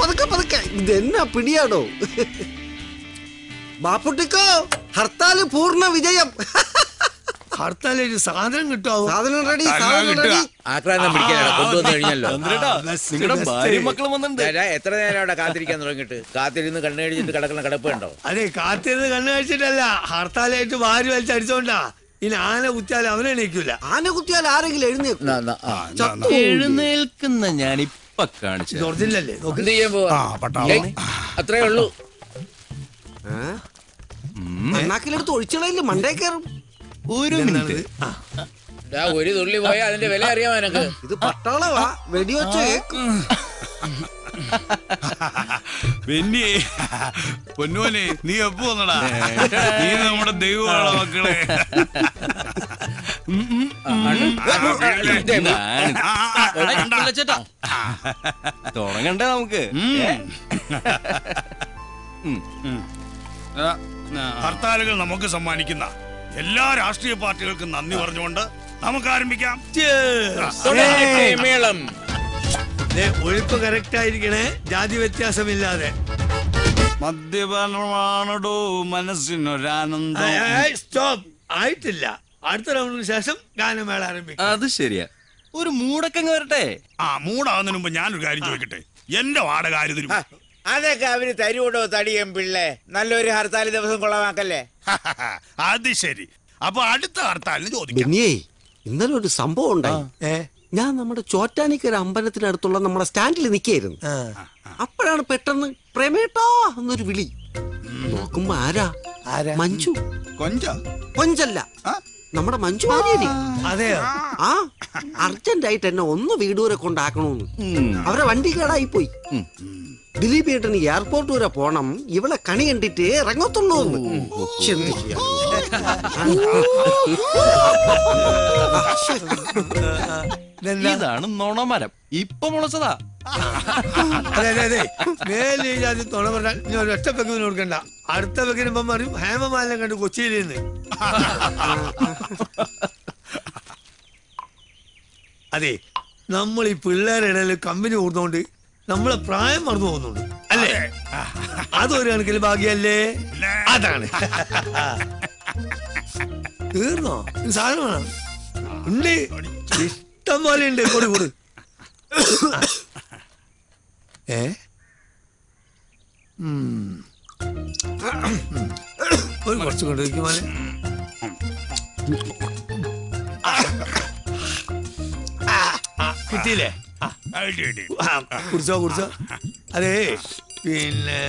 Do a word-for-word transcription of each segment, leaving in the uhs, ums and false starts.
പതുക്കെ പതുക്കെ ഇതെന്നാ പിടിയാടോ. ബാപ്പുട്ടിക്കോ ഹർത്താല് പൂർണ്ണ വിജയം. ഹർത്താലിൽ സാധനം കിട്ടുമോ? സാധനം റെഡി, സാധനം റെഡി. ആക്രാന്തം പിടിക്കാനാണ് കൊണ്ടുവന്നു കഴിഞ്ഞല്ലോ. മക്കളും എത്ര നേരം അവിടെ കാത്തിരിക്കാൻ തുടങ്ങിയിട്ട്? കാത്തിരുന്ന് കണ്ണു കഴിച്ചിട്ട് കിടക്കുന്ന കിടപ്പുണ്ടോ? അതെ, കാത്തിരുന്ന് കണ്ണു കഴിച്ചിട്ടല്ല, ഹർത്താലായിട്ട് വാരി വലിച്ചടിച്ചോണ്ടാ. ഇനി ആന കുത്തിയാൽ അവനെ എണീക്കൂല. ആന കുത്തിയാൽ ആരെങ്കിലും എഴുന്നേൽക്കും. എഴുന്നേൽക്കുന്ന ഞാൻ ഇപ്പൊ കാണിച്ചു. ജോർജില്ലല്ലേ എന്ത് ചെയ്യാൻ പോവാ? അത്രേ ഉള്ളൂ. മണ്ണാക്കിലെടുത്ത് ഒഴിച്ചളയില് മണ്ടേ കയറും. ഒരു മിനിറ്റ്, ഒരു തുള്ളി പോയാ അതിന്റെ വില അറിയാമോ എനക്ക്? ഇത് പട്ടാളവാ, വെടിവെച്ച കേക്കും. പിന്നെ പൊന്നുവനെ നീ എപ്പോ വന്നടാ? നീ നമ്മുടെ ദൈവമാണോ മക്കളെ? തുടങ്ങണ്ടേ നമുക്ക്? ഹർത്താലുകൾ നമുക്ക് സമ്മാനിക്കുന്ന എല്ലാ രാഷ്ട്രീയ പാർട്ടികൾക്കും നന്ദി പറഞ്ഞുകൊണ്ട് നമുക്ക് ആരംഭിക്കാം. ഒഴുപ്പ് കറക്റ്റ് ആയിരിക്കണേ, ജാതി വ്യത്യാസമില്ലാതെ. മദ്യപാനമാണോ മനസ്സിനൊരാനന്ദം? സ്റ്റോപ്പ്, ആയിട്ടില്ല. അടുത്ത റൗണ്ടിന് ശേഷം ഗാനമേള ആരംഭിക്കും. അത് ശരിയാ, ഒരു മൂടക്കങ്ങ് വരട്ടെ. ആ മൂടാവുന്നതിന് മുമ്പ് ഞാനൊരു കാര്യം ചോദിക്കട്ടെ, എന്റെ വാടക ആര് തരും? അതൊക്കെ അവര് തരുവോടോ തടിയും പിള്ളേ. നല്ലൊരു ഹർത്താലി ദിവസം കൊള്ളാമാക്കല്ലേ. അത് ശരി, അപ്പൊ അടുത്ത ഹർത്താലിന് ചോദിക്കാം. ബെന്നിയേ, ഇന്നലെ ഒരു സംഭവം ഉണ്ടായി. ഞാൻ നമ്മുടെ ചോറ്റാനിക്കര അമ്പലത്തിനടുത്തുള്ള നമ്മുടെ സ്റ്റാൻഡിൽ നിൽക്കായിരുന്നു. അപ്പോഴാണ് പെട്ടെന്ന് പ്രേമേട്ടാ എന്നൊരു വിളി. നോക്കുമ്പോ ആരാ? മഞ്ജു. കൊഞ്ച കൊഞ്ചല്ല, നമ്മുടെ മഞ്ജു വാര്യര്. അതെയോ? ആ, അർജന്റ് ആയിട്ട് എന്നെ ഒന്ന് വീട് വരെ കൊണ്ടാക്കണോന്ന്. അവരെ വണ്ടി കേടായി പോയി. ദിലീപ് ഏട്ടന് എയർപോർട്ട് വരെ പോണം, ഇവളെ കണി കണ്ടിട്ട് ഇറങ്ങത്തുള്ളൂ. ഇതാണ് നുണമരം, ഇപ്പൊ മുളച്ചതാ. അതെ അതെ അതെ, മേലെ നുണ പറഞ്ഞാൽ ഇനി ഒരു ഒറ്റ പെക്കിന് കൊടുക്കണ്ട. അടുത്ത പെക്കിനിപ്പം പറയും ഹേമമാലിനെ കണ്ട് കൊച്ചിയിൽ നിന്ന്. അതെ, നമ്മൾ ഈ പിള്ളേരുടെ ഇടയിൽ കമ്പനി കൂടുന്നോണ്ട് നമ്മളെ പ്രായം മറന്നു പോകുന്നുണ്ട് അല്ലേ? അതൊരു കണക്കിൽ ഭാഗ്യല്ലേ? അതാണ്. തീർന്നോ? സാധനം വേണം? ഉണ്ട്, ഇഷ്ടം പോലെ ഉണ്ട്. കൊടു കൊടു. ഏ ഒരു കുറച്ച് കൊണ്ടുവയ്ക്കും പോലെ. കിട്ടിയില്ലേ? കുടിച്ചോ കുടിച്ചോ. അതെ, പിന്നെ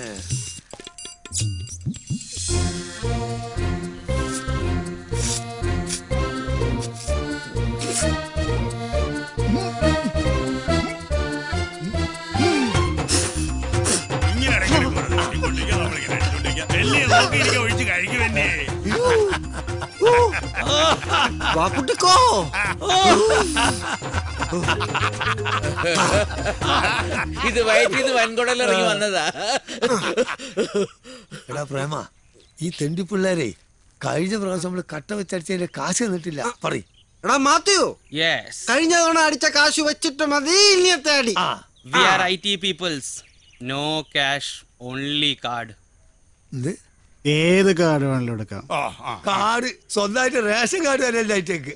ഒഴിച്ച് കഴിക്കുവല്ലേ? വാക്കുട്ടിക്കോ, ഇത് വയറ്റിന്ന് വൻകുടലിറങ്ങി വന്നതാ. എടാ പ്രേമ, ഈ തെണ്ടി പിള്ളേരെ കഴിഞ്ഞ പ്രാവശ്യം നമ്മള് കട്ട വെച്ചടിച്ചതിന്റെ കാശ് തന്നിട്ടില്ല. പറയും. എടാ മാത്യു, കഴിഞ്ഞ തവണ അടിച്ച കാശ് വെച്ചിട്ട് മതി ഇനിയത്തെ അടി. We are I T peoples. No cash, only card. ഏത് കാർഡ് വേണമെങ്കിലും എടുക്കാം. കാർഡ് സ്വന്തമായിട്ട് റേഷൻ കാർഡ് വരെ ലൈറ്റേക്ക്.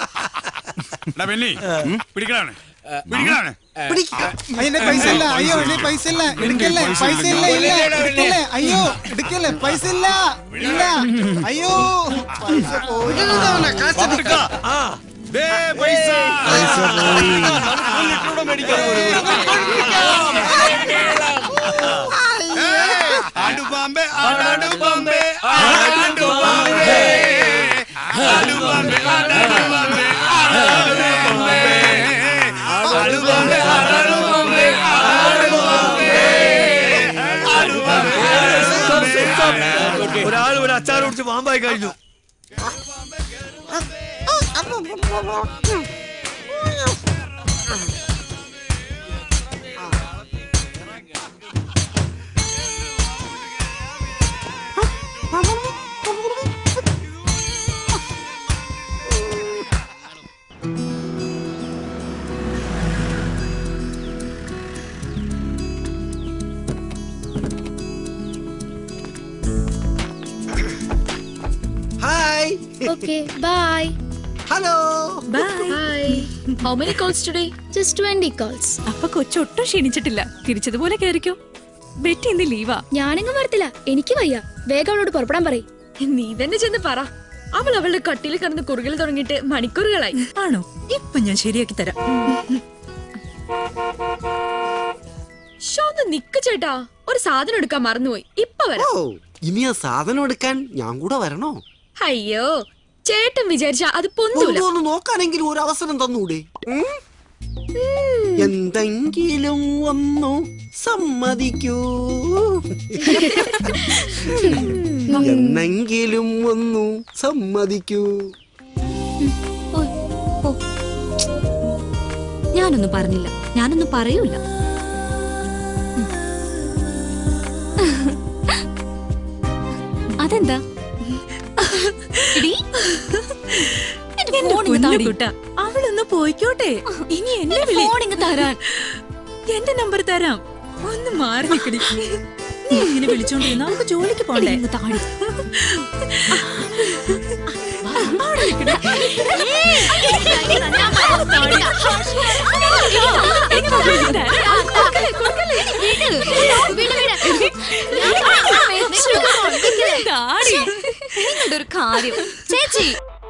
പിടിക്കലാണ് പിടിക്കലാണ്. പൈസ ഇല്ല, അയ്യോ പൈസ ഇല്ല, എടുക്കല്ലേ, പൈസ ഇല്ല, ഇല്ല എടുക്കല്ലേ, അയ്യോ എടുക്കല്ലേ, പൈസ ഇല്ല, ഇല്ല, അയ്യോ പൈസ പോയി. അടുബാമ്പേ അടുബാമ്പേ അടുബാമ്പേ അടുബാമ്പേ അടുബാമ്പേ അടുബാമ്പേ അടുബാമ്പേ. ഒരാൾ ഇവിടെ അച്ചാർ കുടിച്ച് പാമ്പായി കഴിഞ്ഞു. Okay, bye. Hello. Bye. How many calls today? Just twenty calls. അപ്പൊ കൊച്ചൊട്ടും ക്ഷീണിച്ചിട്ടില്ല. തിരിച്ചതുപോലെ കയറിക്കോ. ബെറ്റി ഇന്ന് ലീവാ. ഞാനെങ്ങും വരത്തില്ല. എനിക്ക് വയ്യ. വേഗം അവളോട് പുറപ്പെടാൻ പറയ്. നീ തന്നെ ചെന്ന് പറ. അവൾ അവളുടെ കട്ടിൽ കിടന്ന് കുറുകൽ തുടങ്ങിയിട്ട് മണിക്കൂറുകളായി. ആണോ? ഇപ്പൊ ഞാൻ ശരിയാക്കി തരാം. നിക്ക് ചേട്ടാ, ഒരു സാധനം എടുക്കാൻ മറന്നുപോയി. ഇപ്പൊ വരാം. ഇനി ആ സാധനം എടുക്കാൻ ഞാൻ കൂടെ വരണോ? അയ്യോ, ചേട്ടൻ വിചാരിച്ച അത് പൊന്തൂല. നോക്കാനെങ്കിലും ഒരു അവസരം തന്നൂടെ? എന്തെങ്കിലും ഒന്നു സമ്മതിക്കൂ, എന്നെങ്കിലും ഒന്നു സമ്മതിക്കൂ. ഞാനൊന്നും പറഞ്ഞില്ല, ഞാനൊന്നും പറയൂല. അതെന്താ? അവളൊന്ന് പോയിക്കോട്ടെ. ഇനി എന്നെ ഫോണിങ് തരാൻ എന്റെ നമ്പർ തരാം. ഒന്ന് മാറി നിക്കടി. നീ ഇങ്ങനെ വിളിച്ചോണ്ടിരുന്ന നമുക്ക് ജോലിക്ക് പോണ്ടേ? താടി ഒരു കാര്യം ചേച്ചി.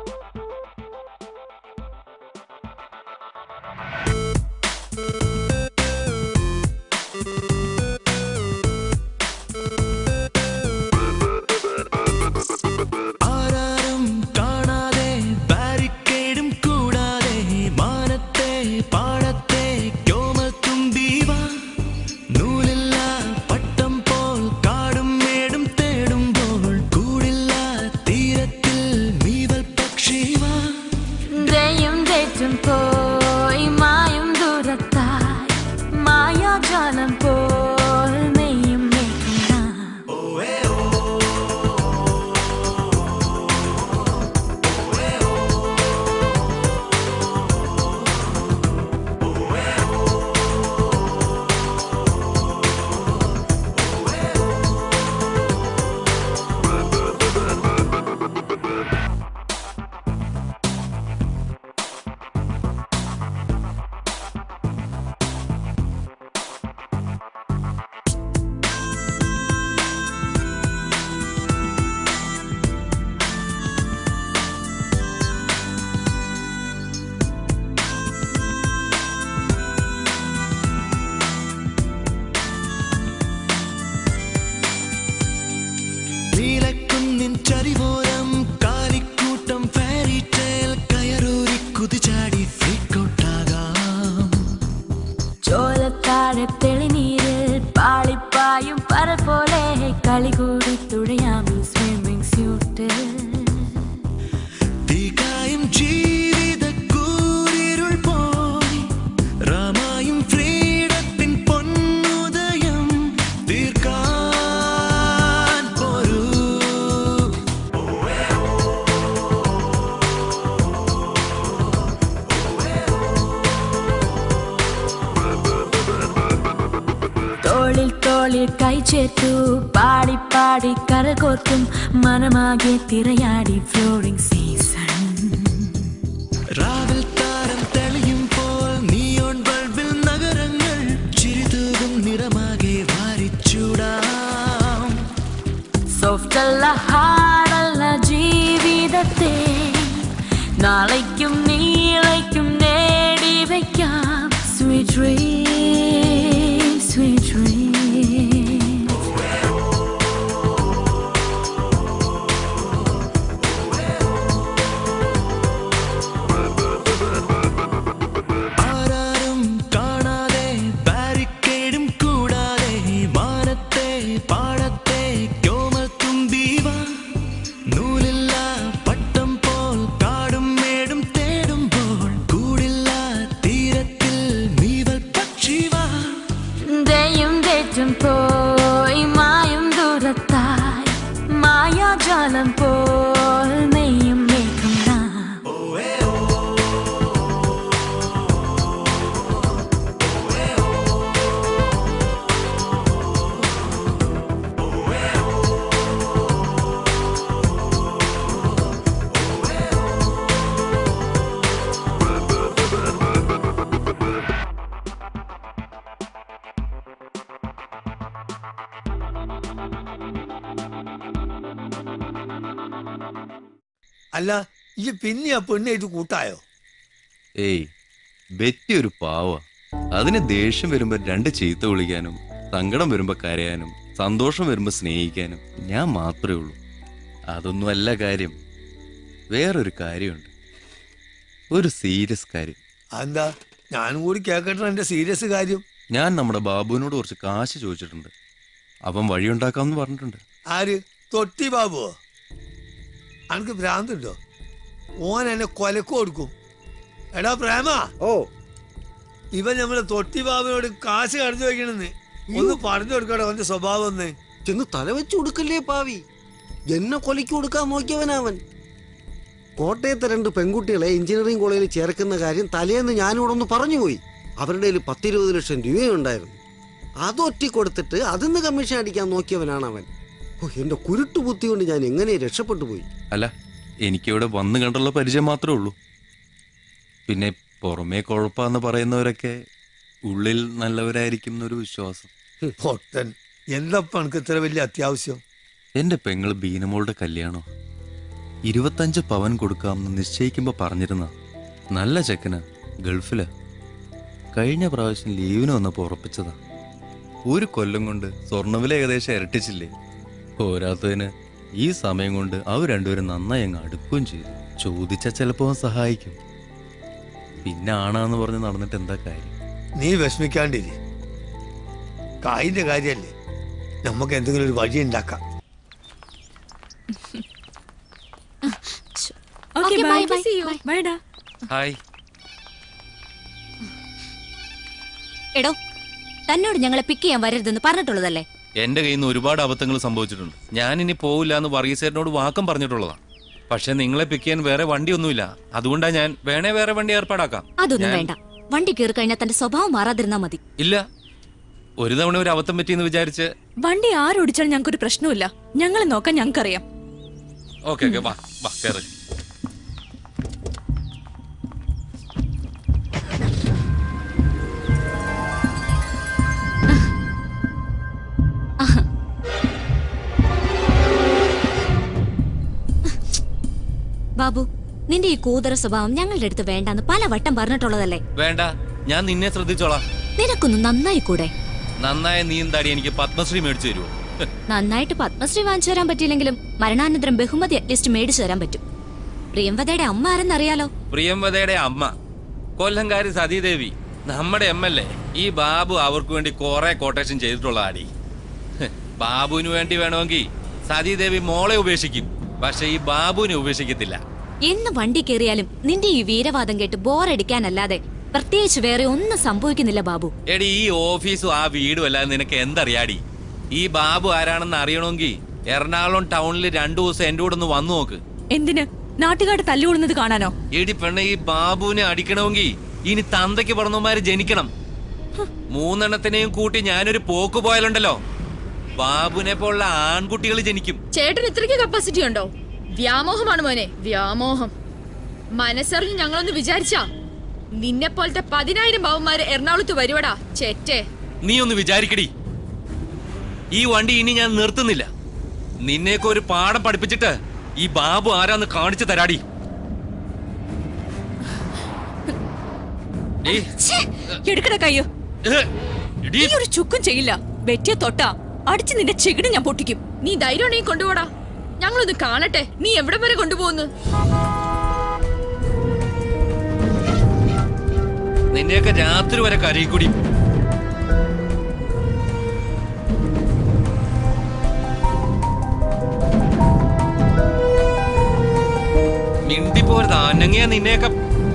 കൈ ചേർത്തു പാടി പാടി കരകോർക്കും മനമാകെ തിരയാടി ഫ്ലോറിംഗ് സീസൺ. രാവിൽ താരം തെളിയുമ്പോൾ നിയോൺ ബൾബിൽ നഗരങ്ങൾ ചിരിതൂകും നിറമാകെ വാരിച്ചൂടാം. സോഫ്റ്റല്ല ഹാർഡല്ല ജീവിതത്തെ നാളേക്കും നീളേക്കും നേടി വയ്ക്കാം. Sweet dream, sweet dream. അല്ല ഈ പിന്നെ ആ പെണ്ണായിട്ട് കൂട്ടായോ? ഏയ് ബെറ്റി ഒരു പാവ. അതിന് ദേഷ്യം വരുമ്പോ രണ്ട് ചീത്ത വിളിക്കാനും, സങ്കടം വരുമ്പോ കരയാനും, സന്തോഷം വരുമ്പോ സ്നേഹിക്കാനും ഞാൻ മാത്രമേ ഉള്ളൂ. അതൊന്നും അല്ല കാര്യം. വേറൊരു കാര്യമുണ്ട്, ഒരു സീരിയസ് കാര്യം. എന്താ? ഞാനും കൂടി കേക്കട്ടെ എന്റെ സീരിയസ് കാര്യം. ഞാൻ നമ്മുടെ ബാബുവിനോട് കുറച്ച് കാശ് ചോദിച്ചിട്ടുണ്ട്. അവൻ വഴിയുണ്ടാക്കാമെന്ന് പറഞ്ഞിട്ടുണ്ട്. ആര്? തൊട്ടി ബാബുവോ? അനക്ക് ഭ്രാന്തുണ്ടോ? ഓൻ എന്നെ കൊലക്ക് കൊടുക്കും. എടാ പ്രേമ, ഓ ഇവൻ നമ്മളെ തൊട്ടി ബാബുവിനോട് കാശ് കടന്നു വയ്ക്കണെന്ന് ഒന്ന് പറഞ്ഞു കൊടുക്കടോ. അവന്റെ സ്വഭാവം ഒന്ന് ചെന്ന് തല വെച്ച് കൊടുക്കല്ലേ പാവി. എന്നെ കൊലയ്ക്ക് കൊടുക്കാൻ നോക്കിയവനവൻ. കോട്ടയത്തെ രണ്ട് പെൺകുട്ടികളെ എഞ്ചിനീയറിംഗ് കോളേജിൽ ചേർക്കുന്ന കാര്യം തലേന്ന് ഞാനിവിടെ ഒന്ന് പറഞ്ഞുപോയി. അവരുടെ കയ്യിൽ പത്തിരുപത് ലക്ഷം രൂപയുണ്ടായിരുന്നു. അതൊറ്റി കൊടുത്തിട്ട് അതിന്ന് കമ്മീഷൻ അടിക്കാൻ നോക്കിയവനാണ് അവൻ. ഓ, എന്റെ കുരുട്ടു ബുദ്ധി കൊണ്ട് ഞാൻ എങ്ങനെ രക്ഷപ്പെട്ടു പോയി. അല്ല, എനിക്കിവിടെ വന്ന് കണ്ടുള്ള പരിചയം മാത്രമേ ഉള്ളൂ. പിന്നെ പുറമേ കുഴപ്പമെന്ന് പറയുന്നവരൊക്കെ ഉള്ളിൽ നല്ലവരായിരിക്കും എന്നൊരു വിശ്വാസം. പൊട്ടൻ. എന്തപ്പ എനിക്ക് ഇത്ര വലിയ അത്യാവശ്യം? എന്റെ പെങ്ങൾ ബീനമോളുടെ കല്യാണം ഇരുപത്തഞ്ച് പവൻ കൊടുക്കാമെന്ന് നിശ്ചയിക്കുമ്പോ പറഞ്ഞിരുന്ന നല്ല ചെക്കന് ഗൾഫില് കഴിഞ്ഞ പ്രാവശ്യം ലീവിന് വന്നപ്പോ ഉറപ്പിച്ചതാ. ഒരു കൊല്ലം കൊണ്ട് സ്വർണ്ണവില ഏകദേശം ഇരട്ടിച്ചില്ലേ. പോരാത്തതിന് ഈ സമയം കൊണ്ട് അവർ രണ്ടുപേരും നന്നായി അങ്ങ് അടുക്കുകയും ചെയ്തു. ചോദിച്ചാൽ ചിലപ്പോ സഹായിക്കും. പിന്നെ ആണാന്ന് പറഞ്ഞ് നടന്നിട്ട് എന്താ കാര്യം? നീ വിഷമിക്കാണ്ടിരി. കായിന്റെ കാര്യല്ലേ, നമുക്ക് എന്തെങ്കിലും ഒരു വഴി ഉണ്ടാക്കാം. Okay, bye. See you. Bye da. Hi. എടോ, തന്നോട് ഞങ്ങളെ പിക്ക് ചെയ്യാൻ വരരുതെന്ന് പറഞ്ഞിട്ടുള്ളതല്ലേ? എന്റെ കയ്യിൽ നിന്ന് ഒരുപാട് അബദ്ധങ്ങൾ സംഭവിച്ചിട്ടുണ്ട്. ഞാൻ ഇനി പോവില്ല എന്ന് വർഗീസേട്ടനോട് വാക്കം പറഞ്ഞിട്ടുള്ളതാ. പക്ഷെ നിങ്ങളെ പിക്ക് ചെയ്യാൻ വേറെ വണ്ടിയൊന്നുമില്ല. അതുകൊണ്ടാ ഞാൻ വേണേ വേറെ വണ്ടി ഏർപ്പാടാക്കാം. അതൊന്നും വേണ്ട. വണ്ടി കയറി കഴിഞ്ഞാൽ തന്റെ സ്വഭാവം മാറാതിരുന്നാ മതി. ഇല്ല, ഒരു തവണ ഒരു അബദ്ധം പറ്റിയെന്ന് വിചാരിച്ച് വണ്ടി ആരോടിച്ചാൽ ഞങ്ങൾക്കൊരു പ്രശ്നമില്ല. ഞങ്ങളെ നോക്കാൻ ഞങ്ങൾക്കറിയാം. ഓക്കെ ഓക്കെ വാ വാ കയറി. ബാബു, നിന്റെ ഈ കൂതറ സ്വഭാവം ഞങ്ങളുടെ അടുത്ത് വേണ്ടെന്ന് പല വട്ടം പറഞ്ഞിട്ടുള്ളതല്ലേ? വേണ്ട, ഞാൻ നിന്നെ ശ്രദ്ധിച്ചോളാം. നിനക്കൊന്നും നന്നായി കൂടെ? നന്നായ നീ എന്താടി എനിക്ക് പത്മശ്രീ മേടിച്ചു തരുമോ? നന്നായിട്ട് പത്മശ്രീ വാങ്ങിച്ചു തരാൻ പറ്റിയില്ലെങ്കിലും മരണാനന്തരം ബഹുമതി അറ്റ്ലീസ്റ്റ് മേടിച്ചു തരാൻ പറ്റും. പ്രിയംവദയുടെ അമ്മ ആരെന്നറിയാലോ? പ്രിയംവദയുടെ അമ്മ കൊല്ലംകാരി സതീദേവി, നമ്മുടെ എം എൽ എ. ഈ ബാബു അവർക്ക് വേണ്ടി കുറെ കൊട്ടേഷൻ ചെയ്തിട്ടുള്ള ആടി. ബാബുവിന് വേണ്ടി വേണമെങ്കിൽ സതീദേവി മോളെ ഉപേക്ഷിക്കും, പക്ഷെ ഈ ബാബുവിനെ ഉപേക്ഷിക്കത്തില്ല. എന്ന് വണ്ടി കയറിയാലും നിന്റെ ഈ വീരവാദം കേട്ട് ബോറടിക്കാനല്ലാതെ പ്രത്യേകിച്ച് വേറെ ഒന്നും സംഭവിക്കുന്നില്ല ബാബു. എടി, ഈ ഓഫീസും ആ വീടും അല്ലാതെ നിനക്ക് എന്തറിയാടി? ഈ ബാബു ആരാണെന്ന് അറിയണമെങ്കിൽ എറണാകുളം ടൗണിൽ രണ്ടു ദിവസം എന്റെ കൂടെ ഒന്ന് വന്നു നോക്ക്. എന്തിന്? നാട്ടുകാട് തല്ലുകൊള്ളുന്നത് കാണാനോ? എടി പെണ്ണെ, ഈ ബാബുവിനെ അടിക്കണമെങ്കിൽ ഇനി തന്തയ്ക്ക് പറഞ്ഞവന്മാര് ജനിക്കണം. മൂന്നെണ്ണത്തിനെയും കൂട്ടി ഞാനൊരു പോക്ക് പോയാലുണ്ടല്ലോ, ബാബുവിനെ പോലുള്ള ആൺകുട്ടികൾ ജനിക്കും. ചേട്ടന് ഇത്രയ്ക്ക് കപ്പാസിറ്റി ഉണ്ടോ? വ്യാമോഹമാണ് മോനെ, വ്യാമോഹം. മനസ്സറിഞ്ഞ് ഞങ്ങളൊന്ന് വിചാരിച്ചാ നിന്നെ പോലത്തെ പതിനായിരം ബാബുമാര് എറണാകുളത്ത് വരുവടാ ചേറ്റേ. നീ ഒന്ന് വിചാരിക്കടി, ഈ വണ്ടി ഇനി ഞാൻ നിർത്തുന്നില്ല. നിന്നെയൊക്കെ ഒരു പാഠം പഠിപ്പിച്ചിട്ട് ഈ ബാബു ആരാന്ന് കാണിച്ചു തരാടി. എടുക്കട കയ്യോ. നീ ഒരു ചുക്കും ചെയ്യില്ല. വെറ്റിയ തൊട്ടാ അടിച്ച് നിന്റെ ചെകിട് ഞാൻ പൊട്ടിക്കും. നീ ധൈര്യം ഉണ്ടെങ്കിൽ കൊണ്ടുപോടാ, ഞങ്ങളൊന്ന് കാണട്ടെ നീ എവിടെ വരെ കൊണ്ടുപോകുന്നു. നിന്നെയൊക്കെ രാത്രി വരെ കരയിക്കൂടി. മിണ്ടിപ്പോരുത്, അനങ്ങിയ നിന്നെയൊക്കെ.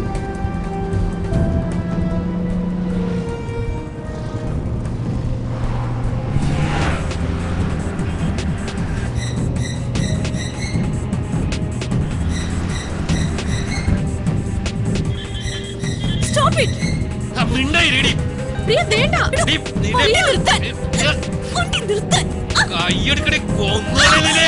കയ്യെടുക്കണേ കൊന്നേ.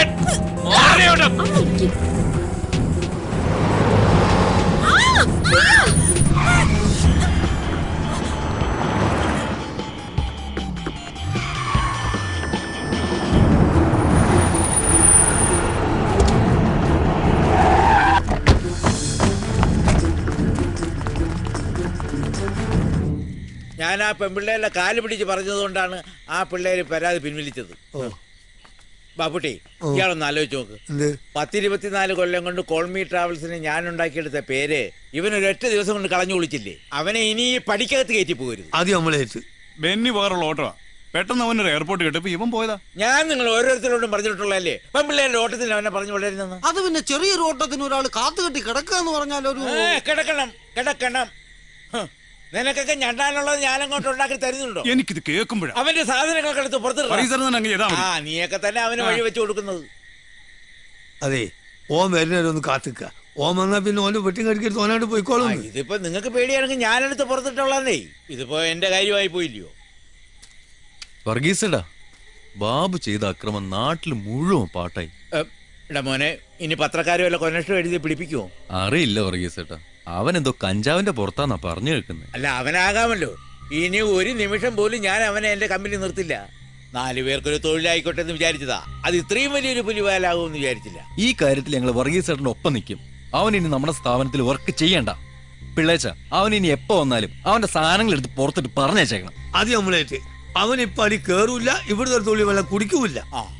ഞാൻ ആ പെൺപിള്ളേരുടെ കാല് പിടിച്ച് പറഞ്ഞതുകൊണ്ടാണ് ആ പിള്ളേര് പരാതി പിൻവലിച്ചത്. ബാബുട്ടി, ഇയാളൊന്ന് ആലോചിച്ച് നോക്ക്. പത്തിരുപത്തിനാല് കൊല്ലം കൊണ്ട് കോൾമി ട്രാവൽസിന് ഞാൻ ഉണ്ടാക്കിയെടുത്ത പേര് ഇവനൊരൊറ്റ ദിവസം കൊണ്ട് കളഞ്ഞു വിളിച്ചില്ലേ? അവനെ ഇനി പഠിക്കകത്ത് കയറ്റി പോകരുത്. ആദ്യം നമ്മളേറ്റ് ബെന്നി വേറുള്ള ഓട്ടോ പെട്ടെന്ന് അവനൊരു എയർപോർട്ട് കിട്ടപ്പോ ഇവൻ പോയതാ. ഞാൻ നിങ്ങൾ ഓരോരുത്തരോടും പറഞ്ഞിട്ടുള്ളതല്ലേ പെൺപിള്ളേരുടെ ഓട്ടത്തിന് അവനെ പറഞ്ഞു വിടരുതെന്ന്. അത് പിന്നെ ചെറിയൊരു ഓട്ടത്തിന് ഒരാൾ കാത്തുകെട്ടി കിടക്കുക എന്ന് പറഞ്ഞാൽ ഒരു കിടക്കണം കിടക്കണം. നിനക്കൊക്കെ ഞണ്ടാനുള്ളത് ഞാൻ അങ്ങോട്ട് ഉണ്ടാക്കി തരുന്നുണ്ടോ? എനിക്കിത് കേൾക്കുമ്പോഴാണ് അവന്റെ സാധനങ്ങളൊക്കെ എടുത്ത് പുറത്ത് ആ നീയൊക്കെ തന്നെ അവന് വഴി വെച്ച് കൊടുക്കുന്നത്. അതെ, ഓൻ വരുന്നവരൊന്ന് കാത്തിക്ക. ഓൻ വന്നാ പിന്നെ ഓന്റെ വെട്ടി കടിക്കരുത്, ഓനായിട്ട് പോയിക്കോളും. ഇതിപ്പോ നിങ്ങൾക്ക് പേടിയാണെങ്കിൽ ഞാനെടുത്ത് പുറത്തിട്ടുള്ളതേ. ഇതിപ്പോ എന്റെ കാര്യമായി പോയില്ലയോ? വർഗീസടാ, ബാബു ചെയ്ത അക്രമം നാട്ടിൽ മുഴുവൻ പാട്ടായി. എടാ മോനെ, ഇനി പത്രക്കാരും വല്ല കൊനഷ്ടം എഴുതി പിടിപ്പിക്കുമോ? അറിയില്ല വർഗീസേട്ടാ, അവൻ എന്തോ കഞ്ചാവിന്റെ പുറത്താന്നാ പറഞ്ഞു കേൾക്കുന്നത്. അല്ല, അവനാകാമല്ലോ. ഇനി ഒരു നിമിഷം പോലും ഞാൻ അവനെ എന്റെ കമ്പനി നിർത്തില്ല. നാലു പേർക്കൊരു തൊഴിലായിക്കോട്ടെ എന്ന് വിചാരിച്ചതാ. അത് ഇത്രയും വലിയൊരു പുലിവാലാകുമെന്ന് വിചാരിച്ചില്ല. ഈ കാര്യത്തിൽ ഞങ്ങൾ വർഗീസേട്ടന്റെ ഒപ്പം നിൽക്കും. അവൻ ഇനി നമ്മുടെ സ്ഥാപനത്തിൽ വർക്ക് ചെയ്യണ്ട. പിള്ളേച്ച, അവൻ ഇനി എപ്പോ വന്നാലും അവന്റെ സാധനങ്ങൾ എടുത്ത് പുറത്തിട്ട് പറഞ്ഞേച്ചേക്കണം. അത് നമ്മളേറ്റ്. അവൻ ഇപ്പൊ അടി കേറൂല, ഇവിടുത്തെ ഒരു തുള്ളി വെള്ളം കുടിക്കൂല.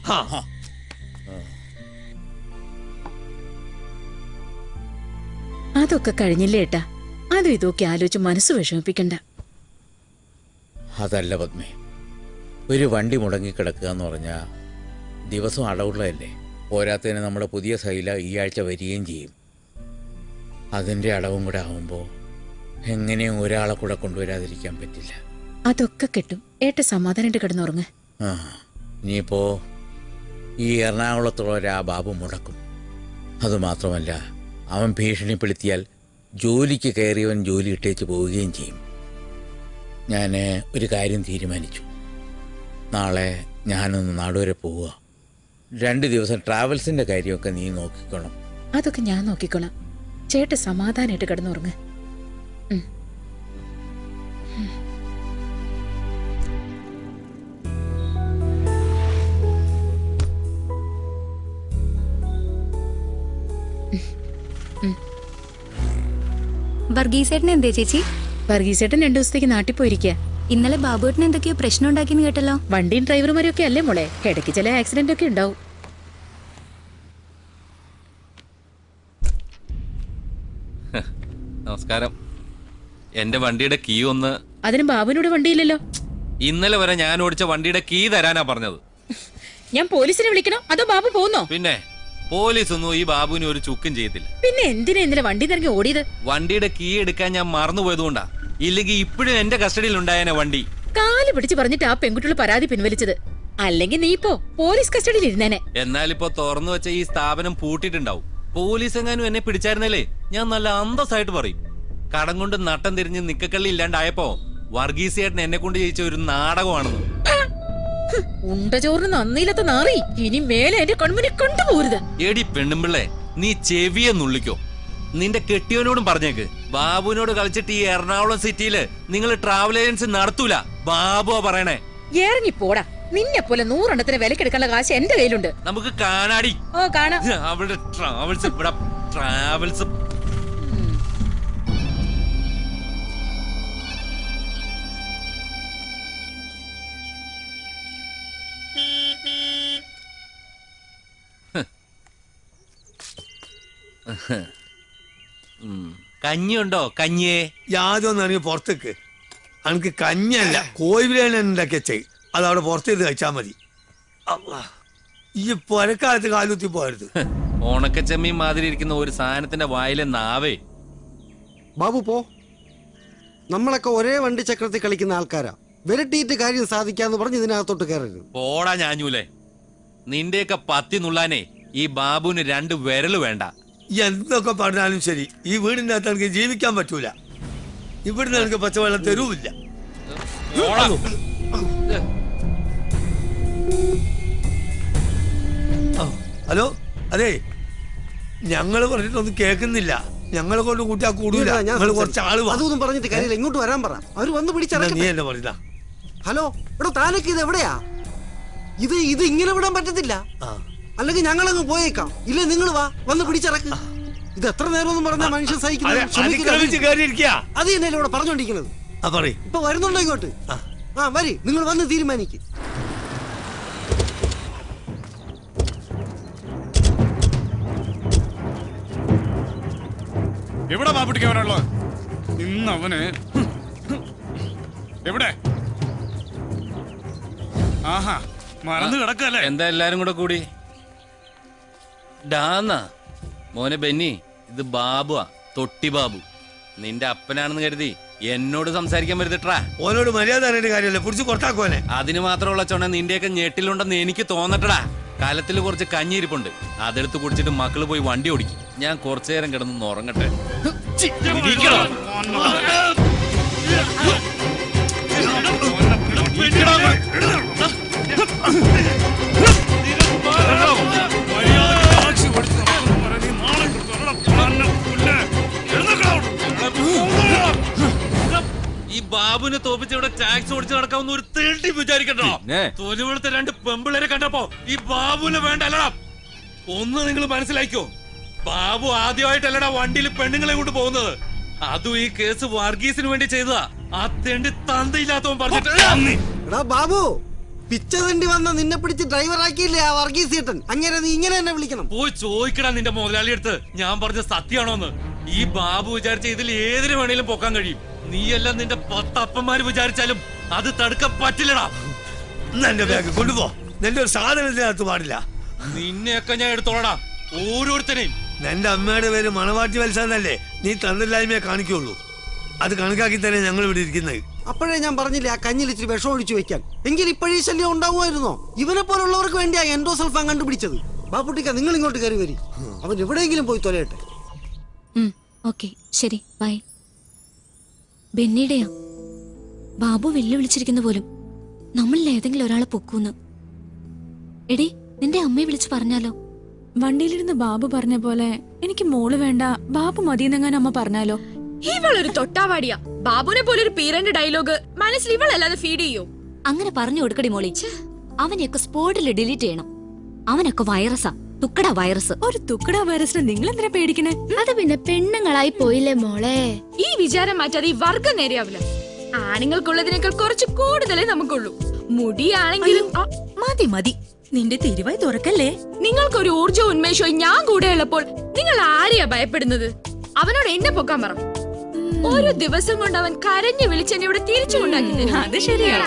അതൊക്കെ കഴിഞ്ഞില്ലേ ഏട്ടാ? അതും ഇതൊക്കെ ആലോചിച്ച് മനസ്സ് വിഷമിപ്പിക്കണ്ട. അതല്ല പത്മേ, ഒരു വണ്ടി മുടങ്ങിക്കിടക്കുക എന്ന് പറഞ്ഞാൽ ദിവസം അടവുള്ളതല്ലേ. പോരാത്തതിന് നമ്മുടെ പുതിയ സൈല ഈ ആഴ്ച വരികയും ചെയ്യും. അതിൻ്റെ അടവും കൂടെ ആവുമ്പോൾ എങ്ങനെയും ഒരാളെ കൂടെ കൊണ്ടുവരാതിരിക്കാൻ പറ്റില്ല. അതൊക്കെ കിട്ടും. ഏട്ട സമാധാനമായിട്ട് കിടന്നുറങ്ങ്. ആ ഇനിയിപ്പോ ഈ എറണാകുളത്തുള്ളവരെ ആ ബാബു മുടക്കും. അതുമാത്രമല്ല, അവൻ ഭീഷണിപ്പെടുത്തിയാൽ ജോലിക്ക് കയറിയവൻ ജോലി ഇട്ടേച്ച് പോവുകയും ചെയ്യും. ഞാൻ ഒരു കാര്യം തീരുമാനിച്ചു. നാളെ ഞാനൊന്ന് നാടുവരെ പോവുക. രണ്ട് ദിവസം ട്രാവൽസിൻ്റെ കാര്യമൊക്കെ നീ നോക്കിക്കോണം. അതൊക്കെ ഞാൻ നോക്കിക്കോളാം. ചേട്ട സമാധാനമായിട്ട് കിടന്നുറങ്ങ്. വർഗീസേട്ടൻ എന്തേ ചേച്ചി? വർഗീസേട്ടൻ രണ്ടു ദിവസത്തേക്ക് നാട്ടിൽ പോയിരിക്കുക. ഇന്നലെ ബാബുവേട്ടൻ എന്തൊക്കെയോ പ്രശ്നം ഉണ്ടാക്കിയെന്ന് കേട്ടല്ലോ. വണ്ടിയും ഡ്രൈവർമാരും ഒക്കെ അല്ലേ മോളെ, ഇടയ്ക്ക് ചില ആക്സിഡന്റ് ഒക്കെ ഉണ്ടാവും. നമസ്കാരം. എന്റെ വണ്ടിയുടെ കീ ഒന്ന്. അതിന് ബാബുവിനോട് വണ്ടിയില്ലല്ലോ. ഇന്നലെ വരെ ഞാൻ ഓടിച്ച വണ്ടിയുടെ കീ തരാനാ പറഞ്ഞത്. ഞാൻ പോലീസിനെ വിളിക്കണോ അതോ ബാബു പോന്നോ? പിന്നെ പോലീസ് ഒന്നും ഈ ബാബുവിന് ഒരു ചുക്കും ചെയ്യത്തില്ല. പിന്നെ എന്തിനാ ഇന്നലെ വണ്ടി തിരഞ്ഞ് ഓടിയത്? വണ്ടിയുടെ കീ എടുക്കാൻ ഞാൻ മറന്നുപോയതുകൊണ്ടാ. ഇല്ലെങ്കിൽ ഇപ്പോഴും എന്റെ കസ്റ്റഡിയിൽ ഉണ്ടായേനെ വണ്ടി. കാല് പിടിച്ച് പറഞ്ഞിട്ട് ആ പെൺകുട്ടികൾ പരാതി പിൻവലിച്ചത്. അല്ലെങ്കിൽ നീ ഇപ്പോ പോലീസ് കസ്റ്റഡിയിൽ ഇരുന്നേനെ. എന്നാലിപ്പോ തുറന്നു വെച്ച ഈ സ്ഥാപനം പൂട്ടിട്ടുണ്ടാവും. പോലീസ് എങ്ങാനും എന്നെ പിടിച്ചായിരുന്നല്ലേ ഞാൻ നല്ല അന്തസ്സായിട്ട് പറയും. കടം കൊണ്ട് നട്ടം തിരിഞ്ഞ് നിക്കക്കള്ളി ഇല്ലാണ്ടായപ്പോ വർഗീസേട്ടൻ എന്നെ കൊണ്ട് ജയിച്ച ഒരു നാടകമാണെന്ന്. ഉണ്ട ചോറിന് നന്ദിയില്ലാത്ത നാറി, ഇനി മേലെ എന്റെ കൺമുനെ കൊണ്ടുപോരുത്. എടി പെണ്ണുമ്പിള്ളേ, നീ ചെവിയെ നുള്ളിക്കോ. നിന്റെ കെട്ടിയവനോടും പറഞ്ഞേക്ക്, ബാബുവിനോട് കളിച്ചിട്ട് ഈ എറണാകുളം സിറ്റിയില് നിങ്ങൾ ട്രാവൽ ഏജൻസി നടത്തൂല. ബാബുവാ പറയണേ. ഇറങ്ങി പോടാ. നിന്നെ പോലെ നൂറെണ്ണത്തിന് വിലക്കെടുക്കാനുള്ള കാശ് എന്റെ കയ്യിലുണ്ട്. നമുക്ക് കാണാടി. ഓ കാണാം. അവളുടെ ട്രാവൽസ് ട്രാവൽസ് കഞ്ഞിയുണ്ടോ? കഞ്ഞിയെ യാതൊന്നും പുറത്തേക്ക്. എനിക്ക് കഞ്ഞല്ല, കോഴി ബിരിയാണി ഉണ്ടാക്കിയ ചെയ്. അതവിടെ പുറത്തേക്ക് കഴിച്ചാൽ മതി. ഈ പൊരക്കാലത്ത് കാലുത്തി പോരുത്. ഓണക്കച്ചമ്മീൻ മാതിരി ഇരിക്കുന്ന ഒരു സാധനത്തിന്റെ വായിലെ നാവേ. ബാബു പോ. നമ്മളൊക്കെ ഒരേ വണ്ടി ചക്രത്തിൽ കളിക്കുന്ന ആൾക്കാരാ. വിരട്ടിയിട്ട് കാര്യം സാധിക്കാന്ന് പറഞ്ഞ് ഇതിനകത്തോട്ട് കയറരുത്. പോടാ ഞാഞ്ഞൂലേ. നിന്റെയൊക്കെ പത്തി നുള്ളാനേ ഈ ബാബുവിന് രണ്ട് വിരല് വേണ്ട. എന്തൊക്കെ പറഞ്ഞാലും ശരി, ഈ വീടിന്റെ അകത്ത് എനിക്ക് ജീവിക്കാൻ പറ്റൂല. ഇവിടുന്ന് എനിക്ക് പച്ചവെള്ളം തരൂല്ല. ഹലോ, അതെ, ഞങ്ങള് പറഞ്ഞിട്ടൊന്നും കേൾക്കുന്നില്ല. ഞങ്ങളെ കൊണ്ട് കൂട്ടിയാ കൂടൂല. ഞങ്ങൾ കുറച്ച് ആള് അതൊന്നും പറഞ്ഞിട്ട് കാര്യമില്ല, ഇങ്ങോട്ട് വരാൻ പറ. അവര് വന്ന് പിടിച്ചിറങ്ങി. നീ എന്നെ പറഞ്ഞ ഹലോ എടോ, താനൊക്കെ ഇത് എവിടെയാ? ഇത് ഇത് ഇങ്ങനെ വിടാൻ പറ്റത്തില്ല. അല്ലെങ്കിൽ ഞങ്ങളങ്ങ് പോയേക്കാം. ഇല്ല നിങ്ങൾ വാ, വന്ന് പിടിച്ചിറക്ക്. ഇത് എത്ര നേരം ഒന്നും പറഞ്ഞാൽ മനുഷ്യൻ സഹിക്കുന്നത്. അത് തന്നെയല്ലേ ഇവിടെ പറഞ്ഞോണ്ടിരിക്കുന്നത്. ഇപ്പൊ വരുന്നുണ്ടോ ഇങ്ങോട്ട്? ആ വരി, നിങ്ങൾ വന്ന് തീരുമാനിക്ക്. എവിടെ ബാബുട്ടിക്കവനുള്ളത്? ഇന്ന് അവന് എവിടെ? ആഹാ, മറന്നു കിടക്കല്ലേ? എന്താ എല്ലാരും കൂടെ കൂടി? ഡാന്നാ മോനെ ബെന്നി, ഇത് ബാബുവാ, തൊട്ടി ബാബു. നിന്റെ അപ്പനാണെന്ന് കരുതി എന്നോട് സംസാരിക്കാൻ വരുത്തിട്ടാ. ഓനോട് മര്യാദ കാര്യമല്ലേ, പിടിച്ച് കൊടുത്താക്കോനെ. അതിന് മാത്രമുള്ള ചൊണ നിന്റെയൊക്കെ ഞെട്ടിലുണ്ടെന്ന് എനിക്ക് തോന്നട്ടടാ. കാലത്തിൽ കുറച്ച് കഞ്ഞിരിപ്പുണ്ട്, അതെടുത്ത് കുടിച്ചിട്ട് മക്കള് പോയി വണ്ടി ഓടിക്കും. ഞാൻ കുറച്ചു നേരം കിടന്ന് ഉറങ്ങട്ടെ. ഈ ബാബുവിനെ തോപ്പിച്ച് ഇവിടെ ടാക്സ് ഓടിച്ച് നടക്കാവുന്ന ഒരു തേണ്ടി വിചാരിക്കട്ടോ. തൊലിവെളുത്ത രണ്ട് പെമ്പിളരെ കണ്ടപ്പോ ഈ ബാബുവിനെ വേണ്ടല്ലടാ. ഒന്ന് നിങ്ങൾ മനസ്സിലാക്കിയോ, ബാബു ആദ്യമായിട്ടല്ലടാ വണ്ടിയിൽ പെണ്ണുങ്ങളെ കൊണ്ട് പോകുന്നത്. അതും ഈ കേസ് വർഗീസിന് വേണ്ടി ചെയ്തതാ. ആ തെണ്ടി തന്തയില്ലാത്തവൻ പറഞ്ഞിട്ട്. ബാബു പിച്ചതണ്ടി വന്ന നിന്നെ പിടിച്ച് ഡ്രൈവർ ആക്കിയില്ലേ ആ വർഗീസ് ചേട്ടൻ? അങ്ങനെ നീ ഇങ്ങനെ തന്നെ വിളിക്കണം. പോയി ചോദിക്കടാ നിന്റെ മുതലാളി അടുത്ത് ഞാൻ പറഞ്ഞ സത്യമാണോന്ന്. ഈ ബാബു വിചാരിച്ച ഇതിൽ ഏതിനു വേണേലും പൊക്കാൻ കഴിയും. നീയെല്ലാം നിന്റെ പത്തപ്പന്മാര് വിചാരിച്ചാലും അത് തടുക്കാൻ പറ്റില്ലടാ. എന്റെ ബാഗ് കൊണ്ടുപോ, നിന്റെ ഒരു സാധനത്തിനകത്ത് പാടില്ല. നിന്നെയൊക്കെ ഞാൻ എടുത്തോളടാ, ഓരോരുത്തരെയും. നിന്റെ അമ്മയുടെ പേര് മണവാട്ടി വത്സാന്നല്ലേ, നീ തന്നില്ലായ്മയെ കാണിക്കുള്ളൂ. അത് കണക്കാക്കി തന്നെ ഞങ്ങൾ ഇവിടെ ഇരിക്കുന്നത്. അപ്പോഴേ ഞാൻ പറഞ്ഞില്ലേ ആ കഞ്ഞിൽ ഇച്ചിരി വിഷം ഒഴിച്ചു വെക്കാൻ. എങ്കിൽ ഇപ്പോഴീ ശല്യം ഉണ്ടാവുമായിരുന്നോ? ഇവനെ പോലുള്ളവർക്ക് വേണ്ടിയാ എൻഡോസൾഫാൻ കണ്ടുപിടിച്ചത്. ബാപ്പുട്ടിക്ക, നിങ്ങൾ ഇങ്ങോട്ട് കയറി വരി, അവൻ എവിടെയെങ്കിലും പോയി തൊലയട്ടെ. ഓക്കെ ശരി, ബൈ. ബെന്നിയുടെയാ ബാബു വെല്ലുവിളിച്ചിരിക്കുന്ന പോലും നമ്മളിൽ ഏതെങ്കിലും ഒരാളെ പൊക്കൂന്ന്. എടി, നിന്റെ അമ്മയെ വിളിച്ചു പറഞ്ഞാലോ? വണ്ടിയിലിരുന്ന് ബാബു പറഞ്ഞ പോലെ എനിക്ക് മോള് വേണ്ട, ബാബു മതിയെന്നെങ്ങാൻ അമ്മ പറഞ്ഞാലോ? ഇവളൊരു തൊട്ടാവാടിയാ. ബാബുനെ പോലെ ഒരു പീരന്റെ ഡയലോഗ് മനസ്സിൽ ഇവളല്ലാതെ ഫീഡ് ചെയ്യോ? അങ്ങനെ പറഞ്ഞു കൊടുക്കടി മോളി. അവനെയൊക്കെ സ്പോട്ടിൽ ഡിലീറ്റ് ചെയ്യണം. അവനൊക്കെ വൈറസാ, തുക്കട വൈറസ്. ഒരു തുക്കട വൈറസിനെ നിങ്ങൾ എന്തിനാ പേടിക്കണേ? അത് പിന്നെ പെണ്ണുങ്ങളായി പോയില്ലേ മോളെ. ഈ വിചാരം മാറ്റാതെ ഈ വർഗം നേരെയാവില്ല. ആണുങ്ങൾക്കുള്ളതിനേക്കാൾ കുറച്ച് കൂടുതലേ നമുക്കുള്ളൂ. മുടിയാണെങ്കിലും മതി മതി, നിന്റെ തിരുവായി തുറക്കല്ലേ. നിങ്ങൾക്കൊരു ഊർജ്ജവും ഉന്മേഷവും ഞാൻ കൂടെ ഉള്ളപ്പോൾ നിങ്ങൾ ആരെയാ ഭയപ്പെടുന്നത്? അവനോട് എന്നെ പൊക്കാൻ പറ. ഒരു ദിവസം കൊണ്ട് അവൻ കരഞ്ഞു വിളിച്ചെന്നെ ഇവിടെ തിരിച്ചു കൊണ്ടാക്കി. അത് ശരിയാണ്,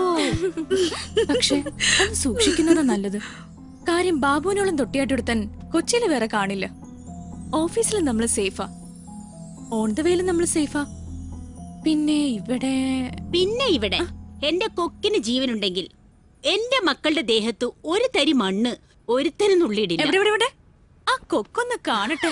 പക്ഷെ സൂക്ഷിക്കുന്നത് നല്ലത്. കാര്യം ബാബുവിനോളം തൊട്ടിയാട്ടെടുത്താൻ കൊച്ചിയില് വേറെ കാണില്ല. ഓഫീസിൽ നമ്മൾ സേഫാ, ഓൺ ദ വേയിൽ നമ്മൾ സേഫാ. പിന്നെ ഇവിടെ പിന്നെ ഇവിടെ എന്റെ കൊക്കിന് ജീവനുണ്ടെങ്കിൽ എന്റെ മക്കളുടെ ദേഹത്ത് ഒരു തരി മണ്ണ് ഒരുത്തനുള്ളിടില്ല. എവിടെ എവിടെ എവിടെ ആ കൊക്കൊന്ന് കാണട്ടെ.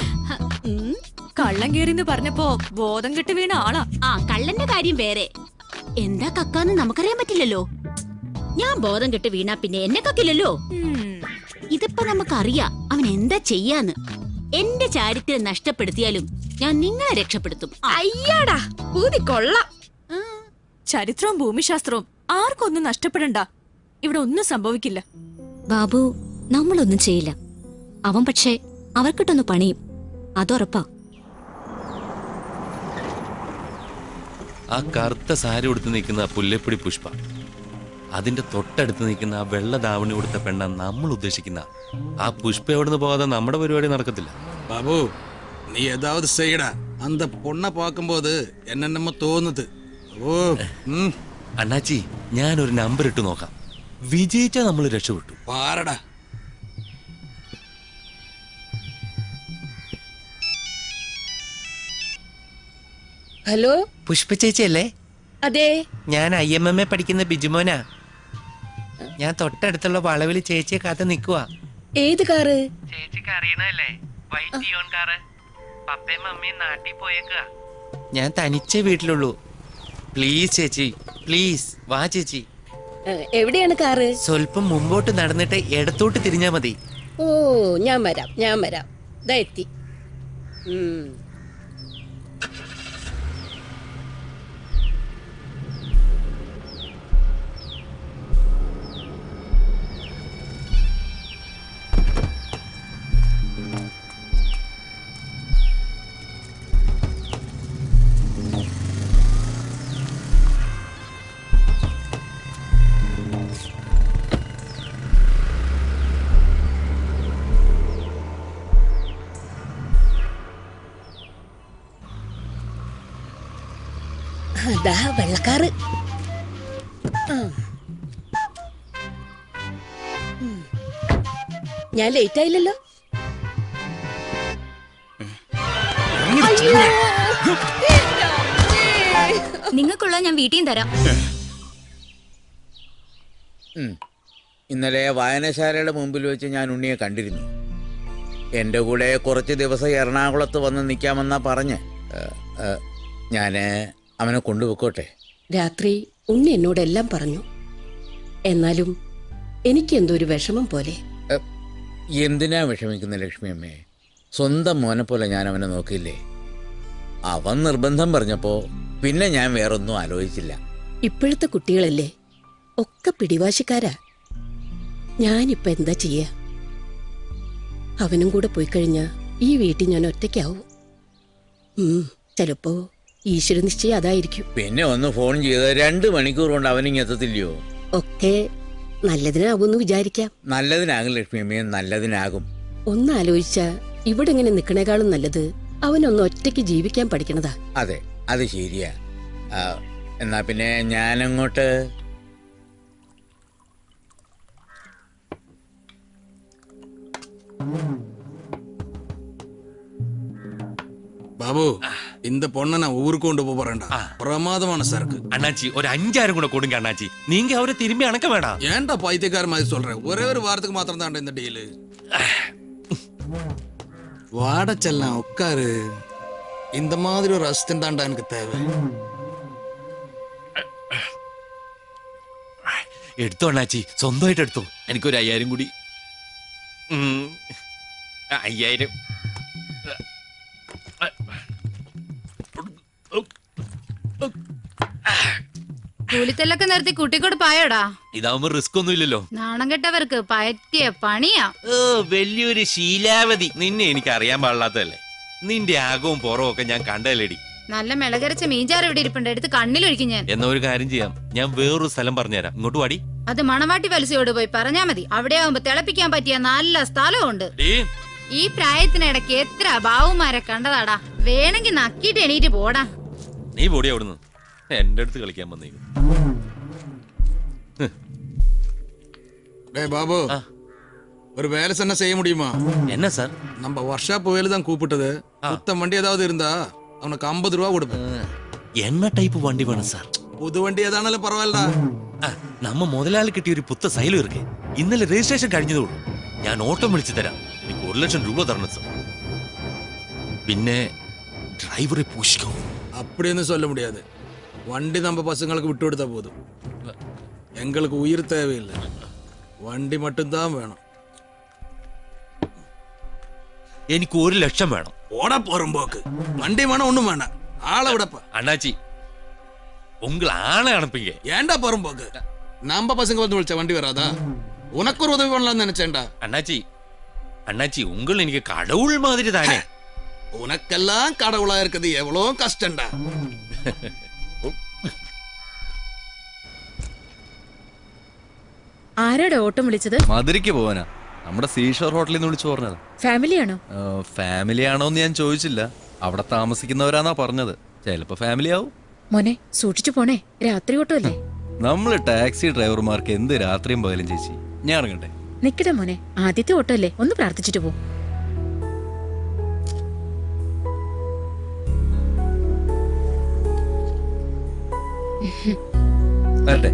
കള്ളം കേറിന്ന് പറഞ്ഞപ്പോ ബോധം കെട്ട് വീണ ആളാ. ആ കള്ളന്റെ കാര്യം വേറെ, എന്താ കക്കാന്ന് നമുക്കറിയാൻ പറ്റില്ലല്ലോ. ഞാൻ ബോധം കെട്ട് വീണാ പിന്നെ എന്നെ കക്കില്ലല്ലോ. ഇതിപ്പോ നമുക്കറിയാം അവൻ എന്താ ചെയ്യാന്ന്. എന്റെ ചാരിത്രം നഷ്ടപ്പെടുത്തിയാലും ഞാൻ നിങ്ങളെ രക്ഷപ്പെടുത്തും. അയ്യാടാ പൂതി കൊള്ളാം. ചരിത്രവും ഭൂമിശാസ്ത്രവും ആർക്കൊന്നും നഷ്ടപ്പെടണ്ട. ഇവിടെ ഒന്നും സംഭവിക്കില്ല. ബാബു നമ്മളൊന്നും ചെയ്യില്ല. അവൻ പക്ഷേ അവർക്കിട്ടൊന്ന് പണിയും, അതുറപ്പാ. ആ കറുത്ത സാരി ഉടുത്ത് നിൽക്കുന്ന പുല്ലപ്പൊടി പുഷ്പ, അതിന്റെ തൊട്ടടുത്ത് നിൽക്കുന്ന ആ വെള്ള ദാവണി കൊടുത്ത പെണ്ണ നമ്മൾ ഉദ്ദേശിക്കുന്ന ആ പുഷ്പ എവിടുന്ന് പോകാതെ നമ്മുടെ പരിപാടി നടക്കത്തില്ല. ബാബു, നീ ഏതാവത് ചെയ്യടാ. അന്ത പൊണ്ണ പാക്കുമ്പോത് എന്നെ നമ്മ തോന്നുന്നത്. ഓ അണ്ണാച്ചി, ഞാനൊരു നമ്പർ ഇട്ട് നോക്കാം. വിജയിച്ചാ നമ്മൾ രക്ഷപ്പെട്ടു. പാരടാ. ഹലോ, പുഷ്പ ചേച്ചിയല്ലേ? അതെ, ഞാൻ ഐ എം എം എ പഠിക്കുന്ന ബിജുമോനാ. ഞാൻ തൊട്ടടുത്തുള്ള വളവിൽ ചേച്ചിയെ കാത്ത് നിൽക്കുവാ. ഏത് കാറ്? ചേച്ചിക്ക് അറിയണല്ലേ, വൈറ്റ് ടിയോൺ കാറ്. പപ്പയും മമ്മിയും നാട്ടിൽ പോയേക്കുക. ഞാൻ തനിച്ചേ വീട്ടിലുള്ളൂ. പ്ലീസ് ചേച്ചി, പ്ലീസ് വാ ചേച്ചി. എവിടെയാണ് കാറ്? സ്വല്പം മുമ്പോട്ട് നടന്നിട്ട് ഇടത്തോട്ട് തിരിഞ്ഞാ മതി. ഓ, ഞാൻ വരാം, ഞാൻ വരാം. ദാ എത്തി. ഉം ദാ വെള്ളക്കാറ്. ഞാൻ ലേറ്റ് ആയില്ലല്ലോ. നിങ്ങൾക്കുള്ള ഞാൻ വീട്ടിൽ തരാം. ഇന്നലെ വായനശാലയുടെ മുമ്പിൽ വെച്ച് ഞാൻ ഉണ്ണിയെ കണ്ടിരുന്നു. എൻ്റെ കൂടെ കുറച്ച് ദിവസം എറണാകുളത്ത് വന്ന് നിൽക്കാമെന്നാ പറഞ്ഞ്. ഞാൻ അവനെ കൊണ്ടുപോയിക്കോട്ടെ? രാത്രി ഉണ്ണി എന്നോടെല്ലാം പറഞ്ഞു. എന്നാലും എനിക്ക് എന്തോ ഒരു വിഷമം പോലെ. എന്തിനാ വിഷമിക്കുന്ന ലക്ഷ്മി അമ്മേ? സ്വന്തം മോനെ പോലെ ഞാൻ അവനെ നോക്കിയില്ലേ? അവൻ നിർബന്ധം പറഞ്ഞപ്പോൾ പിന്നെ ഞാൻ വേറൊന്നും ആലോചിച്ചില്ല. ഇപ്പോഴത്തെ കുട്ടികളല്ലേ, ഒക്കെ പിടിവാശിക്കാരാ. ഞാനിപ്പോ എന്താ ചെയ്യാ? അവനും കൂടെ പോയി കഴിഞ്ഞാ ഈ വീട്ടിൽ ഞാൻ ഒറ്റയ്ക്കാവും. ചിലപ്പോ ഈശ്വര നിശ്ചയം അതായിരിക്കും. പിന്നെ ഒന്ന് ഫോൺ ചെയ്ത് രണ്ട് മണിക്കൂർ കൊണ്ട് അവനിങ് എത്തത്തില്ലയോ? ഒക്കെ നല്ലതിനാകുമെന്ന് വിചാരിക്കാം. നല്ലതിനാകും ലക്ഷ്മി അമ്മയെ, നല്ലതിനാകും. ഒന്ന് ആലോചിച്ചാ ഇവിടെ ഇങ്ങനെ നിക്കണേക്കാളും നല്ലത് അവനൊന്ന് ഒറ്റയ്ക്ക് ജീവിക്കാൻ പഠിക്കണതാ. അതെ, അത് ശരിയാ. എന്നാ പിന്നെ ഞാനങ്ങോട്ട്. பாபு, இந்த பொண்ணை நான் ஊருக்கு கொண்டு போக போறேன்டா. பிரமாதமான சரக்கு. அண்ணாச்சி, ஒரு அஞ்சாயிரம் கூட கொடுங்க அண்ணாச்சி. நீங்க அவரை திரும்பி அணக்க வேணாம். ஏன்டா பைத்தியக்கார மாதிரி சொல்றேன்? ஒரே ஒரு வாரத்துக்கு மாத்திரம் தான்டா இந்த டீலு. வாட செல்லாம் உட்காரு. இந்த மாதிரி ஒரு அசிஸ்டன்ட் தான்டா எனக்கு தேவை. എടുത്തോ അണ്ണാച്ചി, സ്വന്തമായിട്ട് എടുത്തോ. എനിക്കൊരു അയ്യായിരം കൂടി. അയ്യായിരം കൂലിത്തല്ലൊക്കെ നിർത്തി കുട്ടിക്കോട് പായോടാ. ഇതാവുമ്പോ റിസ്ക് ഒന്നും ഇല്ലല്ലോ. നാണം കെട്ടവർക്ക് പറ്റിയ പണിയാ. ഓ, വലിയൊരു ശീലാവതി. നിന്നെ എനിക്ക് അറിയാൻ പാടില്ലാത്തതല്ലേ? നിന്റെ ആകവും പുറവും ഒക്കെ ഞാൻ കണ്ടല്ലേടി. നല്ല മിളകരച്ച മീൻചാറ് ഇവിടെ ഇരിപ്പുണ്ട്, എടുത്ത് കണ്ണിലൊഴിക്കും ഞാൻ. എന്നാ ഒരു കാര്യം ചെയ്യാം, ഞാൻ വേറൊരു സ്ഥലം പറഞ്ഞുതരാം. ഇങ്ങോട്ട് വാടി. അത് മണവാട്ടി വലസയോട് പോയി പറഞ്ഞാ മതി. അവിടെ ആവുമ്പോ തിളപ്പിക്കാൻ പറ്റിയ നല്ല സ്ഥലമുണ്ട്. ഈ പ്രായത്തിനിടയ്ക്ക് എത്ര ബാവുമാരെ കണ്ടതാടാ. വേണമെങ്കിൽ നക്കിട്ട് എണീറ്റ് പോടാ. നീ പോടി അവിടുന്ന്. എന്റെ അടുത്ത് കളിക്കാൻ വന്നേക്കും. டேய் பாபு, ஒரு வேலை சொன்னா செய்ய முடியுமா? என்ன சார்? நம்ம ஒர்க்ஷாப் வேலை தான் கூப்பிட்டது. புத்த வண்டி ஏதாவது இருந்தா அவனுக்கு ஐம்பது ரூபா கொடுப்பேன். என்ன டைப் வண்டி வேணும் சார்? புது வண்டி ஏதானாலும் பரவாயில்லடா. നമ്മ മുതലാളി കിട്ടിയ ഒരു പുത്ത സൈലം ഇருக்கு. ഇന്നലെ രജിസ്ട്രേഷൻ കഴിഞ്ഞതോളൂ. ഞാൻ ഓട്ടം വിളിച്ചു തരാം. എനിക്ക് ഒരു ലക്ഷം രൂപ തരണം സാർ. പിന്നെ ഡ്രൈവറെ പൂശിക്കോ. அப்படின்னு சொல்ல முடியாது. வண்டி நம்ம பசங்களுக்கு விட்டு கொடுத்தா போதும். எங்களுக்கு உயிர் தேவையில்லை, വണ്ടി மட்டும்தான் വേണം. എനിക്ക് ഒരു ലക്ഷം വേണം. ഓടാ പോറുമ്പോക്ക്. വണ്ടി വേണം, ഒന്നും വേണം. ആളെ വിടപ്പ. അണ്ണാച്ചി, உங்கள ஆளை அனுப்புங்க. ஏன்டா போறும்போக்கு? நம்ம பசங்க வந்து விളിച്ച வண்டி வராதா? உனக்கு ஒரு உதவி பண்ணலாம்னு நினைச்சேன்டா. அண்ணாச்சி, அண்ணாச்சி, உங்கள் எனக்கு கடவுள் மாதிரி தானே. உனக்கெல்லாம் கடவுளா இருக்குது எவ்வளோ கஷ்டம்டா. ആരാടാ ഓട്ടം വിളിച്ചത്? മധുരയ്ക്ക് പോവാനാ. നമ്മുടെ സീഷോർ ഹോട്ടലിൽ നിന്ന് വിളിച്ചു പറഞ്ഞത്. ഫാമിലി ആണോ? ഫാമിലി ആണോന്ന് ഞാൻ ചോദിച്ചില്ല. അവിടെ താമസിക്കുന്നവരാന്നാ പറഞ്ഞത്. ചിലപ്പോ ഫാമിലി ആവും. മോനെ സൂക്ഷിച്ചു പോണേ, രാത്രി ഓട്ടോ അല്ലേ? നമ്മള് ടാക്സി ഡ്രൈവർമാർക്ക് എന്ത് രാത്രിയും പകലും ചേച്ചി. ഞാൻ ഇറങ്ങട്ടെ. നിക്കട്ടെ മോനെ, ആദ്യത്തെ ഓട്ടോ അല്ലേ, ഒന്ന് പ്രാർത്ഥിച്ചിട്ട് പോ. വരട്ടെ.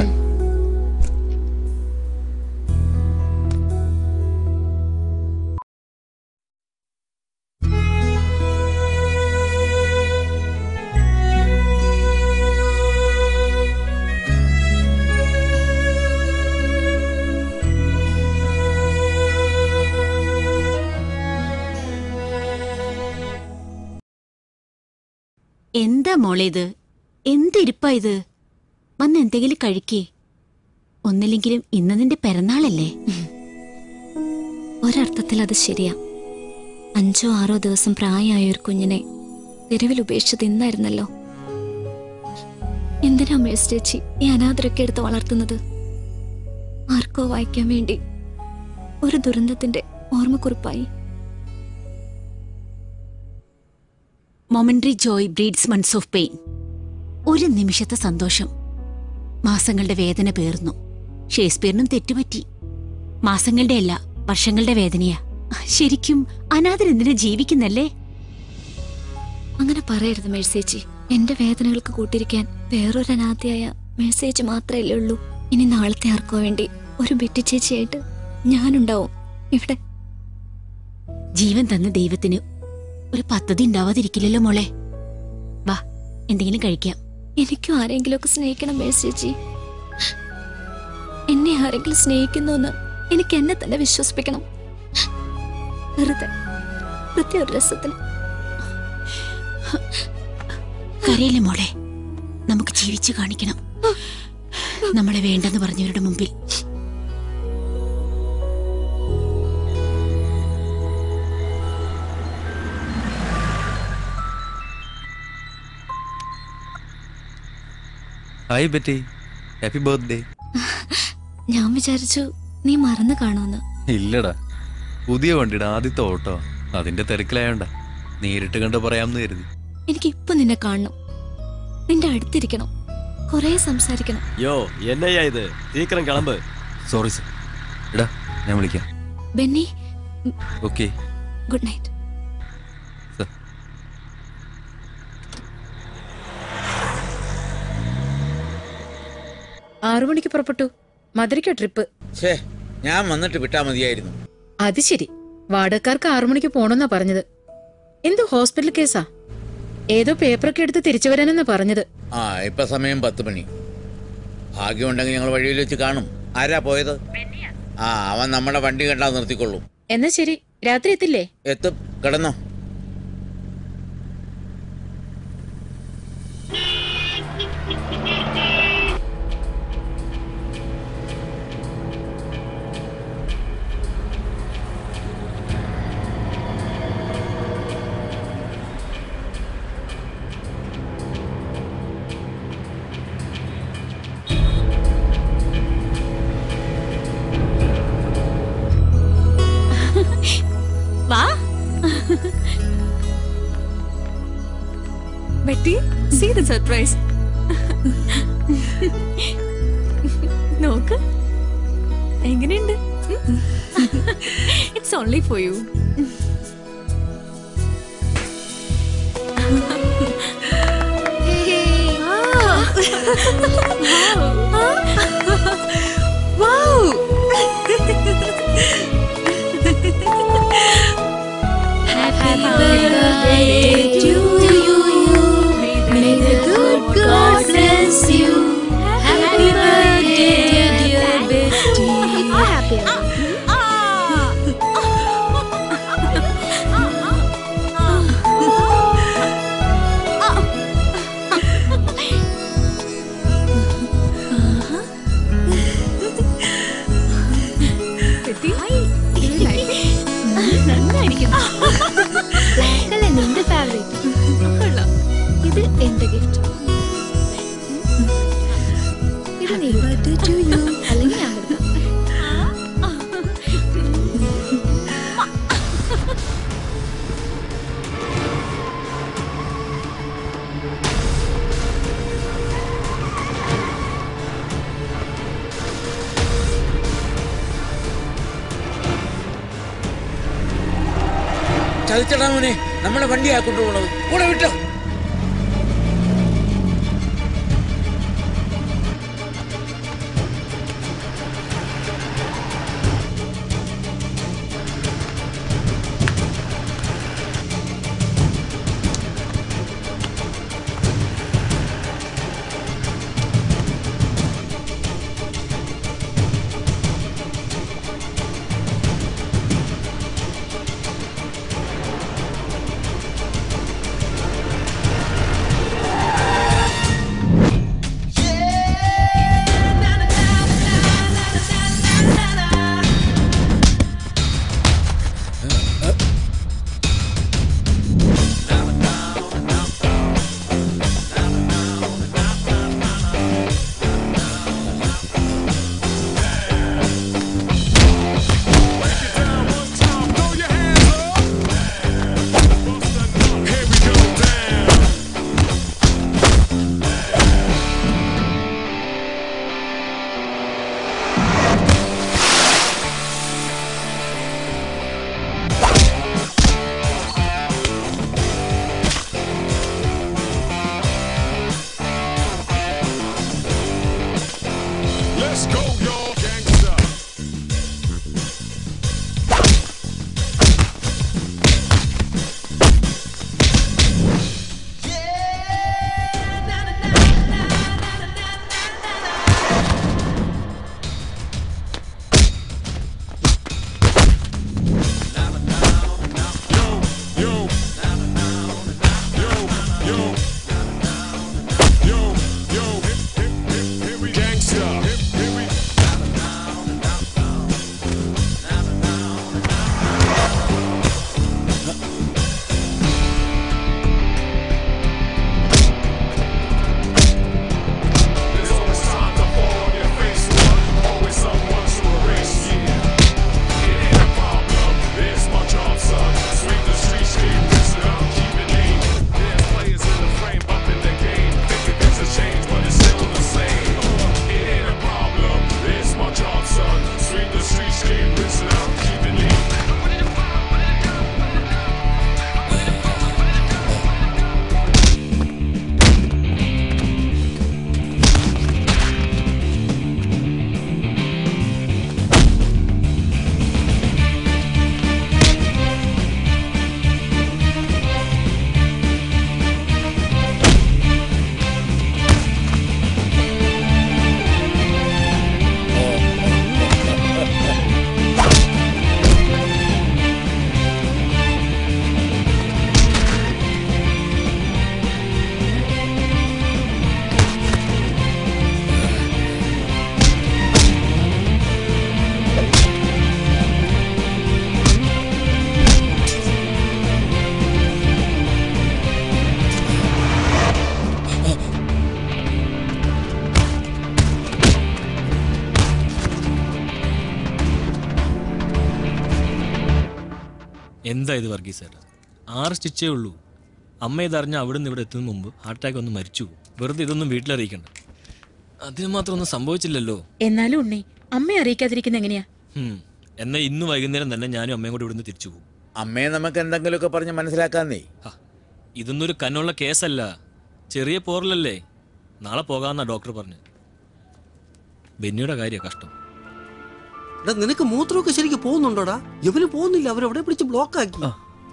എന്താ മോളെ ഇത്? എന്തിരിപ്പാ ഇത്? വന്ന് എന്തെങ്കിലും കഴിക്കേ. ഒന്നില്ലെങ്കിലും ഇന്ന് നിന്റെ പിറന്നാളല്ലേ? ഒരർത്ഥത്തിൽ അത് ശരിയാ. അഞ്ചോ ആറോ ദിവസം പ്രായമായ ഒരു കുഞ്ഞിനെ തെരുവിൽ ഉപേക്ഷിച്ചത് ഇന്നായിരുന്നല്ലോ. എന്തിനാ മേഴ്സ് ചേച്ചി ഈ അനാഥരൊക്കെ എടുത്ത് വളർത്തുന്നത്? ആർക്കോ വായിക്കാൻ വേണ്ടി ഒരു ദുരന്തത്തിന്റെ ഓർമ്മക്കുറിപ്പായി. Momentary joy breeds months of pain. ഒരു നിമിഷത്തെ സന്തോഷം മാസങ്ങളുടെ വേദന പേർന്നു. ഷേക്സ്പിയറിനും തെറ്റുപറ്റി. മാസങ്ങളുടെ അല്ല, വർഷങ്ങളുടെ വേദനയാ. ശരിക്കും അനാഥരെന്തിനാ ജീവിക്കുന്നല്ലേ? അങ്ങനെ പറയരുത് മേഴ്സേച്ചി. എന്റെ വേദനകൾക്ക് കൂട്ടിരിക്കാൻ വേറൊരു അനാഥയായ മേഴ്സേച്ചി മാത്രമല്ലേ ഉള്ളൂ. ഇനി നാളത്തെ ആർക്കോ വേണ്ടി ഒരു ബെറ്റി ചേച്ചിയായിട്ട് ഞാനുണ്ടാവും ഇവിടെ. ജീവൻ തന്ന ദൈവത്തിന് ഒരു പദ്ധതി ഉണ്ടാവാതിരിക്കില്ലല്ലോ മോളെ. വാ, എന്തെങ്കിലും കഴിക്കാം. എനിക്കും ആരെങ്കിലും ഒക്കെ സ്നേഹിക്കണം മേഴ്സേച്ചി. എന്നെ ആരെങ്കിലും സ്നേഹിക്കുന്നു എന്ന് എനിക്ക് എന്നെ തന്നെ വിശ്വസിപ്പിക്കണം. വെറുതെ വെറുതെ ഒരു രസത്തിന്. കരയില്ലേ മോളെ, നമുക്ക് ജീവിച്ചു കാണിക്കണം. നമ്മളെ വേണ്ടെന്ന് പറഞ്ഞവരുടെ മുമ്പിൽ. Hi Betty, happy birthday. ഞാൻ വിചാരിച്ചു നീ മറന്നു കാണുമെന്ന്. ഇല്ലടാ, പുതിയ വണ്ടിയുടെ ആദ്യത്തെ ഓട്ടോ, അതിന്റെ തിരക്കിലായോണ്ടാ. നേരിട്ട് കണ്ട് പറയാമെന്ന് കരുതി. എനിക്ക് ഇപ്പൊ നിന്നെ കാണണം, നിന്റെ അടുത്തിരിക്കണം, കൊറേ സംസാരിക്കണം. യോ എന്നയ്യാ ഇത്, സീക്രം കിളമ്പ്. Sorry sir. എടാ, ഞാൻ വിളിക്കാം. Benny, okay, good night. ആറു മണിക്ക് പുറപ്പെട്ടു. മധുരയ്ക്കോ ട്രിപ്പ്? ഛേ, ഞാൻ വന്നിട്ട് വിട്ടാ മതിയായിരുന്നു. അത് ശരി, വാടകക്കാർക്ക് ആറു മണിക്ക് പോണെന്നാ പറഞ്ഞത്. എന്തോ ഹോസ്പിറ്റൽ കേസാ? ഏതോ പേപ്പറൊക്കെ എടുത്ത് തിരിച്ചു വരാനെന്നാ പറഞ്ഞത്. ആ, ഇപ്പൊ സമയം പത്ത് മണി. ഭാഗ്യമുണ്ടെങ്കിൽ ഞങ്ങൾ വഴിയിൽ വെച്ച് കാണും. ആരാ പോയത്? ആ, അവൻ നമ്മുടെ വണ്ടി കണ്ടാ നിർത്തിക്കൊള്ളും. എന്നാ ശരി, രാത്രി എത്തില്ലേ? എത്തും, കിടന്നോ. വാ. Betty, see the surprise. നോക്ക്, എങ്ങനെയുണ്ട്? It's only for you. Wow. Happy birthday to you. May the good God bless you. Happy birthday, dear Betty. Happy നിന്റെ ഫേവറേറ്റ്. ഇത് എന്റെ ഗിഫ്റ്റ്. ഇത് നീ അല്ലെങ്കിൽ ഞാൻ കൊടുക്കാം. ചതിച്ചടാ മോനെ, നമ്മളെ വണ്ടിയാ കൊണ്ടുപോകണത്. കൂടെ വിട്ടോ. Let's go, y'all. Gangsta. എന്താ ഇത് വർഗീസ് സാർ? ആറ് സ്റ്റിച്ചേ ഉള്ളൂ. അമ്മ ഇതറിഞ്ഞ അവിടുന്ന് ഇവിടെ എത്തുന്ന മുമ്പ് ഹാർട്ട് അറ്റാക്ക് ഒന്ന് മരിച്ചു. വെറുതെ ഇതൊന്നും വീട്ടിലറിയിക്കണ്ട. അതിന് മാത്രം ഒന്നും സംഭവിച്ചില്ലല്ലോ. എന്നാലും ഉണ്ണി അമ്മയെ അറിയിക്കാതിരിക്കുന്ന എങ്ങനെയാ? എന്നാ ഇന്ന് വൈകുന്നേരം തന്നെ ഞാനും അമ്മയും കൂടെ ഇവിടുന്ന് തിരിച്ചു പോകും. അമ്മയെ നമുക്ക് എന്തെങ്കിലുമൊക്കെ പറഞ്ഞ് മനസ്സിലാക്കാന്നേ. ഇതൊന്നും ഒരു കനുള്ള കേസല്ല, ചെറിയ പോറലല്ലേ. നാളെ പോകാമെന്നാ ഡോക്ടർ പറഞ്ഞു. ബെന്നിയുടെ കാര്യം കഷ്ടം. നിനക്ക് മൂത്രമൊക്കെ ശരിക്കും പോകുന്നുണ്ടോടാ? ഇവന് പോകുന്നില്ല, അവരവിടെ പിടിച്ച് ബ്ലോക്ക് ആക്കി.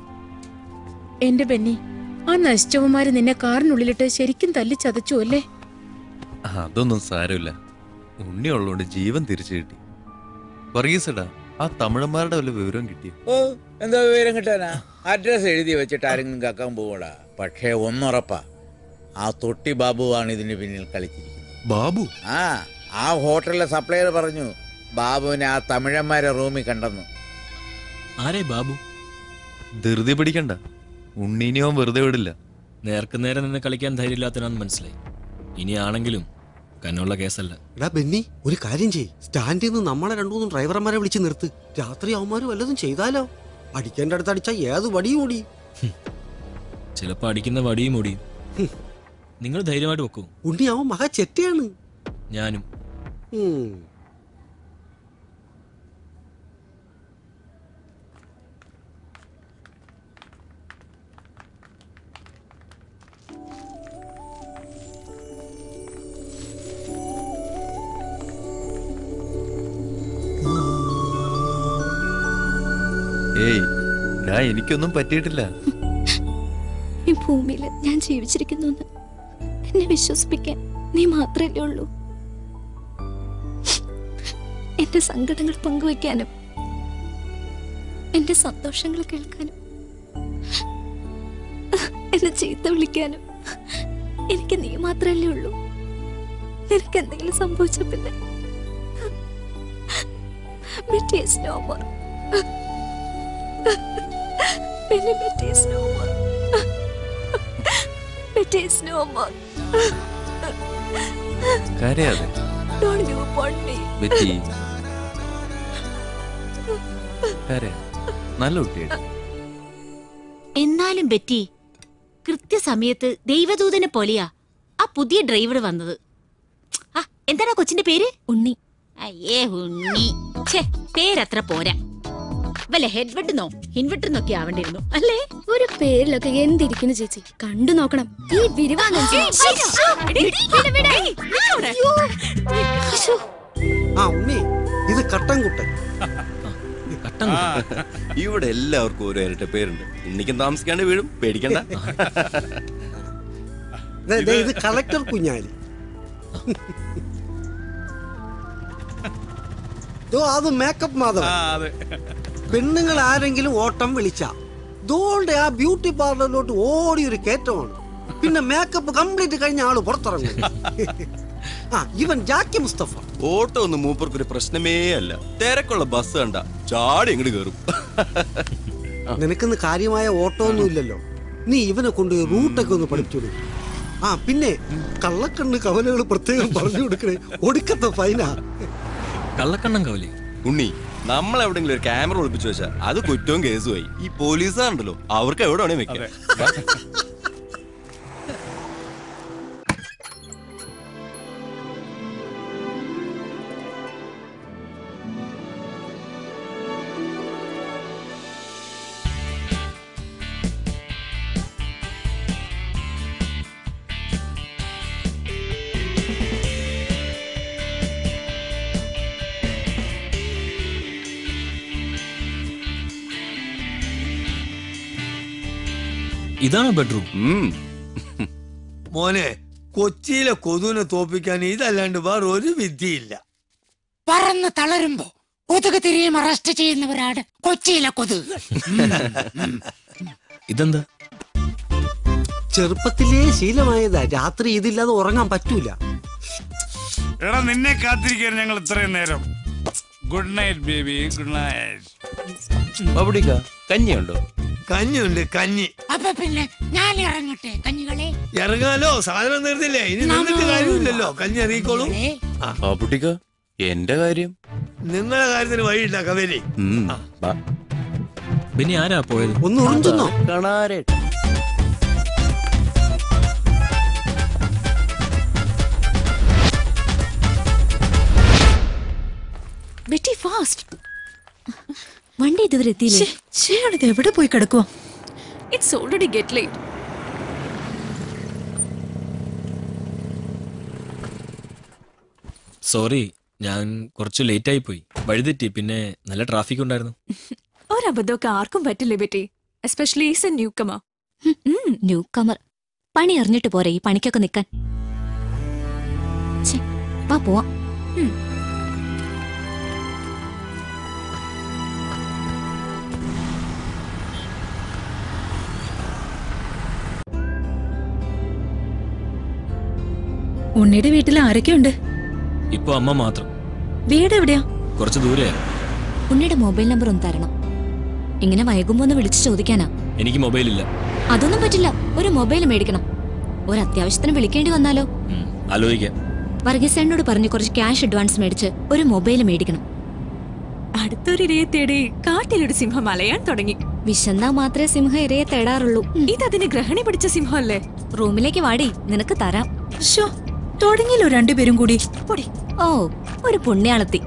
എന്റെ ബെന്നി, ആ നശിച്ചവന്മാര് നിന്നെ കാറിനുള്ളിലിട്ട് ശരിക്കും തല്ലി ചതച്ചു അല്ലേ? അതൊന്നും സാരമില്ല, ഉണ്ണി ഉള്ളതുകൊണ്ട് ജീവൻ തിരിച്ചു കിട്ടി. വർഗീസടാ, ആ തമിഴന്മാരുടെ വല്ല വിവരം കിട്ടിയോ? ഓ, എന്താ വിവരം കിട്ടാനാ? അഡ്രസ് എഴുതി വെച്ചിട്ട് ആരെങ്കിലും കക്കാൻ പോവടാ. പക്ഷേ ഒന്നുറപ്പാ, ആ തൊട്ടി ബാബു ആണ് ഇതിന് പിന്നിൽ കളിച്ചിരിക്കുന്നത്. ബാബു? ആ ആ ഹോട്ടലിലെ സപ്ലയർ പറഞ്ഞു ബാബുവിനെ ആ തമിഴന്മാരെ റൂമിൽ കണ്ടെന്നു. ആരേ ബാബു? ധൃതി പിടിക്കണ്ട, ഉണ്ണീനെ അവൻ വെറുതെ വിടില്ല. നേർക്ക് നേരെ നിന്ന് കളിക്കാൻ ധൈര്യമില്ലാത്തനാന്ന് മനസ്സിലായി. ഇനിയാണെങ്കിലും കന്നുള്ള കേസല്ല. എടാ ബെന്നി, ഒരു കാര്യം ചെയ്യ്, സ്റ്റാൻഡിൽ നിന്ന് നമ്മളെ രണ്ടു മൂന്ന് ഡ്രൈവർമാരെ വിളിച്ച് നിർത്ത്. രാത്രി അവന്മാര് വല്ലതും ചെയ്താലോ? അടിക്കേണ്ട അടുത്ത് അടിച്ചാ ഏത് വടിയും ഓടി. ചിലപ്പോ അടിക്കുന്ന വടിയും ഓടിയും. നിങ്ങൾ ധൈര്യമായിട്ട് വെക്കൂ. ഉണ്ണി അവൻ മഹാ ചെറ്റയാണ്. ഞാനും. ഏയ് ഡാ, എനിക്കൊന്നും പറ്റിയിട്ടില്ല. ഈ ഭൂമിയിൽ ഞാൻ ജീവിച്ചിരിക്കുന്നു എന്നെ വിശ്വസിപ്പിക്കാൻ നീ മാത്രമല്ലേ ഉള്ളൂ. എന്റെ സങ്കടങ്ങൾ പങ്കുവയ്ക്കാനും എന്റെ സന്തോഷങ്ങൾ കേൾക്കാനും എന്നെ ചീത്ത വിളിക്കാനും എനിക്ക് നീ മാത്രമല്ലേ ഉള്ളൂ. നിനക്ക് എന്തെങ്കിലും സംഭവിച്ച പിന്നെ Betty is no more. Benny, Betty is no more. Betty is no more. കരയാതെ. Don't give up on me. Betty, കരയാ. നല്ല കുട്ടിയായിട്ട്. എന്നാലും ബെറ്റി, കൃത്യസമയത്ത് ദൈവദൂതനെ പോലെയാ ആ പുതിയ ഡ്രൈവർ വന്നത്. ആ എന്താണ് കൊച്ചിന്റെ പേര്? ഉണ്ണി. അയ്യേ ഉണ്ണി, ഛേ പേരത്ര പോരാ. വല്ല ഹെഡ്വെഡ്ന്നോ ഹിൻവെട്ടെന്നൊക്കെ ആവേണ്ടിയിരുന്നു അല്ലേ? ഒരു പേരിലൊക്കെ എന്തിരിക്കുന്നു ചേച്ചി, കണ്ടു നോക്കണം. ഈ വിരിവാ ഇവിടെ എല്ലാവർക്കും ഓരോ ഇരട്ട പേരുണ്ട്. ഉണ്ണിക്കും താമസിക്കാണ്ട് വീഴും, പേടിക്കണ്ട. ഇത് കളക്ടർ കുഞ്ഞാലി. അത് മേക്കപ്പ് മാധവൻ. പെണ്ണുങ്ങൾ ആരെങ്കിലും ഓട്ടം വിളിച്ച ദോളുടെ ആ ബ്യൂട്ടി പാർലറിലോട്ട് ഓടി ഒരു കയറ്റമാണ്. പിന്നെ മേക്കപ്പ് കംപ്ലീറ്റ് കഴിഞ്ഞ ആള് പുറത്തിറങ്ങും. ആ ഇവൻ ജാക്കി മുസ്തഫ. ഓട്ടോ ഒന്നും മൂപ്പർക്കൊരു പ്രശ്നമേ അല്ല. തിരക്കുള്ള ബസ് കണ്ട ചാടി ഇങ്ങോട്ട് കയറും. നിനക്കിന്ന് കാര്യമായ ഓട്ടോ ഒന്നും ഇല്ലല്ലോ. നീ ഇവനെ കൊണ്ട് റൂട്ടൊക്കെ ഒന്ന് പഠിപ്പിച്ചു. ആ പിന്നെ കള്ളക്കണ്ണ് കവലകൾ പ്രത്യേകം പറഞ്ഞു കൊടുക്കണേ, ഒടുക്കത്തെ ഫൈനാ. കള്ളക്കണ്ണം കവലി ഉണ്ണി, നമ്മൾ എവിടെങ്കിലും ഒരു ക്യാമറ ഒളിപ്പിച്ചു വെച്ചാൽ അത് കുറ്റവും കേസുമായി. ഈ പോലീസുകാരുണ്ടല്ലോ, അവർക്ക് എവിടെ വേണേ വെക്കാം. ഇതാണ് ബെഡ്റൂം. മോനെ, കൊച്ചിയിലെ കൊതുവിനെ തോപ്പിക്കാൻ ഇതല്ലാണ്ട് വേറെ ഒരു വിദ്യയില്ല. പറന്ന് തളരുമ്പോ കൊതുക് തിരികെ അറസ്റ്റ് ചെയ്യുന്നവരാണ് കൊച്ചിയിലെ കൊതുക്. ഇതെന്താ? ചെറുപ്പത്തിലേ ശീലമായതാ. രാത്രി ഇതില്ലാതെ ഉറങ്ങാൻ പറ്റൂല. എടാ നിന്നെ കാത്തിരിക്കാൻ ഞങ്ങൾ ഇത്രയും നേരം. Good night baby, good night. കഞ്ഞിയുണ്ടോ? കഞ്ഞിയുണ്ട്, കഞ്ഞി. അപ്പൊ പിന്നെ ഞാൻ ഇറങ്ങട്ടെ കഞ്ഞികളെ? ഇറങ്ങാലോ, സാധനം നിർത്തില്ലേ, ഇനി നിന്നിട്ട് കാര്യമില്ലല്ലോ. കഞ്ഞി ഇറങ്ങിക്കോളൂ. എന്റെ കാര്യം, നിങ്ങളുടെ കാര്യത്തിന് വഴിയില്ല കവേലി. പിന്നെ ആരാ പോയത്? ഒന്ന് ഉറിഞ്ചുന്നോ? Betty fast. വണ്ടി ഇതുവരെ എത്തിയില്ലേ? ഇത് എവിടെ പോയി കിടക്കുവോ? It's already get late. Sorry, ഞാൻ കുറച്ച് ലേറ്റ് ആയി പോയി. വഴിതെറ്റി, പിന്നെ നല്ല ട്രാഫിക് ഉണ്ടായിരുന്നു. ഒരബദ്ധമൊക്കെ ആർക്കും പറ്റില്ലേ Betty, especially is a newcomer. Newcomer പണി അറിഞ്ഞിട്ട് പോരെ ഈ പണിക്കൊക്കെ നിക്കാൻ. വാ പോവാം. ഉണ്ണിയുടെ വീട്ടിൽ ആരൊക്കെയുണ്ട്? ഇപ്പൊ അമ്മ മാത്രം. വീട് എവിടെയാ? കുറച്ച് ദൂരെയാ. ഉണ്ണിയുടെ മൊബൈൽ നമ്പർ ഒന്ന് തരണം. ഇങ്ങനെ വൈകുമ്പോ ഒന്ന് വിളിച്ചു ചോദിക്കാനാ. എനിക്ക് മൊബൈൽ ഇല്ല. അതൊന്നും പറ്റില്ല, ഒരു മൊബൈൽ മേടിക്കണം. ഒരു അത്യാവശ്യത്തിന് വിളിക്കേണ്ടി വന്നാലോ? ആലോചിക്കാം. വർഗീസേനോട് പറഞ്ഞ് കുറച്ച് ക്യാഷ് അഡ്വാൻസ് മേടിച്ച് ഒരു മൊബൈൽ മേടിക്കണം. അടുത്തൊരു ഇരയെ തേടി കാട്ടിലൊരു സിംഹം അലയാൻ തുടങ്ങി. വിശന്നാ മാത്രമേ സിംഹം ഇരയെ തേടാറുള്ളൂ. ഇതതിന് ഗ്രഹണി പിടിച്ച സിംഹമല്ലേ? റൂമിലേക്ക് വാടി, നിനക്ക് തരാം. തുടങ്ങിയല്ലോ രണ്ടുപേരും കൂടി. ഓ, ഒരു പുണ്യാളത്തി.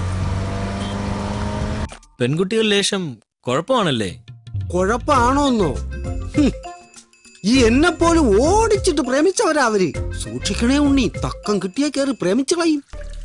പെൺകുട്ടികൾ ലേശം കുഴപ്പമാണല്ലേ? കുഴപ്പമാണോന്നോ? ഈ എന്നെ പോലും ഓടിച്ചിട്ട് പ്രേമിച്ചവരാ അവര്. സൂക്ഷിക്കണേ ഉണ്ണി, തക്കം കിട്ടിയാ കയറി പ്രേമിച്ചു കളയും.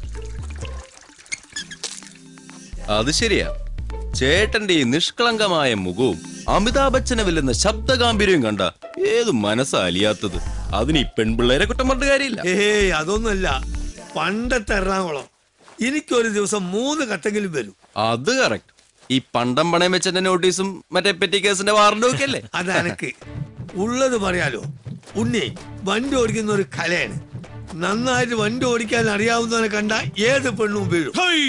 അത് ശരിയാ. ചേട്ടന്റെ ഈ നിഷ്കളങ്കമായ മുഖവും അമിതാഭ് ബച്ചനെ വെല്ലുന്ന ശബ്ദഗാംഭീര്യവും കണ്ട ഏത് മനസ്സാ അലിയാത്തത്? അതിന് ഈ പെൺപിള്ളേരെ കുറ്റം പറഞ്ഞ കാര്യമില്ല. ഏയ് അതൊന്നുമല്ല, പണ്ടത്തെ എറണാകുളം എനിക്കൊരു ദിവസം മൂന്ന് കത്തെങ്കിലും വരും. അത് കറക്റ്റ്. ഈ പണ്ടം പണയം വെച്ചെന്റെ നോട്ടീസും മറ്റേ പെറ്റി കേസിന്റെ വാറണ്ടും ഒക്കെ അല്ലേ? അതെനക്ക് ഉള്ളത് പറയാലോ. ഉണ്ണി വണ്ടി ഓടിക്കുന്ന ഒരു കലയാണ്. നന്നായിട്ട് വണ്ടി ഓടിക്കാൻ അറിയാവുന്നവനെ കണ്ട ഏത് പെണ്ണും വീഴും.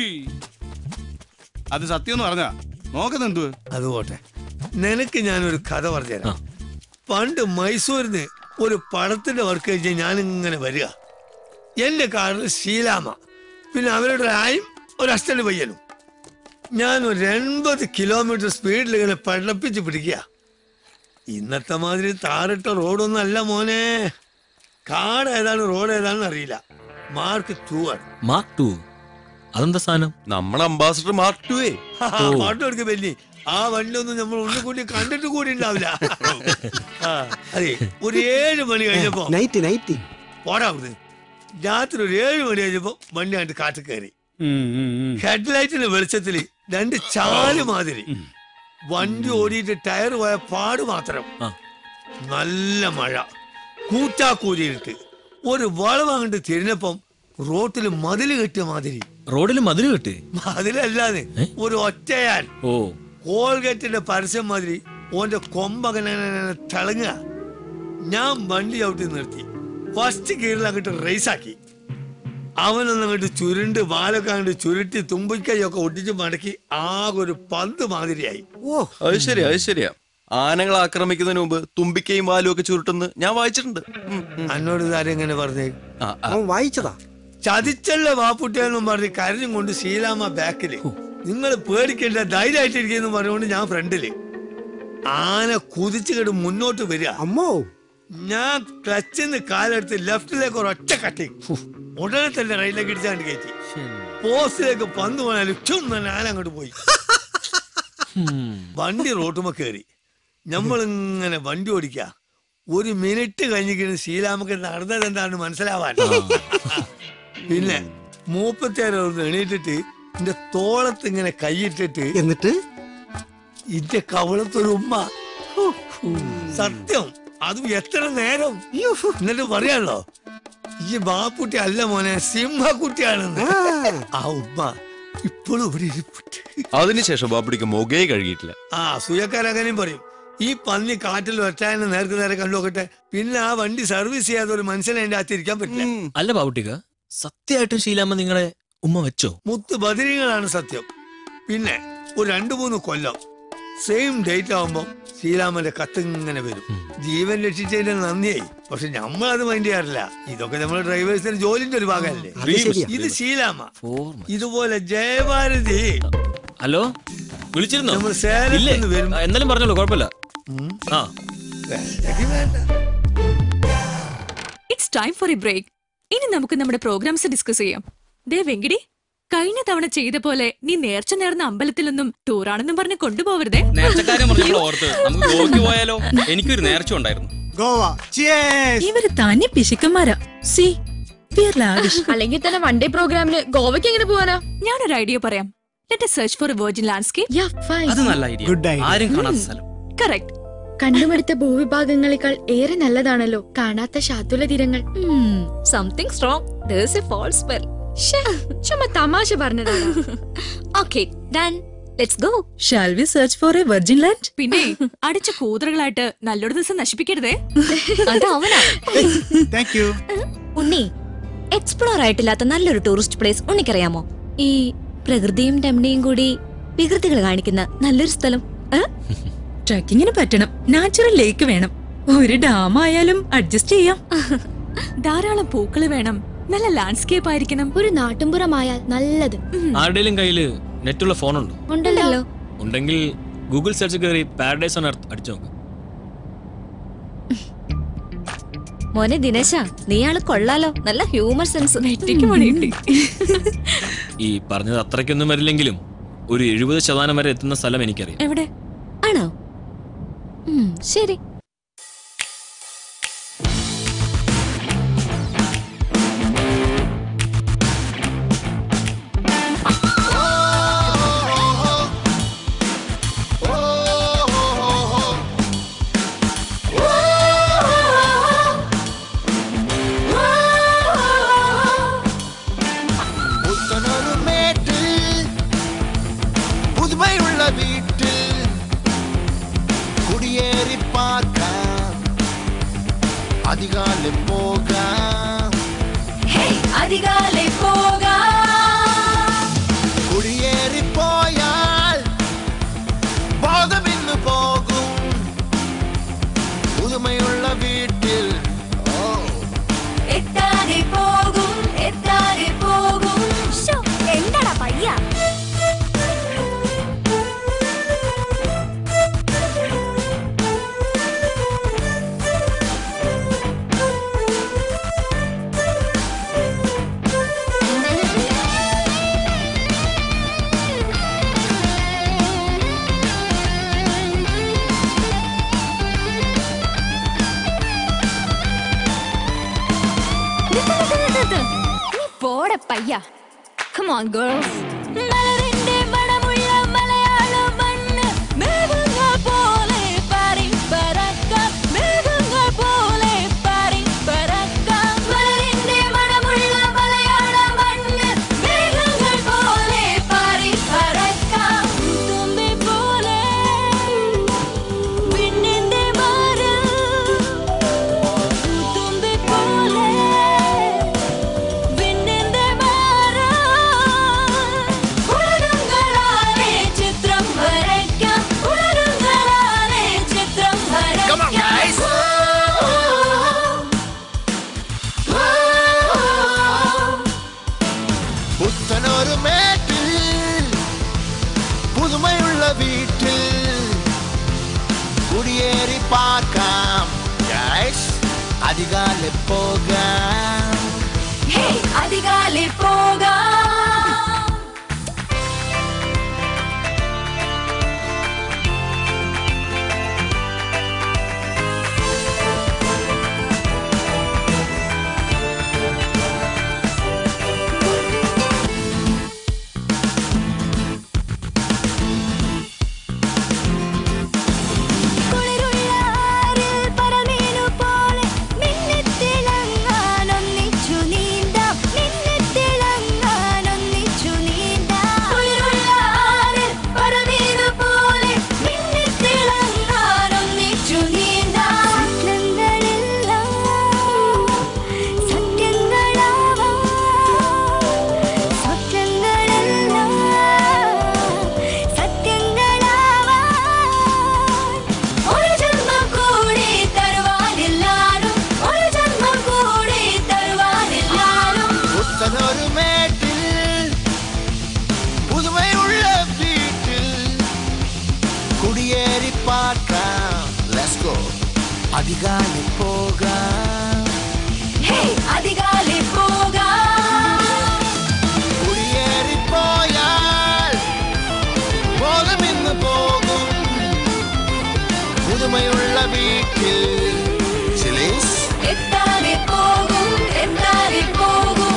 അത് സത്യം പറഞ്ഞാ നോക്കുന്നുണ്ട്. അത് പോട്ടെ, നിനക്ക് ഞാനൊരു കഥ പറഞ്ഞുതരാം. പണ്ട് മൈസൂരിന്ന് ഒരു പടത്തിന്റെ വർക്ക് കഴിഞ്ഞ് ഞാനിങ്ങനെ വരിക. എന്റെ കാറിൽ ശീലാമ, പിന്നെ അവരുടെ ആയും ഒരു അസ്റ്റന്റ് പയ്യനും. ഞാൻ ഒരു എൺപത് കിലോമീറ്റർ സ്പീഡിൽ ഇങ്ങനെ പടപ്പിച്ച് പിടിക്കുക. ഇന്നത്തെ മാതിരി താറിട്ട റോഡൊന്നും അല്ല മോനെ. കാട് ഏതാണ് റോഡ് ഏതാണെന്ന് അറിയില്ല. മാർക്ക് ടു ആണ്. Mark two? അതെന്താ സാധനം? നമ്മളെ അംബാസിഡർ മാർക്ക് ടു. പാട്ട് കൊടുക്ക ബെന്നി. ആ വണ്ടി ഒന്നും നമ്മൾ ഒന്നും കൂടി കണ്ടിട്ട് കൂടി ഉണ്ടാവില്ല. അതെ, ഒരു ഏഴ് മണി കഴിഞ്ഞപ്പോ നൈറ്റ് നൈറ്റ് പോടാവുന്നത് രാത്രി ഒരു ഏഴ് മണി കഴിഞ്ഞപ്പോ വണ്ടി കണ്ട് കാറ്റ് കയറി. ഹെഡ്ലൈറ്റിന്റെ വെളിച്ചത്തില് രണ്ട് ചാല് മാതിരി. വണ്ടി ഓടിയിട്ട് ടയർ പോയ പാട് മാത്രം. നല്ല മഴ, കൂറ്റാക്കൂരിയിട്ട് ഒരു വളവ് അങ്ങോട്ട് തിരിഞ്ഞപ്പം റോട്ടില് മതില് കെട്ടിയ മാതിരി. റോഡിൽ മതില് കെട്ടി? മതിലല്ലാതെ ഒരു ഒറ്റയാൻ. ഓ, കോൾഗേറ്റിന്റെ പരസ്യം മാതിരി ഓന്റെ കൊമ്പങ്ങനെ തിളങ്ങുക. ഞാൻ വണ്ടി ചവിട്ടി നിർത്തി. ഫസ്റ്റ് ഗിയറിൽ അങ്ങോട്ട് റേസാക്കി. അവനൊന്നും അങ്ങോട്ട് ചുരുണ്ട് വാലൊക്കെ അങ്ങോട്ട് ചുരുട്ടി തുമ്പിക്കൈയൊക്കെ ഒട്ടിച്ച് മടക്കി ആകെ ഒരു പന്ത് മാതിരിയായി. ഓ, അത് ശരിയാ, അത് ശരിയാ. ആനകളെ ആക്രമിക്കുന്നതിന് മുമ്പ് തുമ്പിക്കയും വാലും ഒക്കെ ചുരുട്ടെന്ന് ഞാൻ വായിച്ചിട്ടുണ്ട്. എന്നോട് ഇതാരും എങ്ങനെ പറഞ്ഞേ? വായിച്ചതാ. ചതിച്ചല്ല വാപ്പുട്ടിയെന്നും പറഞ്ഞ് കരഞ്ഞും കൊണ്ട് ശീലാമ്മ ബാക്കില്. നിങ്ങൾ പേടിക്കേണ്ട, ധൈര്യമായിട്ടിരിക്കുന്നു പറഞ്ഞുകൊണ്ട് ഞാൻ ഫ്രണ്ടില്. ആന കുതിച്ചുകെട്ട് മുന്നോട്ട് വരിക. അമ്മോ, ഞാൻ ക്ലച്ചിന്ന് കാലെടുത്ത് ലെഫ്റ്റിലേക്ക് ഒരു ഒറ്റ കട്ടി. ഉടനെ തന്നെ റൈറ്റിലേക്ക് ഇടിച്ചാണ്ട് കയറ്റി. പോസ്റ്റിലേക്ക് പന്ത് പോയാലും ചും ആന അങ്ങോട്ട് പോയി. വണ്ടി റോട്ടുമ്മ കയറി. നമ്മളിങ്ങനെ വണ്ടി ഓടിക്ക. ഒരു മിനിറ്റ് കഴിഞ്ഞിട്ട് ശീലാമക്ക് നടന്നത് എന്താണെന്ന് മനസ്സിലാവാൻ. പിന്നെ മൂപ്പത്തിയാറ് എണീറ്റിട്ട് എന്റെ തോളത്ത് ഇങ്ങനെ കൈയിട്ടിട്ട് എന്നിട്ട് ഇന്റെ കവളത്തൊരു ഉമ്മ. സത്യം, അതും എത്ര നേരം. എന്നിട്ട് പറയാണല്ലോ, ഈ ബാപ്പുട്ടി അല്ല മോനെ, സിംഹക്കുട്ടിയാണെന്ന്. ആ ഉമ്മ ഇപ്പോഴും ഇവിടെ ഇരിപ്പുണ്ട്. അതിനുശേഷം ബാപ്പുട്ടിക്ക് മുഖേ കഴുകിയിട്ടില്ല. ആ സൂയക്കാരങ്ങനെയും പറയും, ഈ പന്നി കാറ്റിൽ ഒറ്റാനെ നേർക്ക് നേരെ കണ്ടു നോക്കട്ടെ. പിന്നെ ആ വണ്ടി സർവീസ് ചെയ്യാതെ ഒരു മനുഷ്യനെ അതിന്റെ അകത്ത് ഇരിക്കാൻ പറ്റില്ല. അല്ല ബാബുട്ടിക്ക, സത്യമായിട്ടും ശീലാമ്മ നിങ്ങളെ ഉമ്മ വെച്ചോ? മുത്ത് ബദിരികളാണ് സത്യം. പിന്നെ ഒരു രണ്ടു മൂന്ന് കൊല്ലം സെയിം ഡേറ്റ് ആവുമ്പോ ശീലാമ്മന്റെ കത്ത് ഇങ്ങനെ വരും. ജീവൻ രക്ഷിച്ചതിന്റെ നന്ദിയായി. പക്ഷെ നമ്മളത് മൈൻഡ് ചെയ്യാറില്ല. ഇതൊക്കെ നമ്മുടെ ഡ്രൈവേഴ്സിന്റെ ജോലിന്റെ ഒരു ഭാഗമല്ലേ. ഇത് ശീലാമ്മ. ഇതുപോലെ ജയഭാരതി. ഹലോ, വിളിച്ചിരുന്നോ? നമ്മൾ സേലത്ത് വരും. എന്നാലും പറഞ്ഞോളൂ, കുഴപ്പമില്ല. ആ, it's time for a break. ഇനി നമുക്ക് നമ്മുടെ പ്രോഗ്രാംസ് ഡിസ്കസ് ചെയ്യാം. ദേ വെങ്കിടി, കഴിഞ്ഞ തവണ ചെയ്ത പോലെ നീ നേർച്ച നേർന്ന അമ്പലത്തിലൊന്നും ടൂറാണെന്നും പറഞ്ഞ് കൊണ്ടുപോവരുതേ. നേർച്ചക്കാരൻ പറഞ്ഞപ്പോൾ ഓർത്ത് നമുക്ക് ഗോവയ്ക്ക് പോയാലോ? എനിക്കൊരു നേർച്ച ഉണ്ടായിരുന്നു. ഗോവ. ഇവര് തന്നെ പിശുക്കന്മാരാ. സി അല്ലെങ്കിൽ തന്നെ വൺ ഡേ പ്രോഗ്രാമിന് ഗോവയ്ക്ക് എങ്ങനെ പോവാനാ? ഞാനൊരു ഐഡിയ പറയാം. Let us search for a virgin landscape. Yeah, fine. അത് നല്ല ഐഡിയ. ആരും കാണാത്ത സ്ഥലം. Correct. കണ്ടുമടുത്ത ഭൂവിഭാഗങ്ങളെക്കാൾ ഏറെ നല്ലതാണല്ലോ കാണാത്ത ശാതുല തീരങ്ങൾ. Something strong. There's a false smell. ചുമ്മാ തമാശ പറഞ്ഞതാണ്. Okay, done. Let's go. Shall we search for a virgin land? പിന്നെ അടിച്ച കൂതറകളായിട്ട് നല്ലൊരു ദിവസം നശിപ്പിക്കരുതേ. അത് അവനാ. Thank you. ഉണ്ണി, എക്സ്പ്ലോർ ആയിട്ടില്ലാത്ത നല്ലൊരു ടൂറിസ്റ്റ് പ്ലേസ് ഉണ്ണിക്കറിയാമോ? ഈ പ്രകൃതിയും രമണിയും കൂടി വികൃതികൾ കാണിക്കുന്ന നല്ലൊരു സ്ഥലം. ട്രക്കിങ്ങിന് പറ്റണം. നാച്ചുറൽ ലേക്ക് വേണം. ഒരു ഡാം ആയാലും അഡ്ജസ്റ്റ് ചെയ്യാം. ധാരാളം പൂക്കള് വേണം. നല്ല ലാൻഡ്സ്കേപ്പ് ആയിരിക്കണം. ഒരു നാട്ടുംപുറമായാൽ നല്ലത്. ആരുടെയും കയ്യില് നെറ്റുള്ള ഫോണുണ്ടോ? ഉണ്ടല്ലോ. ഉണ്ടെങ്കിൽ ഗൂഗിൾ സെർച്ച് കയറി പാരഡൈസ് ഓൺ എർത്ത് അടിച്ചു നോക്ക്. മോനെ ദിനേശ, നീ ആള് കൊള്ളാലോ. നല്ല ഹ്യൂമർ സെൻസ്. നെറ്റിക്ക് പണി കിട്ടി. ഈ പറഞ്ഞത് അത്രയ്ക്കൊന്നും വരില്ലെങ്കിലും ഒരു എഴുപത് ശതമാനം വരെ എത്തുന്ന സ്ഥലം എനിക്കറിയാം. എവിടെ ആണോ? ശരി. அதிகாலை போக அதிகாலை போக குடியேறி போயால் போதம் இன்னு போகும் புதுமையுள்ள வீட்டில் எத்தாதே போகும் எத்தாதே போகும். എന്താടാ പയ്യ? പോടെ പയ്യ. Come on girls. മലരിന്റെ മണമുള്ള അധികാലെ പോകാം അധികാലെ പോകാം അധികാലെ പോകാം അധികാലെ പോകാം കുടിയേറിപ്പോയാൽ ബോധമിന്ന് പോകും പുതുമയുള്ള വീട്ടിൽ ചിലേസ് എത്താതെ പോകും എത്താതെ പോകും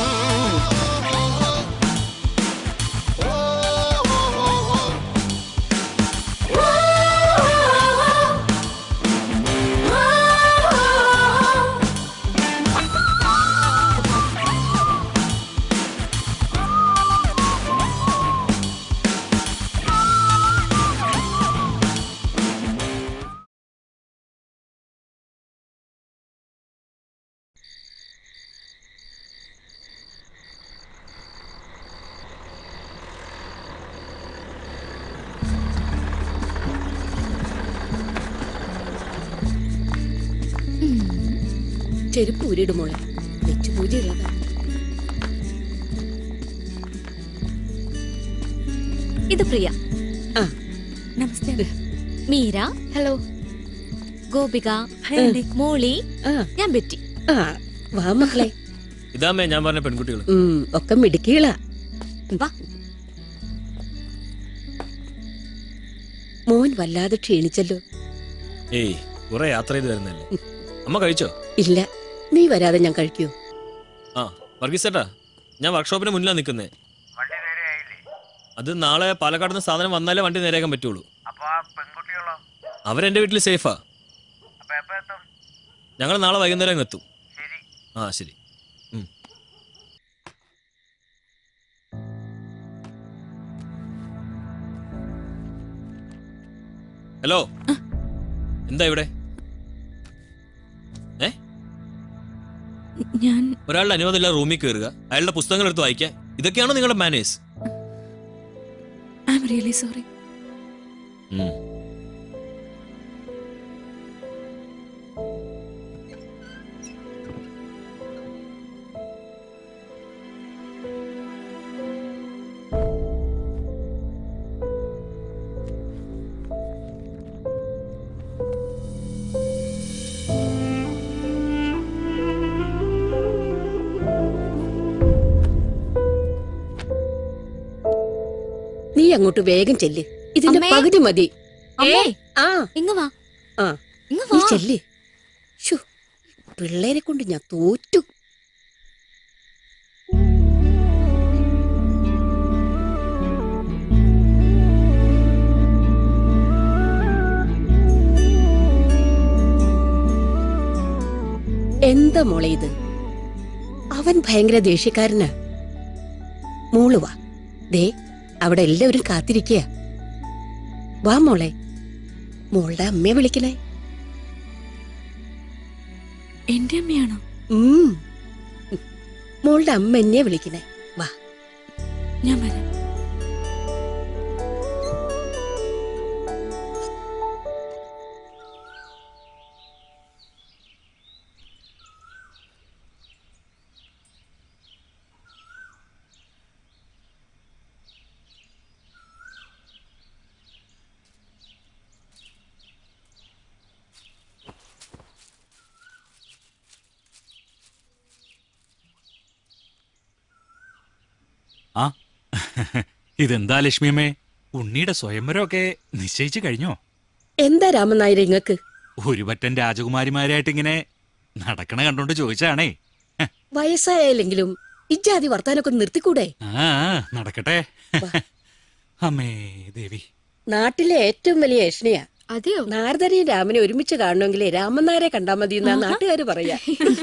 ചെരുപ്പ് ഊരിടും മോളെ വെച്ചു പൂജയുള്ളതാ. ഇത് പ്രിയ. ആ നമസ്തേ. മീര. ഹലോ. ഗോപിക. മോളി. ഞാൻ ബെറ്റി. ആ വാ മക്കളെ. ഇതാമേ ഞാൻ പറഞ്ഞ പെൺകുട്ടികൾ ഒക്കെ മിടുക്കികളാ. വാ. മോൻ വല്ലാതെ ക്ഷീണിച്ചല്ലോ. ഏയ് കുറെ യാത്ര ചെയ്ത് വരുന്നല്ലേ. അമ്മ കഴിച്ചോ? ഇല്ല, നീ വരാതെ ഞാൻ കഴിക്കൂ. ആ വർഗീസ് ചേട്ടാ, ഞാൻ വർക്ക്ഷോപ്പിന് മുന്നിലാണ് നിൽക്കുന്നേ. അത് നാളെ പാലക്കാട് നിന്ന് സാധനം വന്നാലേ വണ്ടി നേരെയാക്കാൻ പറ്റുള്ളൂ. അവരെന്റെ വീട്ടിൽ സേഫാ. ഞങ്ങൾ നാളെ വൈകുന്നേരം എത്തും. ആ ശരി. ഹലോ, എന്താ ഇവിടെ? ഏ ഞാൻ ഒരാളുടെ അനുവാദമില്ല റൂമിൽ കയറുക, അയാളുടെ പുസ്തകങ്ങൾ എടുത്ത് വായിക്കുക, ഇതൊക്കെയാണോ നിങ്ങളുടെ manners? I am really sorry. നീ അങ്ങോട്ട് വേഗം ചെല്ല്, ഇതിന്റെ പകുതി മതി. ആ ഇങ്ങ് വാ. ആ നീ ചെല്ല്. ശോ, പിള്ളേരെ കൊണ്ട് ഞാൻ തോറ്റു. എന്താ മോളെ ഇത്? അവൻ ഭയങ്കര ദേഷ്യക്കാരനാ. മോള് വാ. ദേ അവിടെ എല്ലാവരും കാത്തിരിക്കുക. വാ മോളെ. മോളുടെ അമ്മയെ വിളിക്കണേ. എന്റെ അമ്മയാണോ? മോളുടെ അമ്മ എന്നെ വിളിക്കണേ. വാ. ഞാൻ വരാം. ഇതെന്താ ലക്ഷ്മിയമ്മേ, ഉണ്ണിയുടെ സ്വയംവരമൊക്കെ നിശ്ചയിച്ചു കഴിഞ്ഞോ? എന്താ രാമനായർ ഇങ്ങക്ക്? ഒരു പറ്റം രാജകുമാരിമാരായിട്ട് ഇങ്ങനെ നടക്കണ കണ്ടോണ്ട് ചോദിച്ചാണേ. വയസ്സായാലെങ്കിലും ഇജ്ജാതി വർത്താനൊക്കെ നിർത്തിക്കൂടെ? ആ നടക്കട്ടെ. അമ്മേ ദേവി, നാട്ടിലെ ഏറ്റവും വലിയ ഏഷണിയാ. അതെയോ? നാരദനെയും രാമനെ ഒരുമിച്ച് കാണണമെങ്കിലേ രാമനായരെ കണ്ടാ മതി എന്നാ നാട്ടുകാര് പറയാ.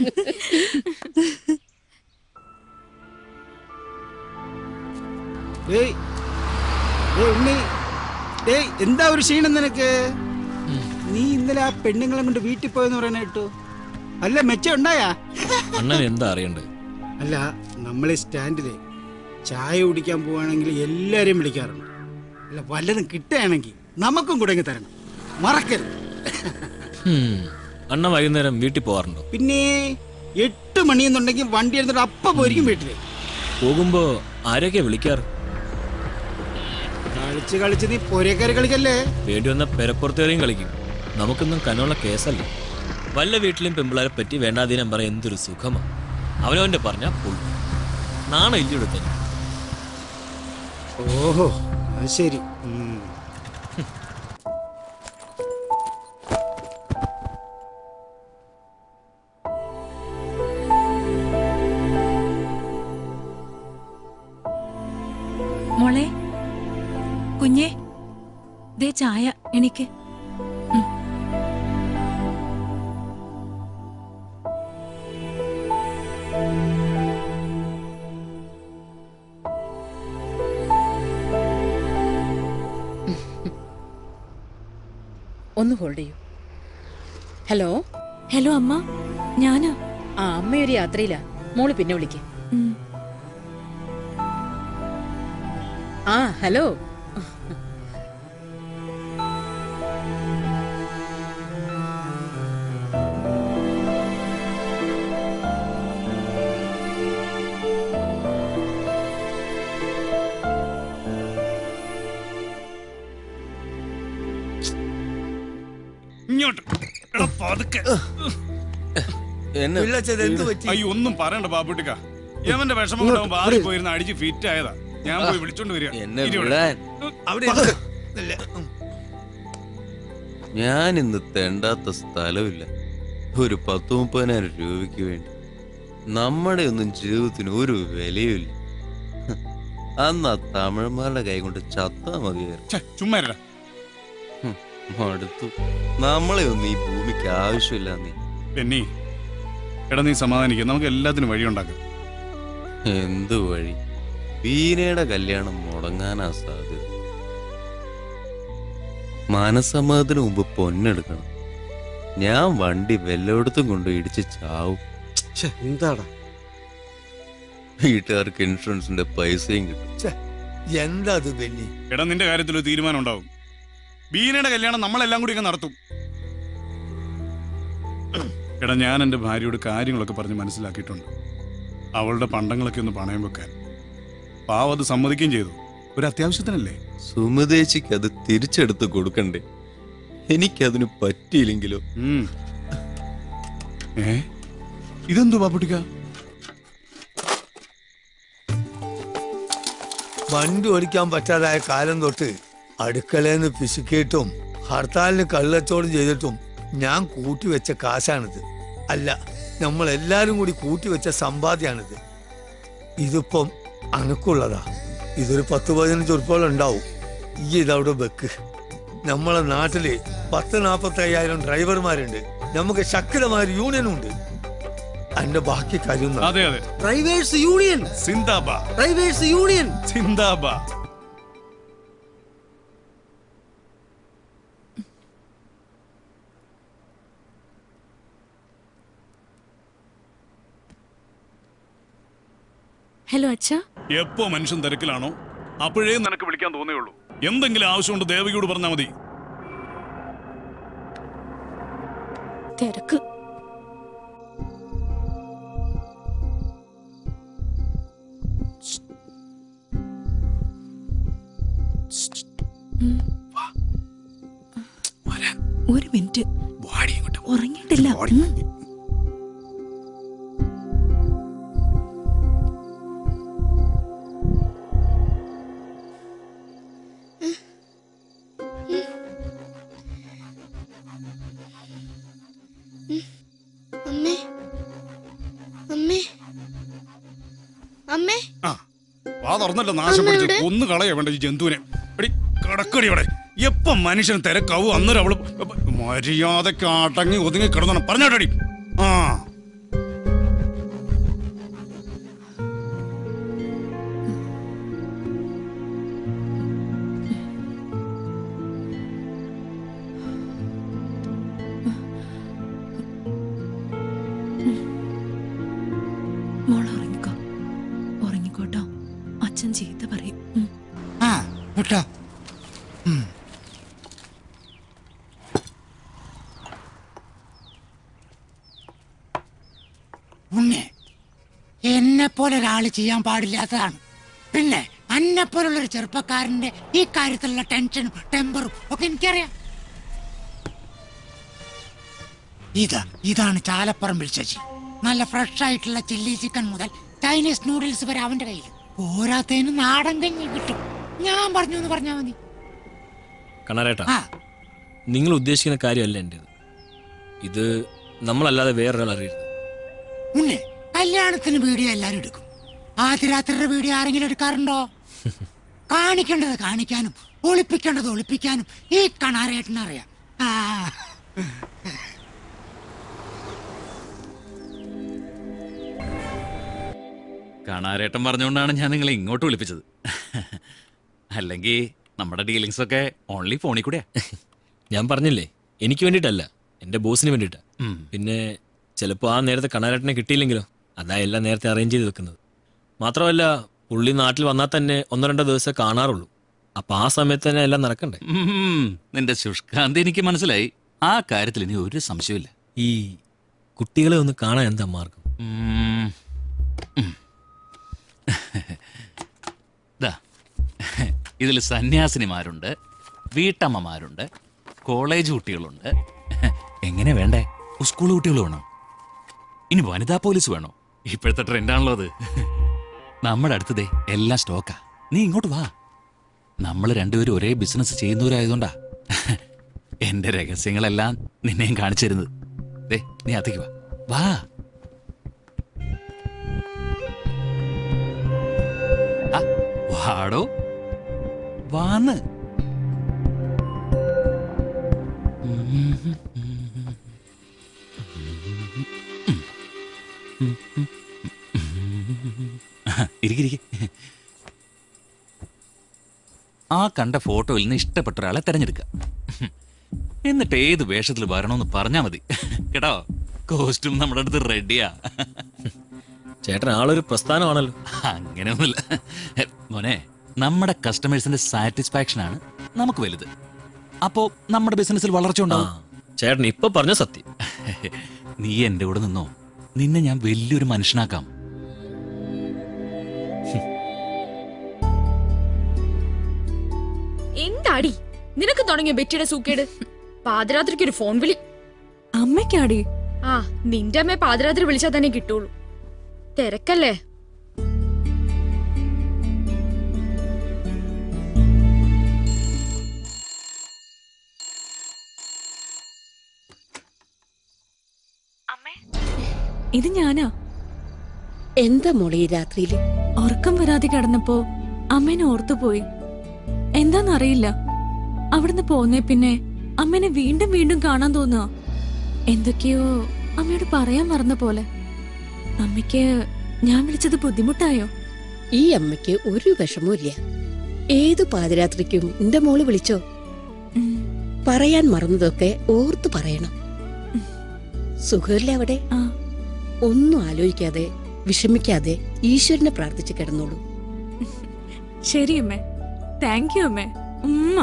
എന്താ ഒരു ക്ഷീണം നിനക്ക്? നീ ഇന്നലെ ആ പെണ്ണുങ്ങളെ കൊണ്ട് വീട്ടിൽ പോയെന്ന് പറയാൻ കേട്ടു. അല്ല മെച്ചം ഉണ്ടായാ? അണ്ണൻ എന്താ അറിയണ്ടേ? അല്ല, നമ്മളെ സ്റ്റാൻഡില് ചായ കുടിക്കാൻ പോവാണെങ്കിൽ എല്ലാരെയും വിളിക്കാറുണ്ട്. അല്ല, വല്ലതും കിട്ടുകയാണെങ്കിൽ നമുക്കും കൂടെ തരണം, മറക്കരുത്. അണ്ണ വൈകുന്നേരം വീട്ടിൽ പോവാറുണ്ടോ? പിന്നെ എട്ട് മണിയെന്നുണ്ടെങ്കിൽ വണ്ടി എടുത്തിട്ട് അപ്പ പോയിരിക്കും വീട്ടില്. പോകുമ്പോ ആരൊക്കെ വിളിക്കാറ്? കളിച്ച് കളിച്ച് നീ പൊരേക്കറി കളിക്കല്ലേ? വേണ്ടി വന്ന പെരപ്പുറത്തേറിയും കളിക്കും. നമുക്കൊന്നും കനുള്ള കേസല്ല. വല്ല വീട്ടിലും പെമ്പിളാരെ പറ്റി വേണ്ടാതീനം പറയാൻ എന്തൊരു സുഖമാ. അവനവന്റെ പറഞ്ഞ പൊള്ളു നാണ ഇല്ലെടുത്ത. ഓഹോ, അത് ശരി. മോളെ, കുഞ്ഞേ, ദേ ചായ എനിക്ക്. ഒന്ന് ഹോൾഡ് ചെയ്യൂ. ഹലോ ഹലോ അമ്മ, ഞാനാ. ആ, അമ്മയൊരു യാത്രയിലാ. മോള് പിന്നെ വിളിക്ക്. ആ ഹലോ. അയ്യോ, ഒന്നും പറയണ്ട ബാബുട്ടിക്ക. യവന്റെ വിഷമം കൊണ്ടാവും ബാറിൽ പോയിരുന്ന അടിച്ച് ഫിറ്റ് ആയതാ. ഞാൻ പോയി വിളിച്ചോണ്ട് വരിക. ഞാൻ ഇന്ന് തെണ്ടാത്ത സ്ഥലമില്ല. ഒരു പത്ത് മുപ്പതിനായിരം രൂപയ്ക്ക് വേണ്ടി നമ്മുടെ ഒന്നും ജീവിതത്തിന് ഒരു വിലയുമില്ല. അന്ന് ആ തമിഴന്മാരുടെ കൈ കൊണ്ട് ചത്താ മതിയായിരുന്നു. ചുമ്മാ അടുത്തു. നമ്മളെ ഒന്നും ഈ ഭൂമിക്ക് ആവശ്യമില്ല. നീ പെണ്ണി, എടാ നീ സമാധാനിക്കുക. നമുക്ക് എല്ലാത്തിനും വഴിയുണ്ടാക്കാം. എന്ത് വഴി? വീണയുടെ കല്യാണം മുടങ്ങാനാ സാധ്യത. മനസമ്മതത്തിന് മുമ്പ് പൊന്നെടുക്കണം. ഞാൻ വണ്ടി വല്ലയിടത്തും കൊണ്ട് ഇടിച്ച് ചാവും. എന്താടാ, വീട്ടുകാർക്ക് ഇൻഷുറൻസിന്റെ പൈസയും കിട്ടും. എന്താ അത് ബെന്നി? എടാ, നിന്റെ കാര്യത്തിൽ ഒരു തീരുമാനം ഉണ്ടാവും. ബീനയുടെ കല്യാണം നമ്മളെല്ലാം കൂടി ഒക്കെ നടത്തും. എടാ, ഞാൻ എൻ്റെ ഭാര്യയോട് കാര്യങ്ങളൊക്കെ പറഞ്ഞ് മനസ്സിലാക്കിയിട്ടുണ്ട്. അവളുടെ പണ്ടങ്ങളൊക്കെ ഒന്ന് പണയം വെക്കാൻ. പാവം അത് സമ്മതിക്കുകയും ചെയ്തു. ഒരു അത്യാവശ്യത്തിനല്ലേ. സുമതേച്ചിക്ക് അത് തിരിച്ചെടുത്ത് കൊടുക്കണ്ടേ? എനിക്കതിന് പറ്റിയില്ലെങ്കിലോ? ഏ ഇതെന്തു ബാബുട്ടിക്ക? വണ്ടി ഓടിക്കാൻ പറ്റാതായ കാലം തൊട്ട് അടുക്കളയെന്ന് പിശുക്കിയിട്ടും ഹർത്താലിന് കള്ളച്ചോടും ചെയ്തിട്ടും ഞാൻ കൂട്ടിവെച്ച കാശാണിത്. അല്ല, നമ്മൾ എല്ലാരും കൂടി കൂട്ടിവെച്ച സമ്പാദ്യാണിത്. ഇതിപ്പം അനക്കുള്ളതാ. ഇതൊരു പത്ത് പതിനഞ്ച് ഉറുപ്പോളം ഉണ്ടാവും. ഈ ഇതവിടെ വെക്ക്. നമ്മളെ നാട്ടില് പത്ത് നാപ്പത്തി അയ്യായിരം ഡ്രൈവർമാരുണ്ട്. നമുക്ക് ശക്തമായ യൂണിയനും ഉണ്ട്. അതിന്റെ ബാക്കി കാര്യം അതെ അതെ ഡ്രൈവേഴ്സ് യൂണിയൻ സിന്ദാബാദ്. ഡ്രൈവേഴ്സ് യൂണിയൻ സിന്ദാബാദ്. ഹലോ അച്ഛാ. എപ്പോ മനുഷ്യൻ തിരക്കിലാണോ അപ്പോഴേ നിനക്ക് വിളിക്കാൻ തോന്നേയുള്ളൂ. എന്തെങ്കിലും ആവശ്യമുണ്ട് ദേവകിയോട് പറഞ്ഞാൽ മതി. തിരക്ക്. ഒരു മിനിറ്റ്, ഉറങ്ങിയിട്ടില്ല. തുറന്നല്ലോ നാശം പിടിച്ചു ഒന്ന് കളയാ വേണ്ട ഈ ജന്തുവിനെ. എടി കടക്കടി അവിടെ. എപ്പം മനുഷ്യൻ തിരക്കാവൂ അന്നേരം അവള് മര്യാദക്ക് അടങ്ങി ഒതുങ്ങി കിടന്നോണം പറഞ്ഞോട്ടടി. ആ മോൾ ഉറങ്ങിക്കോ, ഉറങ്ങിക്കോട്ടോ. അച്ഛൻ ചീത്ത പറയും. ആ വിട്ടോ. ഉണ്ണേ, എന്നെ പോലെ ഒരാള് ചെയ്യാൻ പാടില്ലാത്തതാണ്. പിന്നെ അന്നെ പോലുള്ളൊരു ചെറുപ്പക്കാരന്റെ ഈ കാര്യത്തിലുള്ള ടെൻഷനും ടെമ്പറും ഒക്കെ എനിക്കറിയാം. ഇതാ ഇതാണ് ചാലപ്പറമ്പിൽ ശശി. നല്ല ഫ്രഷ് ആയിട്ടുള്ള ചില്ലി ചിക്കൻ മുതൽ ചൈനീസ് നൂഡിൽസ് വരെ അവന്റെ കയ്യിൽ. പോരാത്തതിന് നാടൻ കഞ്ഞി കിട്ടും. ഞാൻ പറഞ്ഞു എന്ന് പറഞ്ഞാ മതി. കണാരേട്ടാ, നിങ്ങൾ ഉദ്ദേശിക്കുന്ന കാര്യമല്ല എന്റേത്. ഇത് നമ്മളല്ലാതെ വേറൊരാൾ അറിയരുത്. ഉണ്ണേ, കല്യാണത്തിന് വീഡിയോ എല്ലാരും എടുക്കും. ആദ്യ രാത്രിയുടെ വീഡിയോ ആരെങ്കിലും എടുക്കാറുണ്ടോ? കാണിക്കേണ്ടത് കാണിക്കാനും ഒളിപ്പിക്കേണ്ടത് ഒളിപ്പിക്കാനും ഈ കണാരേട്ടനറിയാം. ആ കാണാരേട്ടൻ പറഞ്ഞുകൊണ്ടാണ് ഞാൻ നിങ്ങളെ ഇങ്ങോട്ട് വിളിപ്പിച്ചത്. അല്ലെങ്കിൽ നമ്മുടെ ഡീലിങ്സ് ഒക്കെ ഓൺലി ഫോണിൽ കൂടെയാ. ഞാൻ പറഞ്ഞില്ലേ, എനിക്ക് വേണ്ടിയിട്ടല്ല, എന്റെ ബോസിന് വേണ്ടിയിട്ടാ. പിന്നെ ചിലപ്പോൾ ആ നേരത്തെ കണാരേട്ടനെ കിട്ടിയില്ലെങ്കിലോ, അതാ എല്ലാം നേരത്തെ അറേഞ്ച് ചെയ്ത് വെക്കുന്നത്. മാത്രമല്ല പുള്ളി നാട്ടിൽ വന്നാൽ തന്നെ ഒന്നോ രണ്ടോ ദിവസം കാണാറുള്ളൂ. അപ്പൊ ആ സമയത്ത് തന്നെ എല്ലാം നടക്കണ്ടേ. നിന്റെ ശുഷ്കാന്തി എനിക്ക് മനസ്സിലായി. ആ കാര്യത്തിൽ ഇനി ഒരു സംശയമില്ല. ഈ കുട്ടികളെ ഒന്ന് കാണാൻ എന്താ മാർഗം? ഇതിൽ സന്യാസിനിമാരുണ്ട്, വീട്ടമ്മമാരുണ്ട്, കോളേജ് കുട്ടികളുണ്ട്. എങ്ങനെ വേണ്ടേ? സ്കൂൾ കുട്ടികൾ വേണോ? ഇനി വനിതാ പോലീസ് വേണോ? ഇപ്പോഴത്തെ ട്രെൻഡാണല്ലോ അത്. നമ്മുടെ അടുത്തതേ എല്ലാം സ്റ്റോക്കാ. നീ ഇങ്ങോട്ട് വാ. നമ്മൾ രണ്ടുപേരും ഒരേ ബിസിനസ് ചെയ്യുന്നവരായതുകൊണ്ടാ എന്റെ രഹസ്യങ്ങളെല്ലാം നിന്നെയും കാണിച്ചു തരുന്നത്. ദേ, നീ അകത്തേക്ക് വാ. വാ. വാടോ, വാന്ന്. ഇരിക്കിരിക്കെ. ആ കണ്ട ഫോട്ടോയിൽ നിന്ന് ഇഷ്ടപ്പെട്ട ഒരാളെ തെരഞ്ഞെടുക്കുക. എന്നിട്ട് ഏത് വേഷത്തിൽ വരണമെന്ന് പറഞ്ഞാ മതി കേട്ടോ. കോസ്റ്റ്യൂം നമ്മുടെ അടുത്ത് റെഡിയാ. ചേട്ടൻ ആളൊരു പ്രസ്ഥാനമാണല്ലോ. അങ്ങനെയൊന്നുമില്ല മോനെ. നമ്മുടെ കസ്റ്റമേഴ്സിന്റെ സാറ്റിസ്ഫാക്ഷൻ ആണ് നമുക്ക് വലുത്. അപ്പോ നമ്മുടെ ബിസിനസ്സിൽ വളർച്ച ഉണ്ടാവും. ചേട്ടൻ ഇപ്പൊ പറഞ്ഞ സത്യം. നീ എന്റെ കൂടെ നിന്നോ, നിന്നെ ഞാൻ വലിയൊരു മനുഷ്യനാക്കാം. എന്താടി നിനക്ക് തുടങ്ങിയ ബെറ്റിയുടെ സൂക്കേട്? പാതിരാത്രിക്ക് ഒരു ഫോൺ വിളി. അമ്മയ്ക്കാടി? ആ, നിന്റെ അമ്മയെ പാതിരാത്രി വിളിച്ചാൽ തന്നെ കിട്ടുള്ളൂ. തിരക്കല്ലേ? ഇത് ഞാനാ. എന്താ മോളെ ഈ രാത്രിയില്? ഉറക്കം വരാതെ കിടന്നപ്പോ അമ്മേനെ ഓർത്തുപോയി. എന്താന്നറിയില്ല. അവിടുന്ന് പോന്നേ പിന്നെ അമ്മേനെ വീണ്ടും വീണ്ടും കാണാൻ തോന്നുക. എന്തൊക്കെയോ അമ്മയോട് പറയാൻ മറന്ന പോലെ. അമ്മയ്ക്ക് ഞാൻ വിളിച്ചത് ബുദ്ധിമുട്ടായോ? ഈ അമ്മയ്ക്ക് ഒരു വിഷമവും ഇല്ല. ഏതു പാതിരാത്രിക്കും എന്റെ മോള് വിളിച്ചോ. പറയാൻ മറന്നതൊക്കെ ഓർത്തു പറയണം. സുഖമില്ല അവിടെ? ഒന്നും ആലോചിക്കാതെ വിഷമിക്കാതെ ഈശ്വരനെ പ്രാർത്ഥിച്ച് കിടന്നോളൂ. ശരി അമ്മേ. താങ്ക് യു അമ്മേ. ഉമ്മ.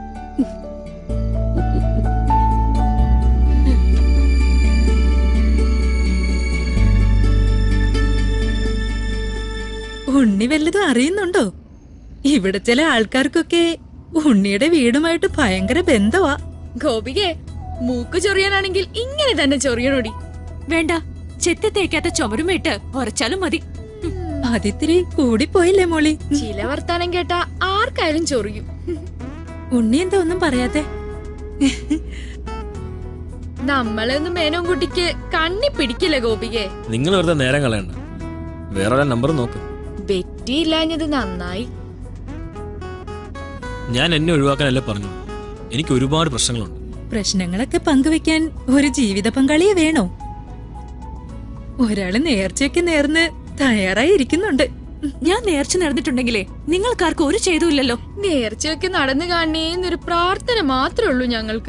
ഉണ്ണി വല്ലതും അറിയുന്നുണ്ടോ? ഇവിടെ ചില ആൾക്കാർക്കൊക്കെ ഉണ്ണിയുടെ വീടുമായിട്ട് ഭയങ്കര ബന്ധവാ. ഗോപികെ, മൂക്ക് ചൊറിയാനാണെങ്കിൽ ഇങ്ങനെ തന്നെ ചൊറിയണോടി. വേണ്ട, ചെത്തി തേക്കാത്ത ചുമരുമേട്ട് ഉറച്ചാലും മതി. അതിത്തിരി കൂടിപ്പോയില്ലേ മോളി? ചില വർത്താനം കേട്ടാ ആർക്കായാലും ചൊറിയും. ഉണ്ണി എന്താ ഒന്നും പറയാത്തെ? നമ്മളെ ഒന്നും മേനോൻ കുട്ടിക്ക് കണ്ണി പിടിക്കില്ല ഗോപികെ. നിങ്ങൾ വെറുതെ നേരം കളയണ്ട. വേറെ നമ്പർ നോക്ക്. ബെറ്റി പറ്റിയില്ലാഞ്ഞത് നന്നായി. ഞാൻ എന്നെ ഒഴിവാക്കാനല്ല പറഞ്ഞു. എനിക്ക് ഒരുപാട് പ്രശ്നങ്ങളുണ്ട്. പ്രശ്നങ്ങളൊക്കെ പങ്കുവെക്കാൻ ഒരു ജീവിത പങ്കാളിയെ വേണോ? ഒരാള് നേർച്ചയൊക്കെ നേർന്ന് തയ്യാറായി ഇരിക്കുന്നുണ്ട്. ഞാൻ നേർച്ച നടന്നിട്ടുണ്ടെങ്കിലേ നിങ്ങൾക്കാർക്കും ഒരു ചെയ്തുമില്ലല്ലോ. നേർച്ചയൊക്കെ നടന്നു കാണേന്നൊരു പ്രാർത്ഥന മാത്രമേ ഉള്ളൂ ഞങ്ങൾക്ക്.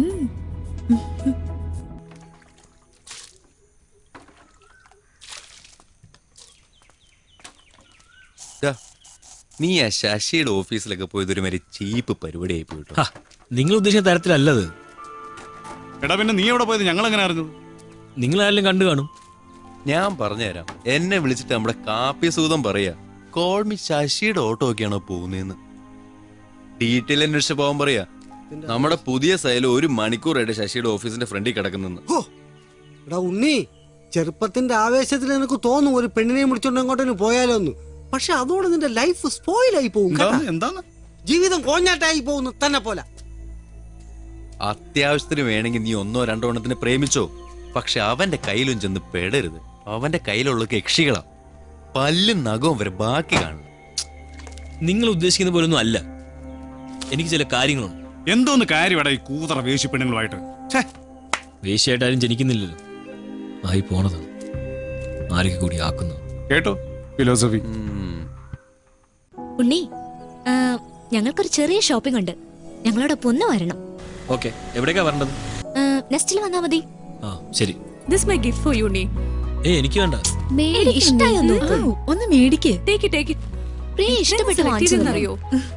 നീ ആ ശശിയുടെ ഓഫീസിലൊക്കെ പോയത് ഒരു മാതിരി ചീപ്പ് പരിപാടിയായി പോയിട്ടോ. നിങ്ങൾ ഉദ്ദേശിച്ച തരത്തിലല്ലത്. എടാ പിന്നെ നീ എവിടെ പോയത്? ഞങ്ങൾ എങ്ങനെ അറിഞ്ഞു? നിങ്ങളാരെങ്കിലും കണ്ടു കാണും. ഞാൻ പറഞ്ഞുതരാം. എന്നെ വിളിച്ചിട്ട് നമ്മുടെ കാപ്പി സൂതം പറയാ കോൾമി ശശിയുടെ ഓട്ടോ ഒക്കെയാണോ പോകുന്നതെന്ന്. ഡീറ്റെയിൽ അന്വേഷിച്ച് പോകാൻ പറയാ. നമ്മുടെ പുതിയ സൈലം ഒരു മണിക്കൂറായിട്ട് ശശിയുടെ ഓഫീസിന്റെ ഫ്രണ്ടിൽ കിടക്കുന്നെന്ന്. ഉണ്ണി, ചെറുപ്പത്തിന്റെ ആവേശത്തിൽ എനിക്ക് തോന്നും ഒരു പെണ്ണിനെ വിളിച്ചോണ്ട് അങ്ങോട്ടേക്ക് പോയാലോ എന്ന്. പക്ഷെ അതോടെ നിന്റെ ലൈഫ് സ്പോയിലായി പോകും. ജീവിതം കോഞ്ഞാട്ടായി പോകുന്നു തന്നെ പോലെ. അത്യാവശ്യത്തിന് വേണമെങ്കിൽ നീ ഒന്നോ രണ്ടോ എണ്ണത്തിന് പ്രേമിച്ചോ, പക്ഷെ അവന്റെ കയ്യിലും ചെന്ന് പെടരുത്. അവന്റെ കയ്യിലുള്ള യക്ഷികളാ, പല്ലും നഖവും വരെ ബാക്കി കാണും. നിങ്ങൾ ഉദ്ദേശിക്കുന്ന പോലൊന്നും അല്ല. എനിക്ക് ചില കാര്യങ്ങളുണ്ട്. എന്തോന്ന് കാര്യം ഈ കൂതറ വേശി പെണ്ണുങ്ങളുമായിട്ട്? വേശിയായിട്ടാരും ജനിക്കുന്നില്ലല്ലോ, ആയി പോണതാണ്. ആരൊക്കെ കൂടി ആക്കുന്നു. കേട്ടോ ഫിലോസഫി. ഉണ്ണി, ഞങ്ങൾക്കൊരു ചെറിയ ഷോപ്പിംഗ് ഉണ്ട്. ഞങ്ങളോടൊപ്പം ഒന്ന് വരണം. ഓക്കെ, എവിടേക്കാ വരേണ്ടത്? നെക്സ്റ്റിൽ വന്നാ മതി. ആ ശരി. This my gift for you നീ. ഏയ് എനിക്ക് വേണ്ട. ഇഷ്ടായോ നോക്ക്. ഒന്ന് മേടിക്ക്. Take it take it. Priya ഇഷ്ടപ്പെട്ട് വാങ്ങിച്ചതറിയോ?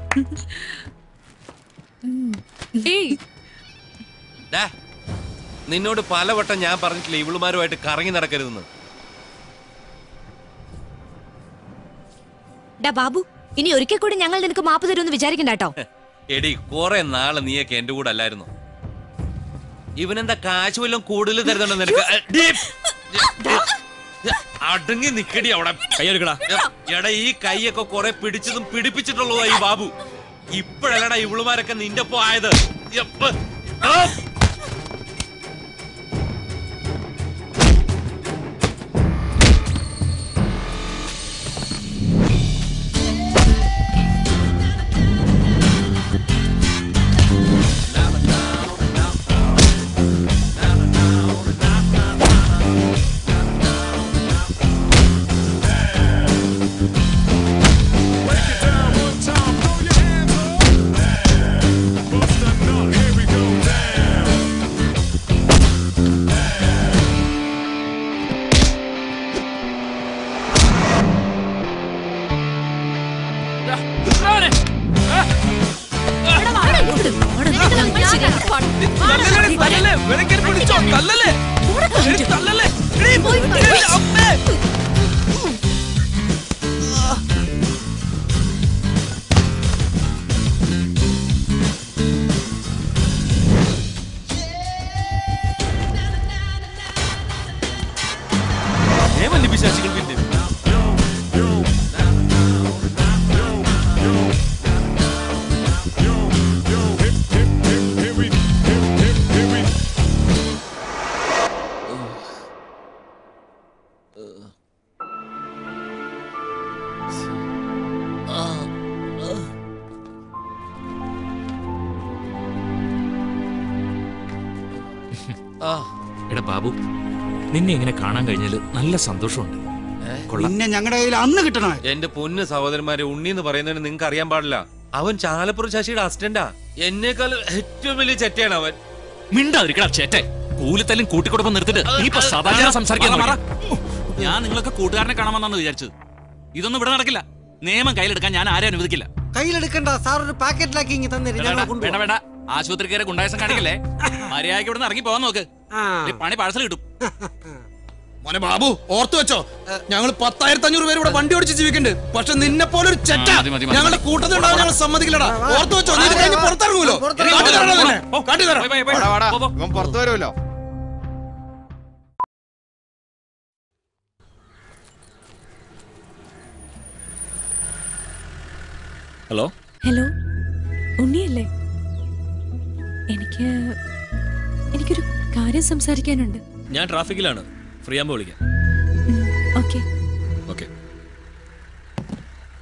ഏയ് നിന്നോട് പലവട്ടം ഞാൻ പറഞ്ഞിട്ടില്ല ഇവളുമാരുമായിട്ട് കറങ്ങി നടക്കരുതെന്ന്. ഡാ ബാബു, ഇനി ഒരിക്കൽ കൂടി ഞങ്ങൾ നിനക്ക് മാപ്പ് തരുമെന്ന് വിചാരിക്കണ്ട കേട്ടോ. എടി കുറെ നാള് നീയൊക്കെ എന്റെ കൂടെ അല്ലായിരുന്നു. ഇവനെന്താ കാശ് വല്ലതും കൂടുതൽ തരുന്നുണ്ടോ നിനക്ക്? അടങ്ങി നിക്കടി അവിടെ. കൈയെടുക്കടാ. എടാ ഈ കൈയൊക്കെ കുറെ പിടിച്ചതും പിടിപ്പിച്ചിട്ടുള്ളതാ ഈ ബാബു. ഇപ്പഴല്ലടാ ഇവളുമാരൊക്കെ നിന്റെ ഒപ്പം ആയത്. എടാ ബാബു, നിന്നെ ഇങ്ങനെ കാണാൻ കഴിഞ്ഞാല് നല്ല സന്തോഷമുണ്ട്. നിന്നെ ഞങ്ങളുടെ കയ്യിൽ അന്ന് കിട്ടണേ. എന്റെ പൊന്ന് സഹോദരന്മാരെ, ഉണ്ണി എന്ന് പറയുന്നതിന് നിങ്ങൾക്ക് അറിയാൻ പാടില്ല. അവൻ ചാലപ്പുറം ശശിയുടെ അസിസ്റ്റന്റാ. എന്നേക്കാൾ ഏറ്റവും വലിയ ചെറ്റയാണ് അവൻ. മിണ്ടാതിരിക്കടാ ചേറ്റെ. കൂലിത്തല്ലും കൂട്ടിക്കൊടുപ്പം നിർത്തിട്ട് നീ ഇപ്പൊ സാധാരണ സംസാരിക്കാൻ. ഞാൻ നിങ്ങളൊക്കെ കൂട്ടുകാരനെ കാണാമെന്നാണ് വിചാരിച്ചത്. ഇതൊന്നും ഇവിടെ നടക്കില്ല. നിയമം കയ്യിലെടുക്കാൻ ഞാൻ ആരും അനുവദിക്കില്ല. കയ്യിലെടുക്കണ്ട സാർ, ഒരു പാക്കറ്റിലാക്കി ഇങ്ങ് തന്നേര്. വേണ്ട വേണ്ട, ആശുപത്രി കയറി ഗുണ്ടായസം കാണിക്കല്ലേ. മര്യാദയ്ക്ക് ഇവിടെ നിന്ന് ഇറങ്ങി പോകാൻ നോക്ക്. പണി പാഴ്സൽ കിട്ടും. മോനെ ബാബു, ഓർത്തു വെച്ചോ, ഞങ്ങൾ പത്തായിരത്തി അഞ്ഞൂറ് പേര് ഇവിടെ വണ്ടി ഓടിച്ച് ജീവിക്കുന്നുണ്ട്. പക്ഷെ നിന്നെ പോലെ ഒരു ചെറ്റ ഞങ്ങളുടെ കൂട്ടത്തിൽ ഉണ്ടാവും ഞങ്ങൾ സമ്മതിക്കില്ലടാ. ഓർത്തു വെച്ചോ, നീ കഴിഞ്ഞ് പുറത്തിറങ്ങൂലോ. പുറത്തു വരുമല്ലോ. ഹലോ ഹലോ, ഉണ്ണിയല്ലേ? എനിക്ക് എനിക്കൊരു കാര്യം സംസാരിക്കാനുണ്ട്. ഞാൻ ട്രാഫിക്കിലാണ്. ഫ്രീ ആകുമ്പോൾ വിളിക്കാം. Okay okay.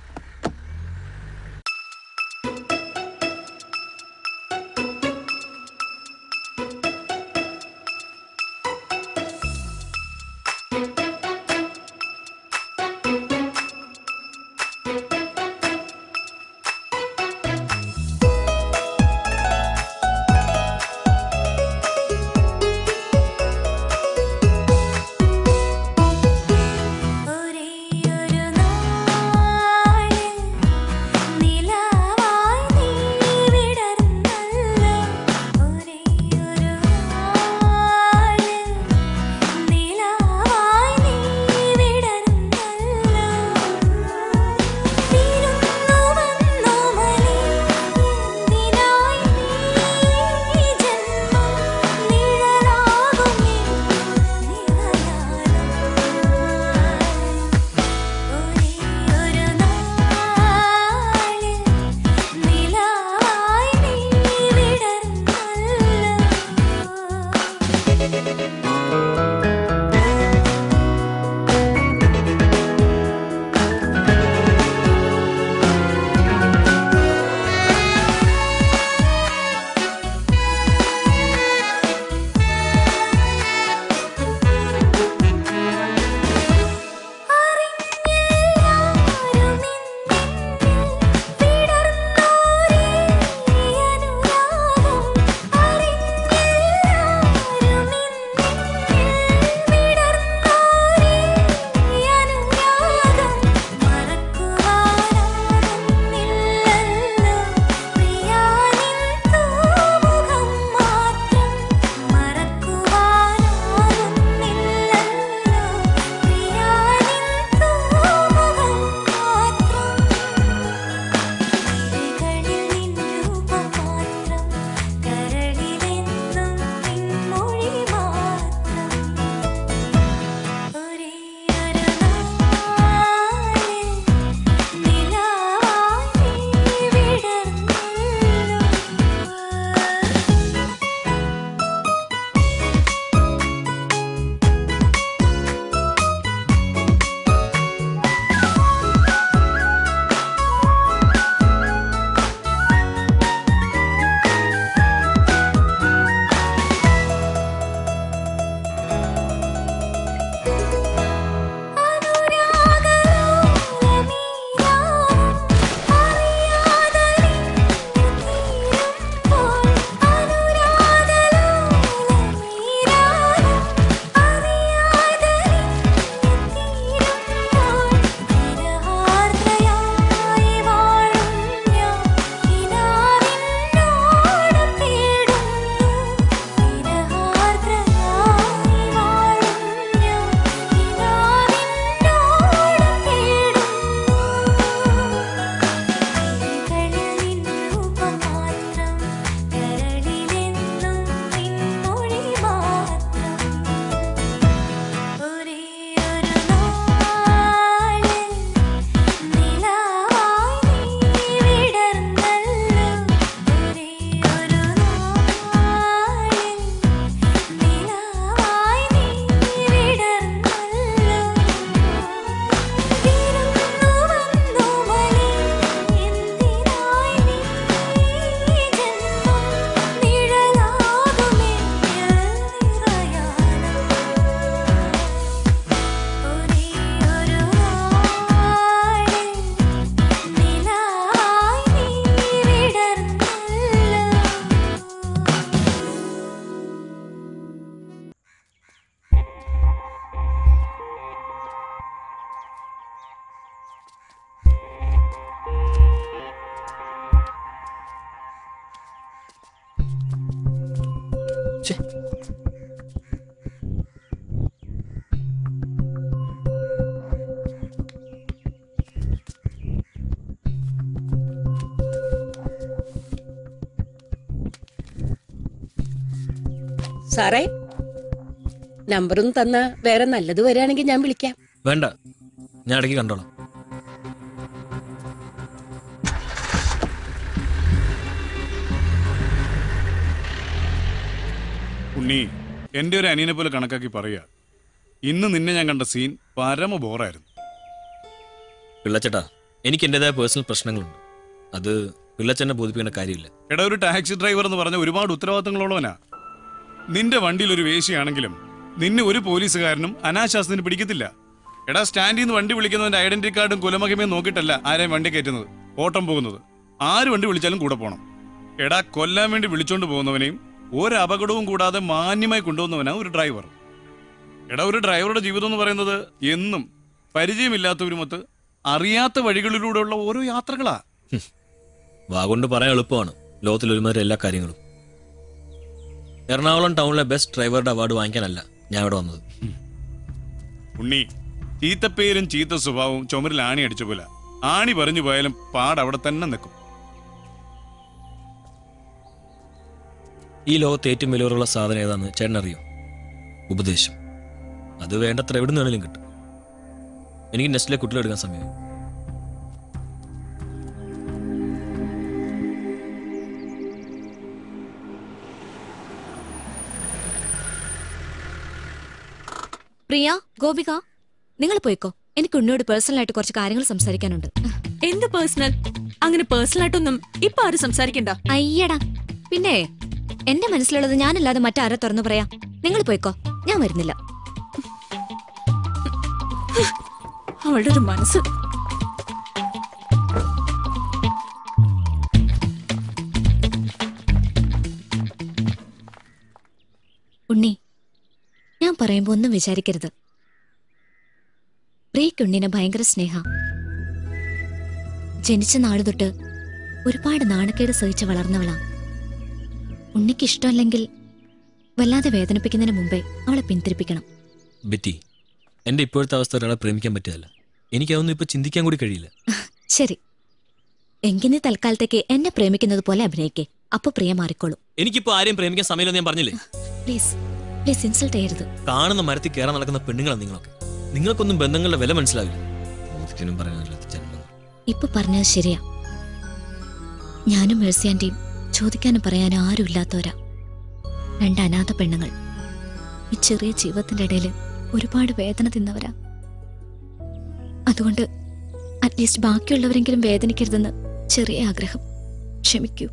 സാറേ, നമ്പറൊന്നും തന്നാ വേറെ നല്ലത് വരികയാണെങ്കിൽ ഞാൻ വിളിക്കാം. വേണ്ട, ഞാൻ ഇടയ്ക്ക് കണ്ടോളാം. ഉണ്ണി, എന്റെ ഒരു അനിയനെ പോലെ കണക്കാക്കി പറയാ, ഇന്ന് നിന്നെ ഞാൻ കണ്ട സീൻ പരമ ബോറായിരുന്നു. പിള്ളച്ചേട്ടാ, എനിക്ക് എന്റേതായ പേഴ്സണൽ പ്രശ്നങ്ങളുണ്ട്. അത് പിള്ളച്ചെന്നെ ബോധിപ്പിക്കേണ്ട കാര്യമില്ല. എടാ, ഒരു ടാക്സി ഡ്രൈവർ എന്ന് പറഞ്ഞ ഒരുപാട് ഉത്തരവാദിത്തങ്ങളുള്ളവനാ. നിന്റെ വണ്ടിയിൽ ഒരു വേശിയാണെങ്കിലും നിന്നെ ഒരു പോലീസുകാരനും അനാശാസ്ത്രത്തിന് പിടിക്കത്തില്ല. എടാ, സ്റ്റാൻഡിൽ നിന്ന് വണ്ടി വിളിക്കുന്നവന്റെ ഐഡന്റിറ്റി കാർഡും കുലമഹിമയും നോക്കിയിട്ടല്ല ആരെയും വണ്ടി കയറ്റുന്നത്, ഓട്ടം പോകുന്നത്. ആര് വണ്ടി വിളിച്ചാലും കൂടെ പോണം. എടാ, കൊല്ലാൻ വേണ്ടി വിളിച്ചോണ്ട് പോകുന്നവനെയും ഒരു അപകടവും കൂടാതെ മാന്യമായി കൊണ്ടുപോകുന്നവനാ ഒരു ഡ്രൈവർ. എടാ, ഒരു ഡ്രൈവറുടെ ജീവിതം എന്ന് പറയുന്നത് എന്നും പരിചയമില്ലാത്തവരുമൊത്ത് അറിയാത്ത വഴികളിലൂടെയുള്ള ഓരോ യാത്രകളാ. വാഗൊണ്ട് പറയാൻ എളുപ്പമാണ് ലോകത്തിൽ ഒരുമാതിരി എല്ലാ കാര്യങ്ങളും. എറണാകുളം ടൗണിലെ ബെസ്റ്റ് ഡ്രൈവറുടെ അവാർഡ് വാങ്ങിക്കാനല്ല ഞാൻ ഇവിടെ വന്നത്. ഉണ്ണി, ചീത്തപ്പേരും ചീത്ത സ്വഭാവവും ചുമരിൽ ആണി അടിച്ച പോലെ. ആണി പറഞ്ഞു പോയാലും പാട് അവിടെ തന്നെ നിൽക്കും. ഈ ലോകത്ത് ഏറ്റവും വിലയുള്ള സാധനം ഏതാന്ന് ചേട്ടൻ അറിയോ? ഉപദേശം. അത് വേണ്ടത്ര എവിടെ നിന്നാണെങ്കിലും കിട്ടും. എനിക്ക് നെസ്റ്റിലെ കുട്ടികളെടുക്കാൻ സമയം. പ്രിയ, ഗോപിക, നിങ്ങൾ പോയിക്കോ. എനിക്ക് ഉണ്ണിയോട് പേഴ്സണൽ ആയിട്ട് കുറച്ച് കാര്യങ്ങൾ സംസാരിക്കാനുണ്ട്. എന്ത് പേഴ്സണൽ? അങ്ങനെ പേഴ്സണൽ ആയിട്ടൊന്നും ഇപ്പൊ ആരും സംസാരിക്കണ്ട. അയ്യടാ, പിന്നെ എന്റെ മനസ്സിലുള്ളത് ഞാനല്ലാതെ മറ്റാരെ തുറന്നു പറയാ. നിങ്ങൾ പോയിക്കോ, ഞാൻ വരുന്നില്ല. അവളുടെ ഒരു മനസ്സ്. ഉണ്ണി, ഞാൻ പറയുമ്പോ ഒന്നും വിചാരിക്കരുത്. പ്രിയക്ക് ഉണ്ണിനെ ഭയങ്കര സ്നേഹ. ജനിച്ച നാളു തൊട്ട് ഒരുപാട് നാണക്കേട് സഹിച്ച് വളർന്നവളാ. ഉണ്ണിക്ക് ഇഷ്ടമല്ലെങ്കിൽ വല്ലാതെ വേദനിപ്പിക്കുന്നതിന് മുമ്പേ അവളെ പിന്തിരിപ്പിക്കണം. ബെറ്റി, എന്റെ ഇപ്പോഴത്തെ അവസ്ഥ ഒരാളെ പ്രേമിക്കാൻ പറ്റിയതല്ല. എനിക്കതൊന്നും ഇപ്പൊ ചിന്തിക്കാൻ കൂടി കഴിയില്ല. ശരി, എങ്കിൽ നീ തൽക്കാലത്തേക്ക് എന്നെ പ്രേമിക്കുന്നത് പോലെ അഭിനയിക്കേ. അപ്പൊ പ്രിയ മാറിക്കോളൂ. എനിക്കിപ്പോ ആരെയും പ്രേമിക്കാൻ സമയമില്ലെന്ന് ഞാൻ പറഞ്ഞില്ലേ? പ്ലീസ് പ്ലീസ് ഇൻസൾട്ട് ചെയ്യരുത്. കാണുന്ന മരത്തിൽ കയറാൻ നടക്കുന്ന പെണ്ണുങ്ങളാണ് നിങ്ങളൊക്കെ. നിങ്ങൾക്കൊന്നും ബന്ധങ്ങളുടെ വില മനസ്സിലാവില്ല. ബോധിക്കാനും പറയാനില്ല ജന്മം. ഇപ്പൊ പറഞ്ഞത് ശരിയാ. ഞാനും മേഴ്സി ആന്റിയും ചോദിക്കാനും പറയാനും ആരും ഇല്ലാത്തവരാ. രണ്ട് അനാഥ പെണ്ണുങ്ങൾ. ഈ ചെറിയ ജീവിതത്തിന്റെ ഇടയിൽ ഒരുപാട് വേദന തിന്നവരാ. അതുകൊണ്ട് അറ്റ്ലീസ്റ്റ് ബാക്കിയുള്ളവരെങ്കിലും വേദനിക്കരുതെന്ന് ചെറിയ ആഗ്രഹം. ക്ഷമിക്കൂ.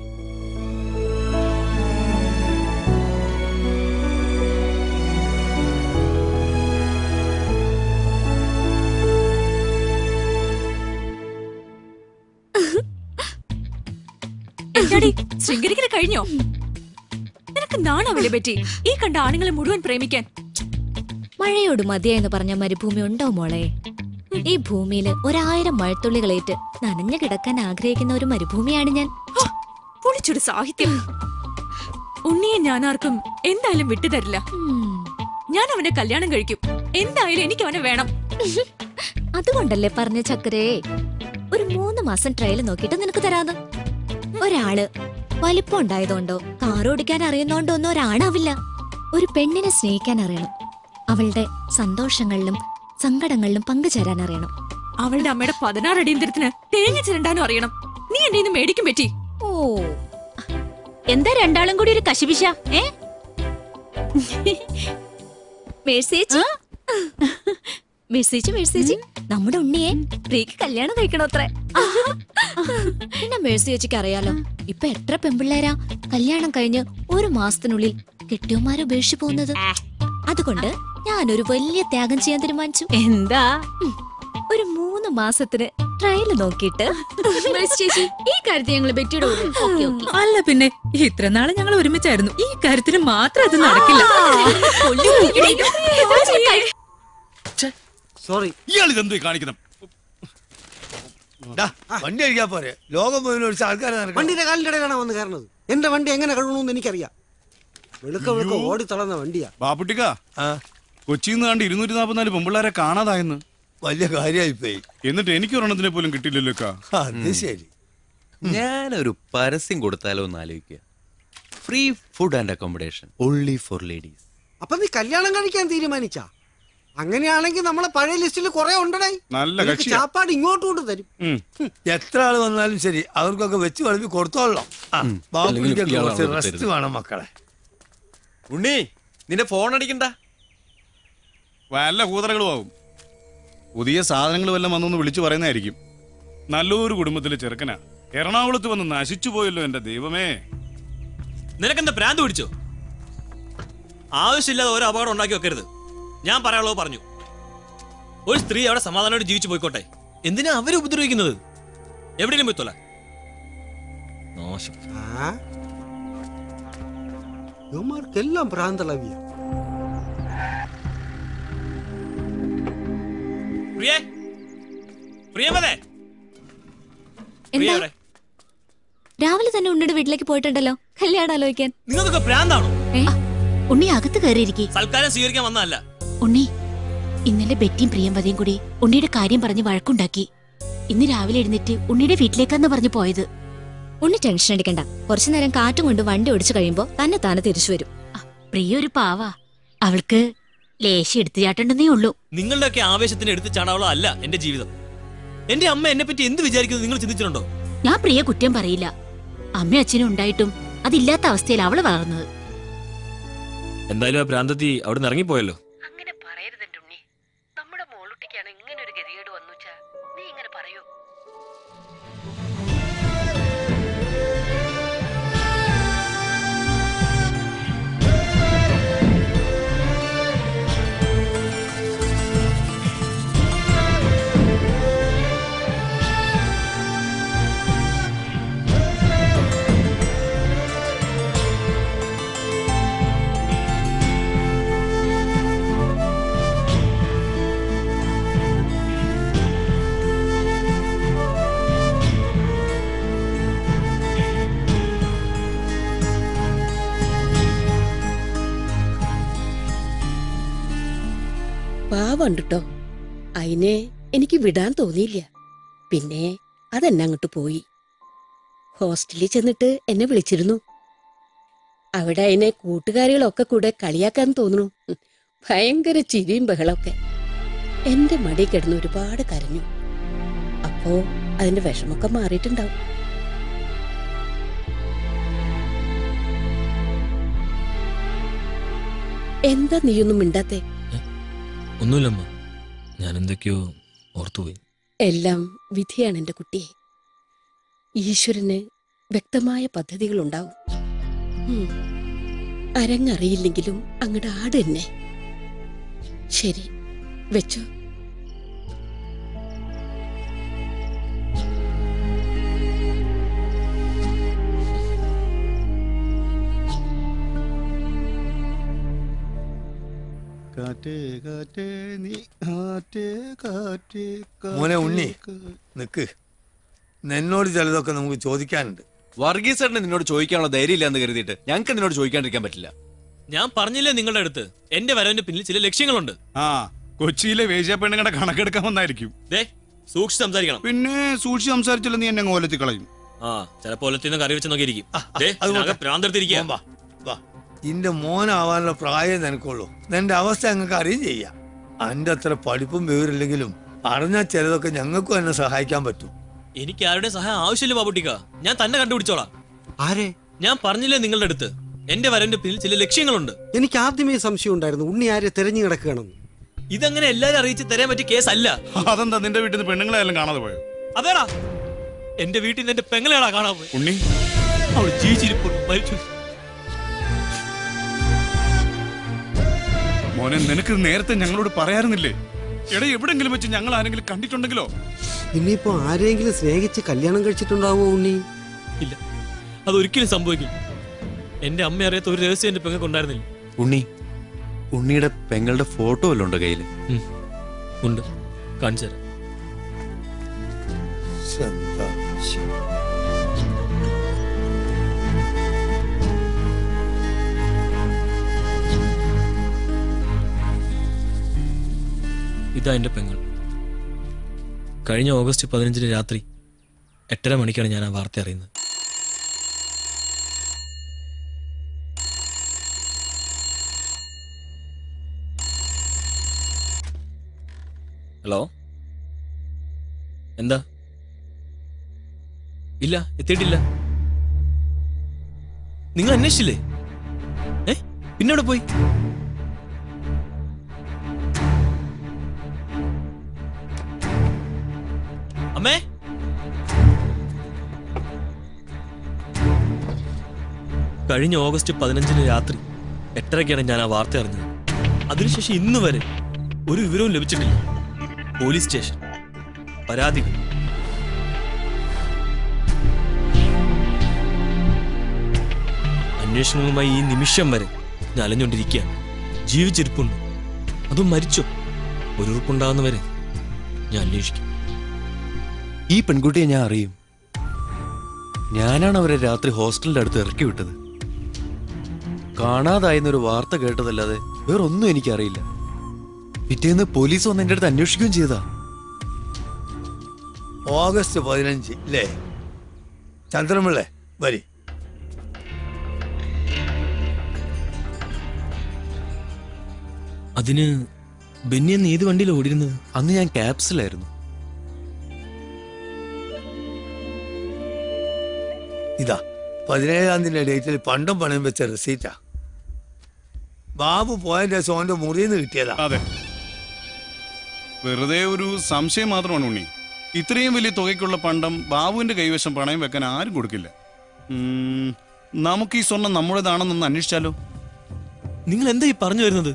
എന്താടി, ശൃംഗരിക്കല് കഴിഞ്ഞോ? നിനക്ക് നാണാവില്ലേ പറ്റി ഈ കണ്ട ആണുങ്ങളെ മുഴുവൻ പ്രേമിക്കാൻ? മഴയോട് മതിയെന്ന് പറഞ്ഞ മരുഭൂമി ഉണ്ടോ മോളെ? ഈ ഭൂമിയില് ഒരായിരം മഴത്തുള്ളികളേറ്റ് നനഞ്ഞു കിടക്കാൻ ആഗ്രഹിക്കുന്ന ഒരു മരുഭൂമിയാണ് ഞാൻ. പൊളിച്ചൊരു സാഹിത്യം. ഉണ്ണിയെ ഞാൻ ആർക്കും എന്തായാലും വിട്ടുതരില്ല. ഞാൻ അവനെ കല്യാണം കഴിക്കും. എന്തായാലും എനിക്ക് അവനെ വേണം. അതുകൊണ്ടല്ലേ പറഞ്ഞ ചക്കരേ, ഒരു മൂന്ന് മാസം ട്രയൽ നോക്കിട്ട് നിനക്ക് തരാന്ന്. ഒരാള് വലിപ്പം ഉണ്ടായതുകൊണ്ടോ കാർ ഓടിക്കാൻ അറിയുന്നോണ്ടോ ഒന്നും ഒരാണാവില്ല. ഒരു പെണ്ണിനെ സ്നേഹിക്കാൻ അറിയണം. അവളുടെ സന്തോഷങ്ങളിലും സങ്കടങ്ങളിലും പങ്കുചേരാൻ അറിയണം. അവളുടെ അമ്മയുടെ പതിനാറ് അടിയന്തരത്തിന് തേങ്ങ ചിരണ്ടാനും അറിയണം. നീ എന്റെ ഇന്ന് മേടിക്കും പറ്റി. ഓ, എന്താ രണ്ടാളും കൂടി ഒരു കശിപിശ? ഏ മേഴ്സേച്ചി, മേഴ്സേച്ചി മേഴ്സേച്ചി നമ്മുടെ ഉണ്ണിയെ പ്രിയക്ക് കല്യാണം കഴിക്കണോത്രേ. പിന്നെ മേഴ്സി ചേച്ചിക്ക് അറിയാലോ, ഇപ്പൊ എത്ര പെമ്പിള്ളേരാ കല്യാണം കഴിഞ്ഞ് ഒരു മാസത്തിനുള്ളിൽ കെട്ടിയോമാരെ ഉപേക്ഷിച്ചു പോകുന്നത്. അതുകൊണ്ട് ഞാനൊരു വലിയ ത്യാഗം ചെയ്യാൻ തീരുമാനിച്ചു. എന്താ? ഒരു മൂന്ന് മാസത്തിന് ട്രയൽ നോക്കിയിട്ട് ചേച്ചി ഈ കാര്യത്തിൽ ഞങ്ങൾ ബെറ്റിയുടെ അല്ല പിന്നെ ഇത്ര നാള് ഞങ്ങൾ ഒരുമിച്ചായിരുന്നു. ഈ കാര്യത്തിന് മാത്രം അത് നടക്കില്ല. സോറി, ഇയാൾ ഇതെന്തോ കാണിക്കണം. വണ്ടി കഴിക്കാൻ പോരെ, ലോകം മുഴുവൻ ഒഴിച്ച് ആൾക്കാരെ നടക്കണം. വണ്ടിയുടെ കാലിന്റെ ഇടയിലാണ് വന്ന് കയറുന്നത്. എന്റെ വണ്ടി എങ്ങനെ കഴുകണമെന്ന് എനിക്കറിയാം. വെളുക്ക വെളുക്ക ഓടി തളർന്ന വണ്ടിയാ. ബാപ്പുട്ടിക്ക കൊച്ചിന്ന് കണ്ട് ഇരുന്നൂറ്റി നാപ്പത്തിനാല് പെമ്പിള്ളാരെ കാണാതായെന്ന്. വലിയ കാര്യമായിപ്പോയി. എന്നിട്ട് എനിക്ക് ഒരെണ്ണത്തിനെ പോലും കിട്ടിയില്ലല്ലോ. അത് ശരി. ഞാനൊരു പരസ്യം കൊടുത്താലോ എന്ന് ആലോചിക്കുക. Free food and accommodation only for ladies. അപ്പൊ നീ കല്യാണം കഴിക്കാൻ തീരുമാനിച്ചാ? അങ്ങനെയാണെങ്കിൽ നമ്മളെ പഴയ ലിസ്റ്റിൽ കുറെ ഉണ്ടേ. നല്ല ചാപ്പാട് ഇങ്ങോട്ട് കൊണ്ട് തരും. എത്ര ആള് വന്നാലും ശരി അവർക്കൊക്കെ വെച്ച് വളർത്തി കൊടുത്തോളാം. റെസ്റ്റ് വേണം മക്കളെ. ഉണ്ണി നിന്റെ ഫോൺ അടിക്കണ്ട. വല്ല കൂതറകളും ആവും. പുതിയ സാധനങ്ങൾ വല്ലതും വന്നൊന്ന് വിളിച്ചു പറയുന്നതായിരിക്കും. നല്ലൊരു കുടുംബത്തിലെ ചെറുക്കനാ എറണാകുളത്ത് വന്ന് നശിച്ചു പോയല്ലോ എന്റെ ദൈവമേ. നിനക്കെന്താ ഭ്രാന്ത് പിടിച്ചോ? ആവശ്യമില്ലാതെ ഓരോ അപകടം ഉണ്ടാക്കി വെക്കരുത്. ഞാൻ പറയാനുള്ളത് പറഞ്ഞു. ഒരു സ്ത്രീ അവിടെ സമാധാനമായിട്ട് ജീവിച്ചു പോയിക്കോട്ടെ. എന്തിനാ അവരെ ഉപദ്രവിക്കുന്നത്? എവിടെയും പോയിത്തോല. ഇവന്മാർക്കെല്ലാം ഭ്രാന്തളവിയ. പ്രിയേ പ്രിയമതേ എന്താ രാവിലെ തന്നെ ഉണ്ണിയുടെ വീട്ടിലേക്ക് പോയിട്ടുണ്ടല്ലോ കല്യാണം ആലോചിക്കാൻ. നിങ്ങൾക്കൊക്കെ ഭ്രാന്താണോ? ഉണ്ണി അകത്ത് കയറിയിരിക്കും. സൽക്കാരം സ്വീകരിക്കാൻ വന്നതല്ല. ഉണ്ണി ഇന്നലെ ബെറ്റിയും പ്രിയംവതയും കൂടി ഉണ്ണിയുടെ കാര്യം പറഞ്ഞ് വഴക്കുണ്ടാക്കി. ഇന്ന് രാവിലെ എഴുന്നേറ്റ് ഉണ്ണിയുടെ വീട്ടിലേക്കാന്ന് പറഞ്ഞു പോയത്. ഉണ്ണി ടെൻഷൻ അടിക്കണ്ട. കുറച്ചു നേരം കാറ്റും കൊണ്ട് വണ്ടി ഓടിച്ചു കഴിയുമ്പോ തന്നെ താനെ തിരിച്ചു വരും. പ്രിയ ഒരു പാവാ. അവൾക്ക് ലേശി എടുത്തു ചാട്ടണ്ടെന്നേ ഉള്ളൂ. നിങ്ങളുടെയൊക്കെ ആവേശത്തിന് എടുത്തു ചാടാവളോ അല്ല എന്റെ ജീവിതം. എന്റെ അമ്മ എന്നെ പറ്റി എന്ത് വിചാരിക്കുന്നത് നിങ്ങൾ ചിന്തിച്ചിട്ടുണ്ടോ? ഞാൻ പ്രിയ കുറ്റം പറയില്ല. അമ്മയും അച്ഛനും ഉണ്ടായിട്ടും അതില്ലാത്ത അവസ്ഥയിൽ അവള് വളർന്നത്. എന്തായാലും ആ ഭ്രാന്തത്തി അവിടെ നിന്ന് ഇറങ്ങിപ്പോയല്ലോ. അങ്ങനെ പറയരുത് എന്റെ ഉണ്ണി. നമ്മുടെ മോളുട്ടിക്കാണ് ഇങ്ങനെ ഒരു ഗതികേട് വന്നു വെച്ചാ നീ ഇങ്ങനെ പറയൂ. പാവണ്ടിട്ടോ. അതിനെ എനിക്ക് വിടാൻ തോന്നിയില്ല. പിന്നെ അതെന്നെ അങ്ങോട്ട് പോയി. ഹോസ്റ്റലിൽ ചെന്നിട്ട് എന്നെ വിളിച്ചിരുന്നു. അവിടെ അതിനെ കൂട്ടുകാരികളൊക്കെ കൂടെ കളിയാക്കാൻ തോന്നുന്നു. ഭയങ്കര ചിരിയും ബഹളമൊക്കെ. എന്റെ മടി കിടന്ന് ഒരുപാട് കരഞ്ഞു. അപ്പോ അതിന്റെ വിഷമൊക്കെ മാറിയിട്ടുണ്ടാവും. എന്താ നീയൊന്നും മിണ്ടാത്തെ? ഒന്നുമില്ലമ്മ, ഞാൻ എന്തൊക്കെയോ ഓർത്തുപോയി. എല്ലാം വിധിയാണ് എന്റെ കുട്ടിയെ. ഈശ്വരന് വ്യക്തമായ പദ്ധതികൾ ഉണ്ടാവും. അരങ്ങറിയില്ലെങ്കിലും അങ്ങടെ ആട് തന്നെ. ശരി, വെച്ചോ. മോനെ ഉണ്ണി നിക്ക്. എന്നോട് ചിലതൊക്കെ നമുക്ക് ചോദിക്കാനുണ്ട്. വർഗീസേട്ടന് നിന്നോട് ചോദിക്കാനുള്ള ധൈര്യം ഇല്ലാന്ന് കരുതിയിട്ട് ഞങ്ങൾക്ക് നിന്നോട് ചോദിക്കാണ്ടിരിക്കാൻ പറ്റില്ല. ഞാൻ പറഞ്ഞില്ലേ നിങ്ങളുടെ അടുത്ത് എന്റെ വരവിന്റെ പിന്നിൽ ചില ലക്ഷ്യങ്ങളുണ്ട്. ആ കൊച്ചിയിലെ വേശ്യ പെണ്ണുങ്ങളുടെ കണക്കെടുക്കാൻ വന്നായിരിക്കും. സൂക്ഷിച്ച് സംസാരിക്കണം. പിന്നെ സൂക്ഷിച്ച് സംസാരിച്ചല്ലോ നീ എന്നെ കോലത്തി കളയും. ആ ചിലപ്പോ ഒലത്തിന്ന് കറി വെച്ച് നോക്കിയിരിക്കും. പ്രാന്തർത്തിരിക്കുക. ഇന്റെ മോനാവാനുള്ള പ്രായം നിനക്കുള്ളൂ. നിന്റെ അവസ്ഥ ഞങ്ങൾക്ക് അറിയും ചെയ്യാം. അന്റെ അത്ര പഠിപ്പും വിവരമില്ലെങ്കിലും അറിഞ്ഞാൽ ചിലതൊക്കെ ഞങ്ങൾക്കും എന്നെ സഹായിക്കാൻ പറ്റും. എനിക്ക് ആരുടെ സഹായം ആവശ്യമില്ല ബാബുട്ടിക്ക. ഞാൻ തന്നെ കണ്ടുപിടിച്ചോളാം. ആരെ? ഞാൻ പറഞ്ഞില്ലേ നിങ്ങളുടെ അടുത്ത് എന്റെ വരവിന്റെ പിന്നിൽ ചില ലക്ഷ്യങ്ങളുണ്ട്. എനിക്ക് ആദ്യമേ സംശയം ഉണ്ടായിരുന്നു ഉണ്ണി ആരെ തെരഞ്ഞു കിടക്കുകയാണെന്ന്. ഇതങ്ങനെ എല്ലാരും അറിയിച്ച് തരാൻ പറ്റിയ കേസല്ല. അതെന്താ നിന്റെ വീട്ടിൽ നിന്ന് പെണ്ണുങ്ങളെല്ലാം കാണാതെ പോയോ? അതേടാ, എന്റെ വീട്ടിൽ നിന്ന് എന്റെ പെങ്ങളെയാടാ കാണാൻ പോയി. ഉണ്ണി അവൾ ജീവിച്ചിരിപ്പോ മരിച്ചു. മോനെ, നിനക്ക് നേരത്തെ ഞങ്ങളോട് പറയാറുന്നില്ലേ? എടാ, എവിടെങ്കിലും വെച്ച് ഞങ്ങൾ ആരെങ്കിലും കണ്ടിട്ടുണ്ടെങ്കിലോ? ഇനിയിപ്പോ ആരെങ്കിലും സ്നേഹിച്ച് കല്യാണം കഴിച്ചിട്ടുണ്ടാവോ ഉണ്ണി? ഇല്ല, അതൊരിക്കലും സംഭവിക്കില്ല. എന്റെ അമ്മ അറിയാത്ത ഒരു രഹസ്യം എന്റെ പെങ്ങൾക്ക് ഉണ്ടായിരുന്നില്ല. ഉണ്ണി, ഉണ്ണിയുടെ പെങ്ങളുടെ ഫോട്ടോ വല്ലതും ഉണ്ടോ കയ്യില്? ഉണ്ട്, കാണിച്ചു തരാം. ഇതാ എൻ്റെ പെങ്ങൾ. കഴിഞ്ഞ ഓഗസ്റ്റ് പതിനഞ്ചിന് രാത്രി എട്ടര മണിക്കാണ് ഞാൻ ആ വാർത്ത അറിയുന്നത്. ഹലോ, എന്താ? ഇല്ല, എത്തിയിട്ടില്ല. നിങ്ങൾ അന്വേഷിച്ചില്ലേ? ഏ പിന്നെ എവിടെ പോയി? അമ്മേ, കഴിഞ്ഞ ഓഗസ്റ്റ് പതിനഞ്ചിന് രാത്രി എട്ടരയ്ക്കാണ് ഞാൻ ആ വാർത്ത അറിഞ്ഞത്. അതിനുശേഷം ഇന്ന് വരെ ഒരു വിവരവും ലഭിച്ചിട്ടില്ല. പോലീസ് സ്റ്റേഷൻ, പരാതികൾ, അന്വേഷണവുമായി ഈ നിമിഷം വരെ ഞാൻ അലഞ്ഞുകൊണ്ടിരിക്കുകയാണ്. ജീവിച്ചിരിപ്പുണ്ട്, അതും മരിച്ചോ? ഒരു ഉറപ്പുണ്ടാകുന്നവരെ ഞാൻ അന്വേഷിക്കും. ഈ പെൺകുട്ടിയെ ഞാൻ അറിയും. ഞാനാണ് അവരെ രാത്രി ഹോസ്റ്റലിന്റെ അടുത്ത് ഇറക്കി വിട്ടത്. കാണാതായെന്നൊരു വാർത്ത കേട്ടതല്ലാതെ വേറൊന്നും എനിക്കറിയില്ല. പിറ്റേന്ന് പോലീസ് വന്ന് എൻ്റെ അടുത്ത് അന്വേഷിക്കുകയും ചെയ്താ. ഓഗസ്റ്റ് പതിനഞ്ച് അല്ലേ? ചന്ദ്രമിള്ളേ വരി. അതിന് ബെന്നി ഏത് വണ്ടിയിൽ ഓടിയിരുന്നത്? അന്ന് ഞാൻ ക്യാപ്സിലായിരുന്നു. ഇതാ പതിനേഴാം തീയതി ഡേറ്റിൽ പണ്ടും പണയം വെച്ച റെസീറ്റാ. ബാബു പോയതിന്റെ സോന്റെ മുറിയിൽ നിന്ന് കിട്ടിയതാ. അതെ, വെറുതെ ഒരു സംശയം മാത്രമാണ് ഉണ്ണി. ഇത്രയും വലിയ തുകയ്ക്കുള്ള പണ്ടം ബാബുവിന്റെ കൈവശം പണയം വെക്കാൻ ആരും കൊടുക്കില്ല. നമുക്ക് ഈ സ്വർണം നമ്മുടേതാണെന്നൊന്ന് അന്വേഷിച്ചാലോ? നിങ്ങൾ എന്താ ഈ പറഞ്ഞു വരുന്നത്?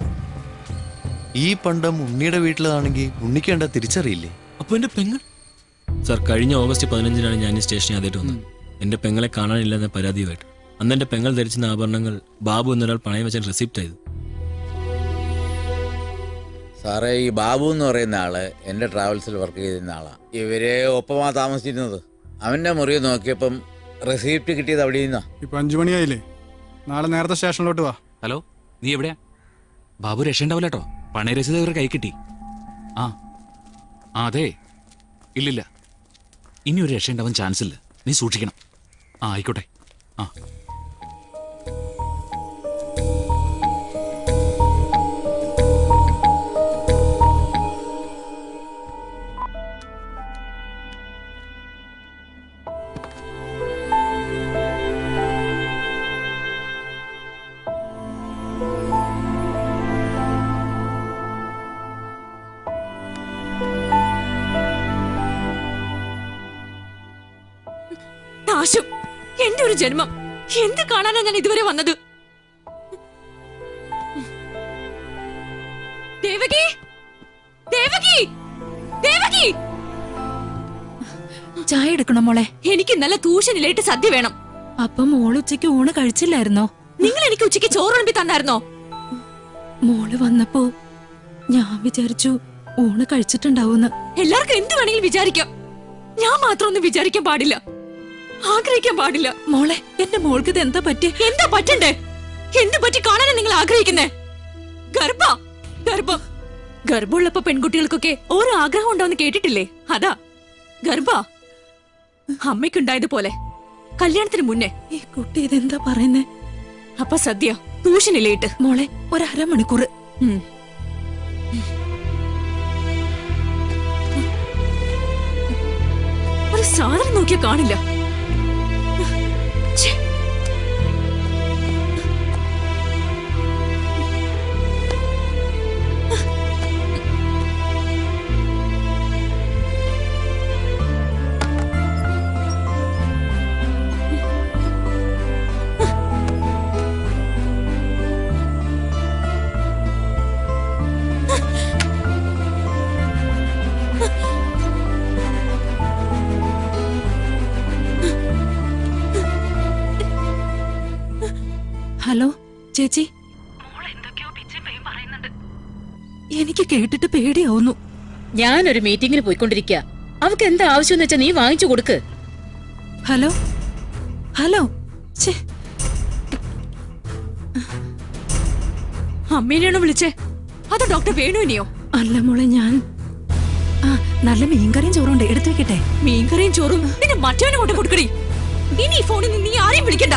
ഈ പണ്ടം ഉണ്ണിയുടെ വീട്ടിലാണെങ്കിൽ ഉണ്ണിക്ക് എന്താ തിരിച്ചറിയില്ലേ? അപ്പൊ എന്റെ പെങ്ങൾ? സാർ, കഴിഞ്ഞ ഓഗസ്റ്റ് പതിനഞ്ചിനാണ് ഞാൻ ഈ സ്റ്റേഷനിൽ ആദ്യമായിട്ട് വന്നത്. എന്റെ പെങ്ങളെ കാണാനില്ലെന്ന പരാതിയുമായിട്ട്. അന്ന് എന്റെ പെങ്ങൾ ധരിച്ചിരുന്ന ആഭരണങ്ങൾ ബാബു എന്നൊരാൾ പണയം വെച്ചാൽ റെസിപ്റ്റ് ആയത്. സാറേ, ഈ ബാബു എന്ന് പറയുന്ന ആള് എന്റെ ട്രാവൽസിൽ വർക്ക് ചെയ്തിരുന്ന ആളാണ്. ഇവരെ ഒപ്പമാ താമസിച്ചിരുന്നത്. അവന്റെ മുറി നോക്കിയപ്പം റെസിപ്റ്റ് കിട്ടിയത് അവിടെ നിന്നാ. ഇപ്പൊ അഞ്ചു മണിയായില്ലേ? നാളെ നേരത്തെ സ്റ്റേഷനിലോട്ട് വാ. ഹലോ, നീ എവിടെയാ? ബാബു രക്ഷയുണ്ടാവില്ല കേട്ടോ. പണയ രസീത് ഇവരുടെ കൈ കിട്ടി. ആ ആ അതെ, ഇല്ലില്ല, ഇനി ഒരു രക്ഷയുണ്ടാവാൻ ചാൻസ് ഇല്ല. നീ സൂക്ഷിക്കണം. ആ ആയിക്കോട്ടെ. ആ നാശം, എന്റെ ഒരു ജന്മം. എന്ത് കാണാനാ ഞാൻ ഇതുവരെ വന്നത്? ദേവകി, ദേവകി, ദേവകി, ചായ എടുക്കണം മോളെ. എനിക്ക് നല്ല തൂഷനിലായിട്ട് സദ്യ വേണം. അപ്പൊ മോള് ഉച്ചയ്ക്ക് ഊണ് കഴിച്ചില്ലായിരുന്നോ? നിങ്ങൾ എനിക്ക് ഉച്ചയ്ക്ക് ചോറ് വിളമ്പി തന്നായിരുന്നോ? മോള് വന്നപ്പോ ഞാൻ വിചാരിച്ചു ഊണ് കഴിച്ചിട്ടുണ്ടാവുന്ന്. എല്ലാവർക്കും എന്ത് വേണമെങ്കിലും വിചാരിക്കാം, ഞാൻ മാത്രം ഒന്നും വിചാരിക്കാൻ പാടില്ല, ആഗ്രഹിക്കാൻ പാടില്ല. മോളെ, എന്റെ മോൾക്ക് ഇത് എന്താ പറ്റി? എന്താ പറ്റണ്ടേ? എന്ത് പറ്റി കാണാനാ നിങ്ങൾ ആഗ്രഹിക്കുന്നേ? ഗർഭ ഗർഭം ഗർഭമുള്ളപ്പോ പെൺകുട്ടികൾക്കൊക്കെ ഓരോ ആഗ്രഹം ഉണ്ടാവുന്ന കേട്ടിട്ടില്ലേ? അതാ ഗർഭ അമ്മയ്ക്കുണ്ടായതുപോലെ കല്യാണത്തിന് മുന്നേ. ഈ കുട്ടി ഇതെന്താ പറയുന്നേ? അപ്പൊ സദ്യ ട്യൂഷനിലേട്ട്. മോളെ, ഒരു അരമണിക്കൂർ. ഒരു സാധനം നോക്കിയാ കാണില്ല. ഹലോ ചേച്ചി, എനിക്ക് കേട്ടിട്ട് പേടിയാവുന്നു. ഞാനൊരു മീറ്റിംഗിന് പോയിക്കൊണ്ടിരിക്കുക. അവക്ക് എന്താ ആവശ്യം വെച്ചാ നീ വാങ്ങിച്ചു കൊടുക്ക്. ഹലോ ഹലോ, അമ്മേനെയാണോ വിളിച്ചേ? അതോ ഡോക്ടർ വേണുവിനെയോ? അല്ല മോളെ ഞാൻ ആ നല്ല മീൻകറിയും ചോറുണ്ട് എടുത്തു വെക്കട്ടെ. മീൻകറിയും ചോറും പിന്നെ മറ്റവനെ കൊണ്ട് കൊടുക്കടി. ഇനി ഈ ഫോണിൽ നിന്ന് നീ ആരെയും വിളിക്കണ്ട.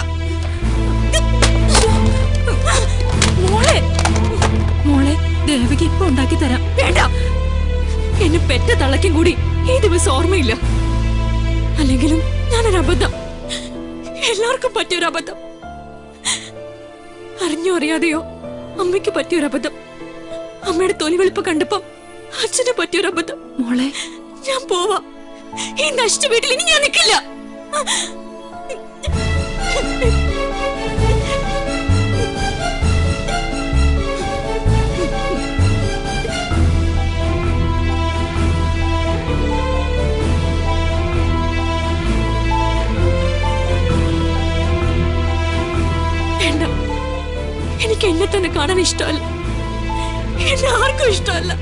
മോളെ മോളെ ദേവകി ഇപ്പൊ ഉണ്ടാക്കി തരാം. വേണ്ട, എന്നെ പെറ്റ തള്ളയ്ക്കും കൂടി ഈ ദിവസം ഓർമ്മയില്ല. അല്ലെങ്കിലും ഞാനൊരു അബദ്ധം, എല്ലാവർക്കും പറ്റിയൊരു അബദ്ധം, അറിഞ്ഞോ അറിയാതെയോ അമ്മയ്ക്ക് പറ്റിയൊരു അബദ്ധം, അമ്മയുടെ തൊലി വെളുപ്പ് കണ്ടപ്പം അച്ഛന് പറ്റിയൊരു അബദ്ധം. മോളെ ഞാൻ പോവാ. ഈ നശിച്ച വീട്ടിൽ ഇനി ഞാൻ നിൽക്കില്ല. വേണ്ട, എനിക്ക് എന്നെ തന്നെ കാണാൻ ഇഷ്ടമല്ല, എന്നെ ആർക്കും ഇഷ്ടമല്ല.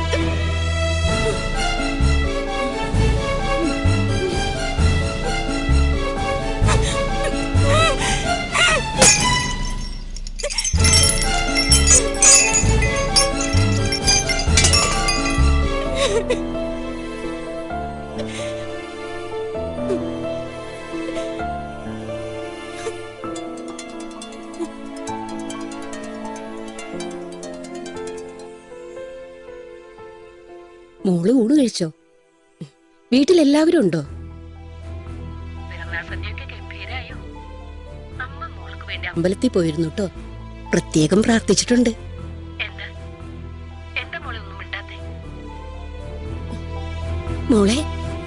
മോള് ഊണ് കഴിച്ചോ? വീട്ടിലെല്ലാവരും ഉണ്ടോ? അമ്പലത്തിൽ പോയിരുന്നു കേട്ടോ. പ്രത്യേകം പ്രാർത്ഥിച്ചിട്ടുണ്ട്. മോളെ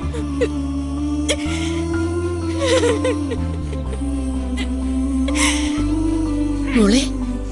മോളെ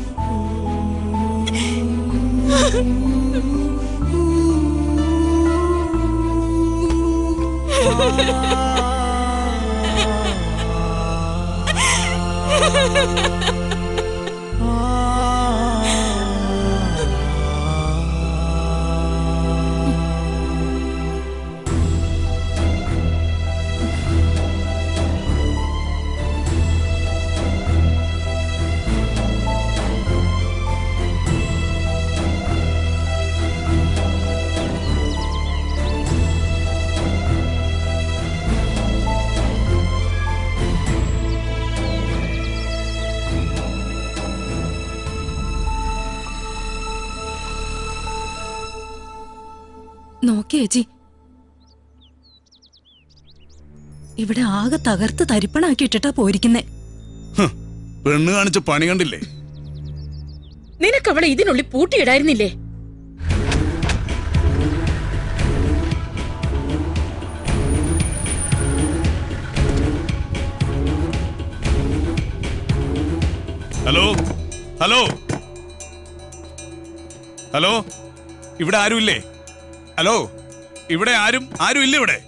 നോക്കിയേ ചേച്ചി, ഇവിടെ ആകെ തകർത്ത് തരിപ്പണാക്കി ഇട്ടിട്ടാ പോയിരിക്കുന്നേ. പെണ്ണ് കാണിച്ച പണി കണ്ടില്ലേ? നിനക്ക് അവളെ ഇതിനുള്ളിൽ പൂട്ടിയിടായിരുന്നില്ലേ? ഹലോ ഹലോ ഹലോ, ഇവിടെ ആരുമില്ലേ? ഹലോ, ഇവിടെ ആരും ആരും ഇല്ല ഇവിടെ.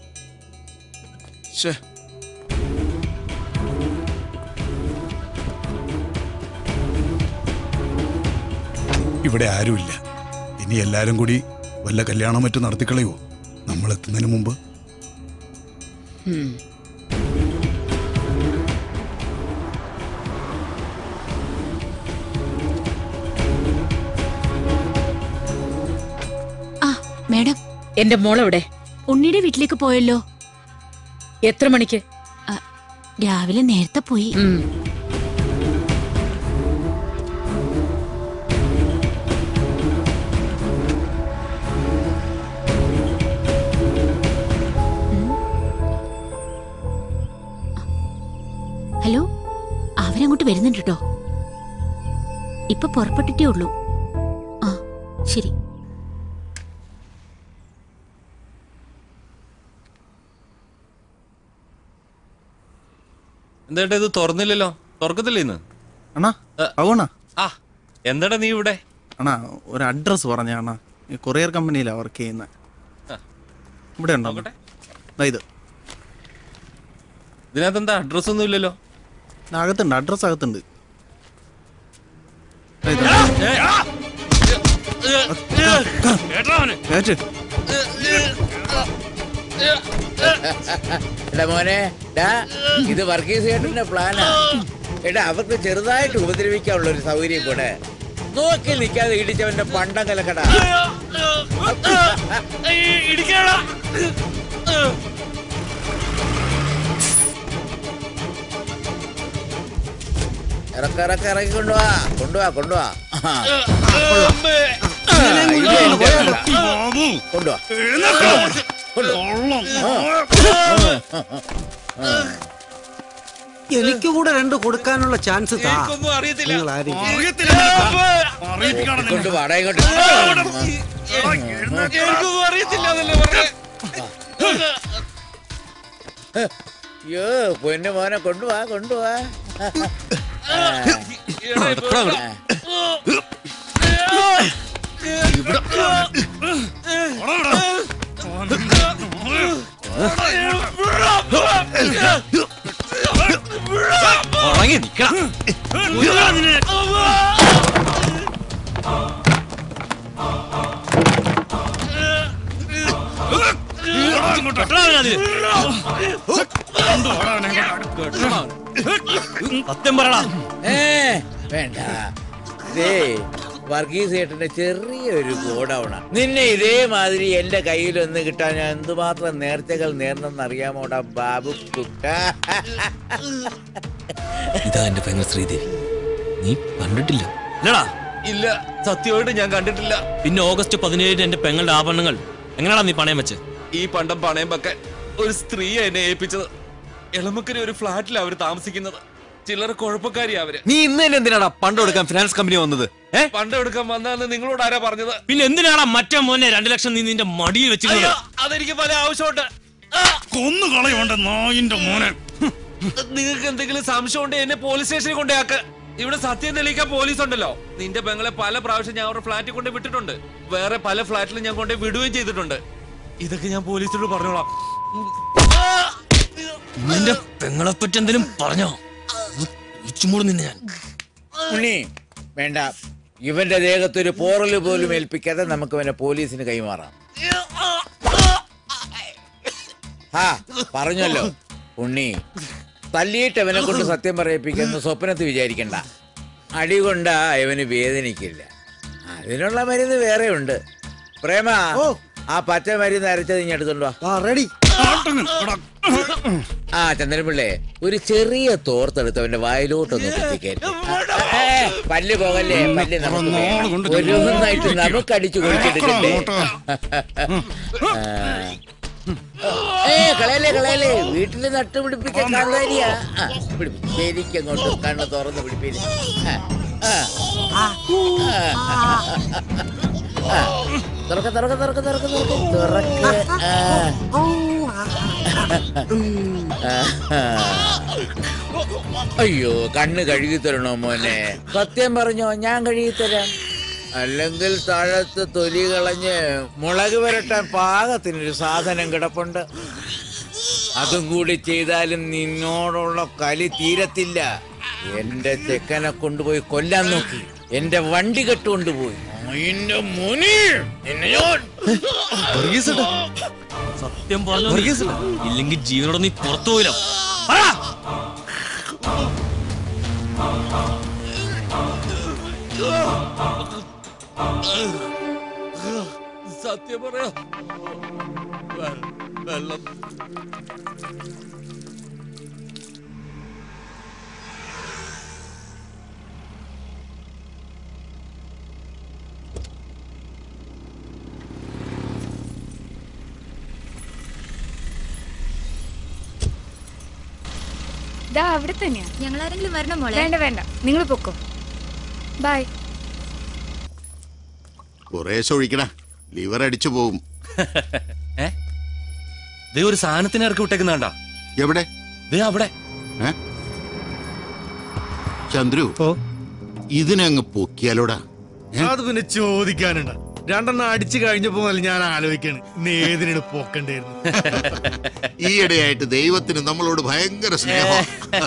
ഇവിടെ ആരുമില്ല. ഇനി എല്ലാരും കൂടി വല്ല കല്യാണം മറ്റും നടത്തിക്കളയോ നമ്മൾ എത്തുന്നതിന് മുമ്പ്? മേഡം, എന്റെ മോളെവിടെ? ഉണ്ണിയുടെ വീട്ടിലേക്ക് പോയല്ലോ. എത്ര മണിക്ക്? രാവിലെ നേരത്തെ പോയി. ഹലോ, അവരങ്ങോട്ട് വരുന്നുണ്ട് കേട്ടോ. ഇപ്പൊ പുറപ്പെട്ടിട്ടേ ഉള്ളൂ. ആ ശരി. എന്താ ഇത് തുറന്നില്ലല്ലോ? തുറക്കത്തില്ല ഇന്ന്? അണ്ണാ അവണ ആ എന്താടാ നീ ഇവിടെ? അണ്ണാ ഒരു അഡ്രസ് പറഞ്ഞ അണ്ണാ, കൊറിയർ കമ്പനിയിലാണ് വർക്ക് ചെയ്യുന്നത്. ഇവിടെ ഉണ്ടോ? ഇത് ഇതിനകത്ത് എന്താ അഡ്രസ് ഒന്നും ഇല്ലല്ലോ? അകത്തുണ്ട്, അഡ്രസ് അകത്തുണ്ട്. എടാ മോനെ, ഇത് വർഗീസ് ചേട്ടന്റെ പ്ലാനാ. എടാ അവർക്ക് ചെറുതായിട്ട് ഉപദ്രവിക്കാനുള്ള ഒരു സൗകര്യം കൂടെ. നോക്കി നിൽക്കാതെ ഇടിച്ചവന്റെ പണ്ടം കലക്കടാ. ഇടിക്കണം. ഇറക്ക ഇറക്ക ഇറക്കി കൊണ്ടുപോവാ കൊണ്ടുപോവാ കൊണ്ടുപോവാ എനിക്ക് കൂടെ രണ്ട് കൊടുക്കാനുള്ള ചാൻസ് താ. അറിയത്തില്ല നിങ്ങൾ ആരും കൊണ്ടുപോവാടാ ഇങ്ങോട്ട്. എനിക്കൊന്നും അറിയത്തില്ല അതല്ലേ പറഞ്ഞേ. അയ്യോ പൊന്നു മോനെ കൊണ്ടുപോവാ കൊണ്ടുപോവാ. ഉറങ്ങി നിക്കണം. സത്യം പറയടാ. വേണ്ട ദേ വർഗീസ് ചേട്ടന്റെ ചെറിയൊരു ഗോഡൌണാ. നിന്നെ ഇതേമാതിരി എന്റെ കയ്യിലൊന്ന് കിട്ടാൻ ഞാൻ എന്തുമാത്രം നേർച്ചകൾ നേർന്നെന്ന് അറിയാമോടാ ബാബു കുട്ട. ഇതാ എന്റെ പെങ്ങൾ ശ്രീദേവി. നീ കണ്ടിട്ടില്ല? ഇല്ലടാ. ഇല്ല, സത്യമായിട്ട് ഞാൻ കണ്ടിട്ടില്ല. പിന്നെ ഓഗസ്റ്റ് പതിനേഴിന് എന്റെ പെങ്ങളുടെ ആഭരണങ്ങൾ എങ്ങനെയാടാ നീ പണയം വെച്ച്? ഈ പണ്ടം പണയം വെക്കാൻ ഒരു സ്ത്രീ എന്നെ ഏൽപ്പിച്ചത്. എളമക്കര ഒരു ഫ്ലാറ്റിലാണ് അവര് താമസിക്കുന്നത്. ചിലർ കുഴപ്പക്കാരിയാ അവര്. നീ ഇന്ന് തന്നെ എന്തിനാടാ പണ്ട് കൊടുക്കാൻ ഫിനാൻസ് കമ്പനി വന്നത്? പണ്ട് എടുക്കാൻ വന്നാന്ന് നിങ്ങളോട് ആരാ പറഞ്ഞത്? പിന്നെ എന്തിനാടാ മറ്റേ മോനെ രണ്ടു ലക്ഷം നീ നിന്റെ മടിയിൽ വെച്ചിരുന്നത്? അതെനിക്ക് പല ആവശ്യമുണ്ട്. കൊന്നു കളയുണ്ട് നായിന്റെ മോനെ. നിങ്ങൾക്ക് എന്തെങ്കിലും സംശയം ഉണ്ടെങ്കിൽ എന്നെ പോലീസ് സ്റ്റേഷനിൽ കൊണ്ടേയാക്ക. ഇവിടെ സത്യം തെളിയിക്കാൻ പോലീസ് ഉണ്ടല്ലോ. നിന്റെ പെങ്ങളെ പല പ്രാവശ്യം ഞാൻ അവരുടെ ഫ്ലാറ്റിൽ കൊണ്ട് വിട്ടിട്ടുണ്ട്. വേറെ പല ഫ്ലാറ്റിലും ഞാൻ കൊണ്ടേ വിടുകയും ചെയ്തിട്ടുണ്ട്. ഇതൊക്കെ ഞാൻ പോലീസിനോട് പറഞ്ഞോളാം. നിന്റെ പെങ്ങളെ പറ്റി എന്തെങ്കിലും പറഞ്ഞോ? നിന്നെ ഞാൻ ഉണ്ണി വേണ്ട, ഇവന്റെ ദേഹത്തൊരു പോറല് പോലും ഏൽപ്പിക്കാതെ നമുക്ക് ഇവനെ പോലീസിന് കൈമാറാം. ആ പറഞ്ഞല്ലോ ഉണ്ണി, തല്ലിയിട്ട് അവനെ കൊണ്ട് സത്യം പറയിപ്പിക്കുന്ന സ്വപ്നത്ത് വിചാരിക്കണ്ട. അടി കൊണ്ട ഇവന് വേദനിക്കില്ല. അതിനുള്ള മരുന്ന് വേറെ ഉണ്ട്. പ്രേമ, ആ പച്ച മരുന്ന് അരച്ചത് ഇനി എടുത്തുണ്ടോ? ആ ചന്ദ്രൻപിള്ളേ, ഒരു ചെറിയ തോർത്തെടുത്ത് അവന്റെ വായിലോട്ടൊന്ന് കുത്തിക്കയറ്റി. പല്ല് പോകല്ലേ, പല്ല് നമുക്ക് ഓരോന്നായിട്ട് നമുക്ക് അടിച്ചു കൊടുത്തെടുക്കണ്ടേ. ഏ കളയല്ലേ കളയല്ലേ, വീട്ടില് നട്ടുപിടിപ്പിക്കാൻ കാണുകാരിയാ. ശരിക്കങ്ങോട്ട് കണ്ണ് തുറന്ന് പിടിപ്പില്ല. തുറക്ക തുറക്ക തുറക്ക തുറക്ക തുറക്ക തുറക്ക. അയ്യോ, കണ്ണ് കഴുകി തരണോ മോനെ? സത്യം പറഞ്ഞോ, ഞാൻ കഴുകി തരാം. അല്ലെങ്കിൽ താഴത്ത് തൊലി കളഞ്ഞ് മുളക് വരട്ടാൻ പാകത്തിനൊരു സാധനം കിടപ്പുണ്ട്. അതും കൂടി ചെയ്താലും നിന്നോടുള്ള കലി തീരത്തില്ല. എന്റെ ചെക്കനെ കൊണ്ടുപോയി കൊല്ലാൻ നോക്കി, എന്റെ വണ്ടി കെട്ടുകൊണ്ടുപോയി. സത്യം പറഞ്ഞു, ഇല്ലെങ്കിൽ ജീവനോട് നീ പുറത്തു പോയില്ല. സത്യം പറയാ, വെള്ളം അവിടെ തന്നെയാ. ഞങ്ങൾ ആരെങ്കിലും വരണം മോളെ? വേണ്ട വേണ്ട, നിങ്ങൾ പൊക്കോ. ബൈ. കുറേശ്ശെ ഒഴിക്കണ, ലിവർ അടിച്ചു പോകും. ഒരു സാധനത്തിന് ഇറക്കി വിട്ടേക്കുന്നാണ്ടാ. എവിടെ? അവിടെ. ചന്ദ്രു, ഇതിനങ്ങ് പൊക്കിയാലോടാ. അത് പിന്നെ ചോദിക്കാനുണ്ട. രണ്ടെണ്ണം അടിച്ചു കഴിഞ്ഞപ്പോ ഞാൻ ആലോചിക്കാണ് ഏതിനാണ് പോക്കണ്ടായിരുന്നു. ഈയിടെയായിട്ട് ദൈവത്തിന് നമ്മളോട് ഭയങ്കര സ്നേഹം.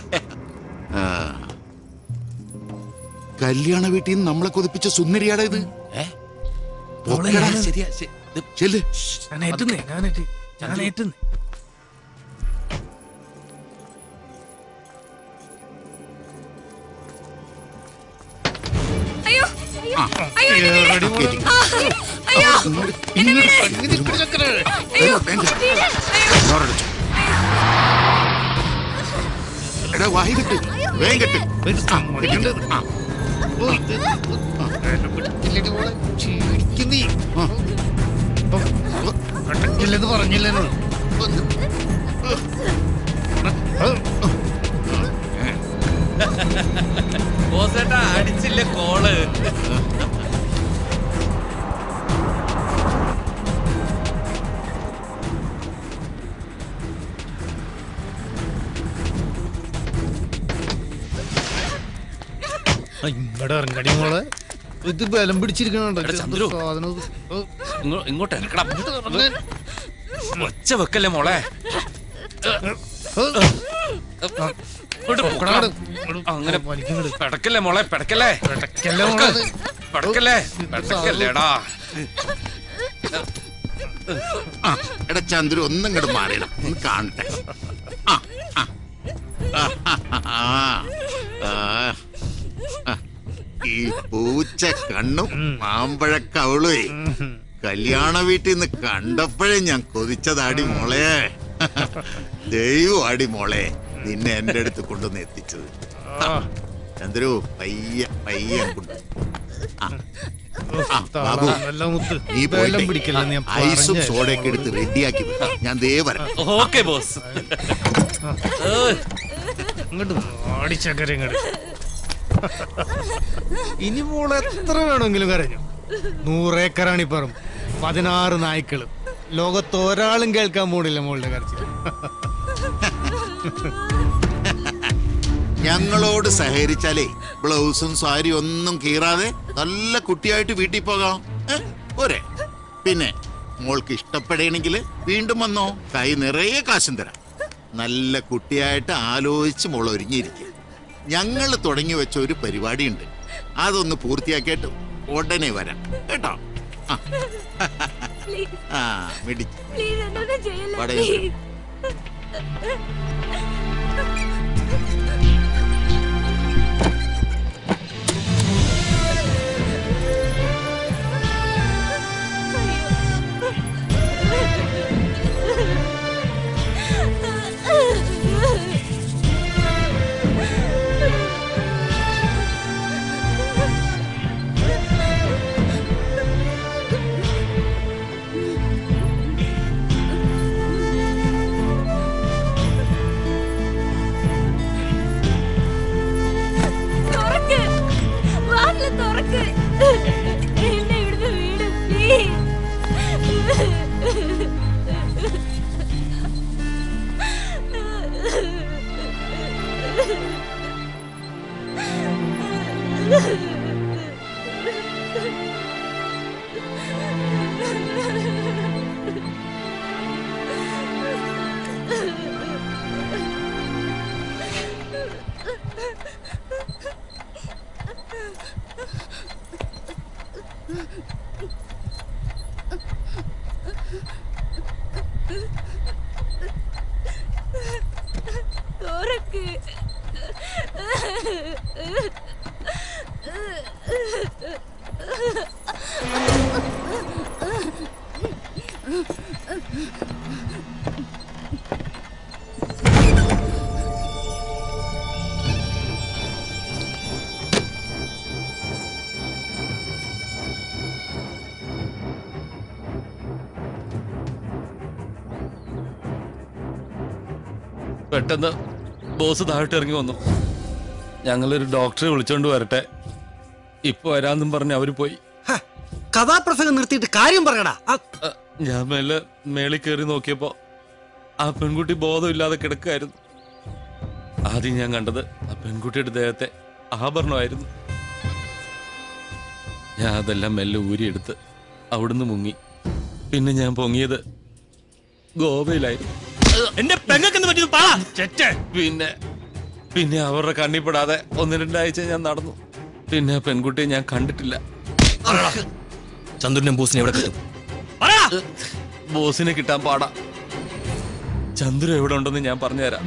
കല്യാണ വീട്ടിൽ നിന്ന് നമ്മളെ കൊതിപ്പിച്ച സുന്ദരിയാടാ ഇത്. അയ്യോ അയ്യോ അയ്യോ അയ്യോ എന്നെ വിട്. അയ്യോ എടാ വായി കെട്ട് വേഗം കെട്ട് കട്ടക്കില്ലെന്ന് പറഞ്ഞില്ലേ ബോസേട്ടാ അടിച്ചില്ലേ കോള്. ഇങ്ങോട്ട് ഇറങ്ങടി മോളെ. ഇത് ബലം പിടിച്ചിരിക്കണുണ്ടോ സാധനം. ഇങ്ങോട്ട് ഇറക്കണം. ഒച്ച വെക്കല്ലേ മോളെ. അങ്ങനെ പെടക്കല്ലേ മോളെ, പെടക്കല്ലേ പെടക്കല്ലേ പെടക്കല്ലേടാ. എടാ ചന്ദ്രു ഒന്നും ഇങ്ങോട്ട് മാറിയിടാ, ഒന്ന് കാണട്ടെ. ആ ഈ പൂച്ച കണ്ണും മാമ്പഴക്കവളേ കല്യാണ വീട്ടിൽ നിന്ന് കണ്ടപ്പോഴേ ഞാൻ കൊതിച്ചതാടി മോളെ. ദൈവം അടി മോളെ നിന്നെ എന്റെ അടുത്ത് കൊണ്ടുവന്ന് എത്തിച്ചത്. ചന്ദ്രു പയ്യ പയ്യ കൊണ്ട് ബാബു നീ പോയിട്ട് ഐസും സോഡയൊക്കെ എടുത്ത് റെഡിയാക്കി വെക്കാം. ഞാൻ ദേ വരാം. Okay boss. ഇങ്ങോട്ട് ഓടിച്ചക്കര ഇങ്ങോട്ട്. ഇനി മോള് എത്ര വേണമെങ്കിലും കരഞ്ഞു. നൂറേക്കറാണ് ഈ പറമ്പ്, പതിനാറ് നായ്ക്കള്. ലോകത്ത് ഒരാളും കേൾക്കാൻ പോണില്ല മോളുടെ കരച്ചിൽ. ഞങ്ങളോട് സഹകരിച്ചാലേ ബ്ലൗസും സാരി ഒന്നും കീറാതെ നല്ല കുട്ടിയായിട്ട് വീട്ടിൽ പോകാം. പോരെ? പിന്നെ മോൾക്ക് ഇഷ്ടപ്പെടണമെങ്കിൽ വീണ്ടും വന്നോ, കൈ നിറയെ കാശും തരാം. നല്ല കുട്ടിയായിട്ട് ആലോചിച്ച് മോൾ ഒരുങ്ങിയിരിക്കും. ഞങ്ങൾ തുടങ്ങി വെച്ച ഒരു പരിപാടിയുണ്ട്, അതൊന്ന് പൂർത്തിയാക്കിയിട്ട് ഉടനെ വരാം കേട്ടോ. ആ മിടിക്ക്. പെട്ടെന്ന് ബോസ് താഴോട്ട് ഇറങ്ങി വന്നു. ഞങ്ങളൊരു ഡോക്ടറെ വിളിച്ചോണ്ട് വരട്ടെ, ഇപ്പൊ വരാന്നും പറഞ്ഞ് അവര് പോയി. കഥാപ്രസംഗം നിർത്തിയിട്ട് കാര്യം പറയടാ. ഞാൻ മേലെ മേളിൽ കയറി നോക്കിയപ്പോ ആ പെൺകുട്ടി ബോധമില്ലാതെ കിടക്കായിരുന്നു. ആദ്യം ഞാൻ കണ്ടത് ആ പെൺകുട്ടിയുടെ ദേഹത്തെ ആഭരണമായിരുന്നു. ഞാൻ അതെല്ലാം മെല്ലെ ഊരിയെടുത്ത് അവിടുന്ന് മുങ്ങി. പിന്നെ ഞാൻ പൊങ്ങിയത് ഗോവയിലായിരുന്നു. എന്റെ പെങ്ങക്കെന്ന് പറ്റിയത് പറ. പിന്നെ പിന്നെ അവരുടെ കണ്ണിപ്പെടാതെ ഒന്ന് രണ്ടാഴ്ച ഞാൻ നടന്നു. പിന്നെ ആ പെൺകുട്ടിയെ ഞാൻ കണ്ടിട്ടില്ല. ചന്ദ്രനും ബോസിനെ എവിടെ കിട്ടും? ബോസിനെ കിട്ടാൻ പാടാ. ചന്ദ്രു എവിടെ ഉണ്ടെന്ന് ഞാൻ പറഞ്ഞുതരാം.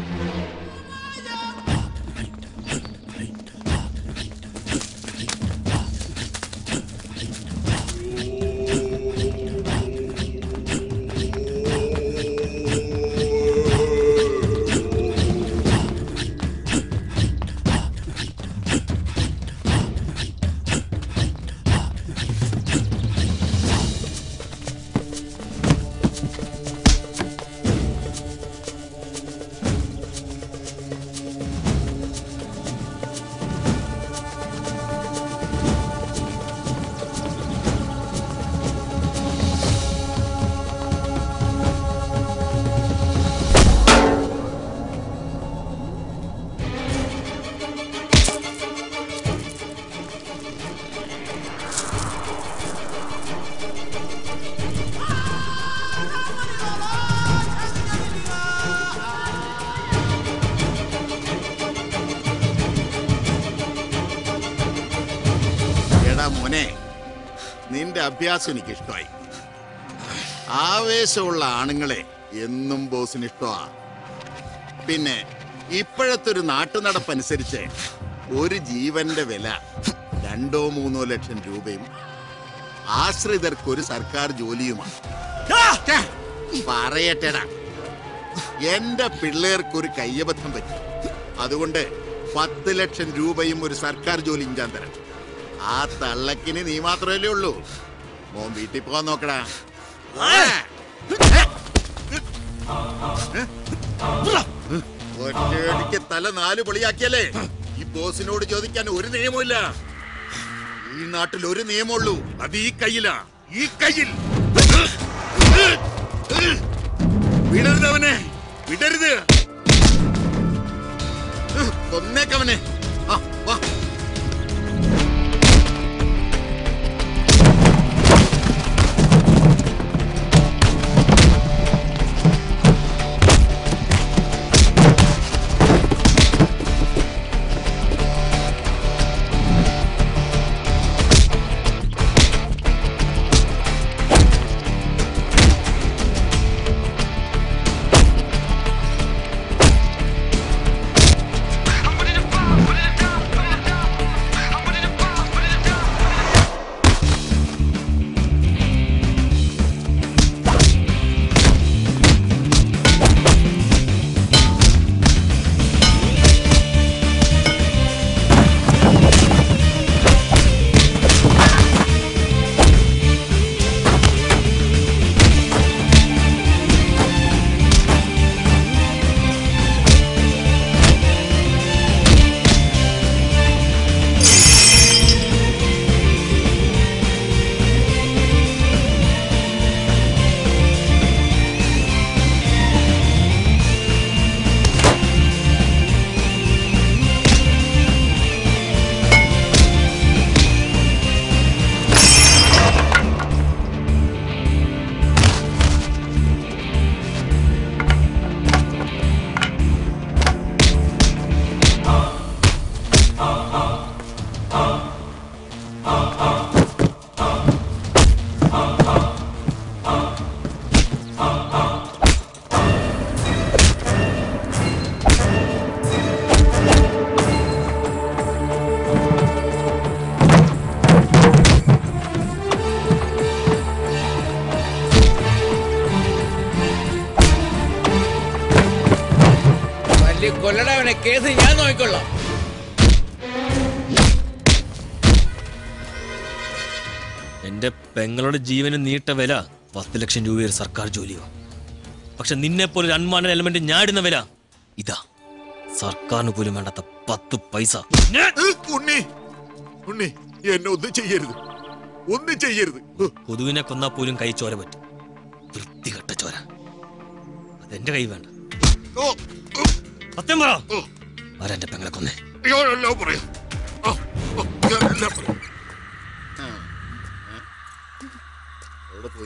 നിന്റെ അഭ്യാസം എനിക്ക് ഇഷ്ടമായി. ആവേശമുള്ള ആണുങ്ങളെ എന്നും ബോസിന് ഇഷ്ടമാ. പിന്നെ ഇപ്പോഴത്തെ ഒരു നാട്ടുനടപ്പനുസരിച്ച് ഒരു ജീവന്റെ വില രണ്ടോ മൂന്നോ ലക്ഷം രൂപയും ആശ്രിതർക്ക് ഒരു സർക്കാർ ജോലിയുമാണ്. പറയട്ടെടാ, എന്റെ പിള്ളേർക്കൊരു കയ്യബദ്ധം പറ്റി. അതുകൊണ്ട് പത്ത് ലക്ഷം രൂപയും ഒരു സർക്കാർ ജോലിയും ഞാൻ തരാം. ആ തള്ളക്കിന് നീ മാത്രമല്ലേ ഉള്ളൂ. മോൻ വീട്ടിൽ പോകാൻ നോക്കടാ. ഒറ്റയടിക്ക് തല നാല് പൊളിയാക്കിയല്ലേ. ഈ ബോസിനോട് ചോദിക്കാൻ ഒരു നിയമമില്ല. ഈ നാട്ടിൽ ഒരു നിയമമുള്ളൂ, അത് ഈ കയ്യിലാ. ഈ കയ്യിൽ വിടരുത് അവനെ, വിടരുത്. കൊന്നേക്കവനെ. ആ വാ. കൊല്ലടവനെ കേസ് ഞാൻ നോക്കിക്കൊള്ളാം. എന്റെ പെങ്ങളുടെ ജീവന് നീട്ട വില പത്ത് ലക്ഷം രൂപ ഒരു സർക്കാർ ജോലിയോ. പക്ഷെ നിന്നെ പോലെ ഒരു അൺമാനൻ എലമെന്റ് ഞാടുന്ന വില ഇതാ, സർക്കാരിന് പോലും വേണ്ടാത്ത പത്ത് പൈസ. ഉണ്ണി, ഉണ്ണി, എന്നെ ഒന്നും ചെയ്യരുത്, ഒന്നും ചെയ്യരുത്. കൊതുവിനെ കൊന്നാ പോലും കൈ ചോര പറ്റും. വൃത്തികെട്ട ചോര അതെന്റെ കൈ വേണ്ട. സത്യം പറ, ആരെന്റെ പെങ്ങളെ കൊന്നേ? പോയി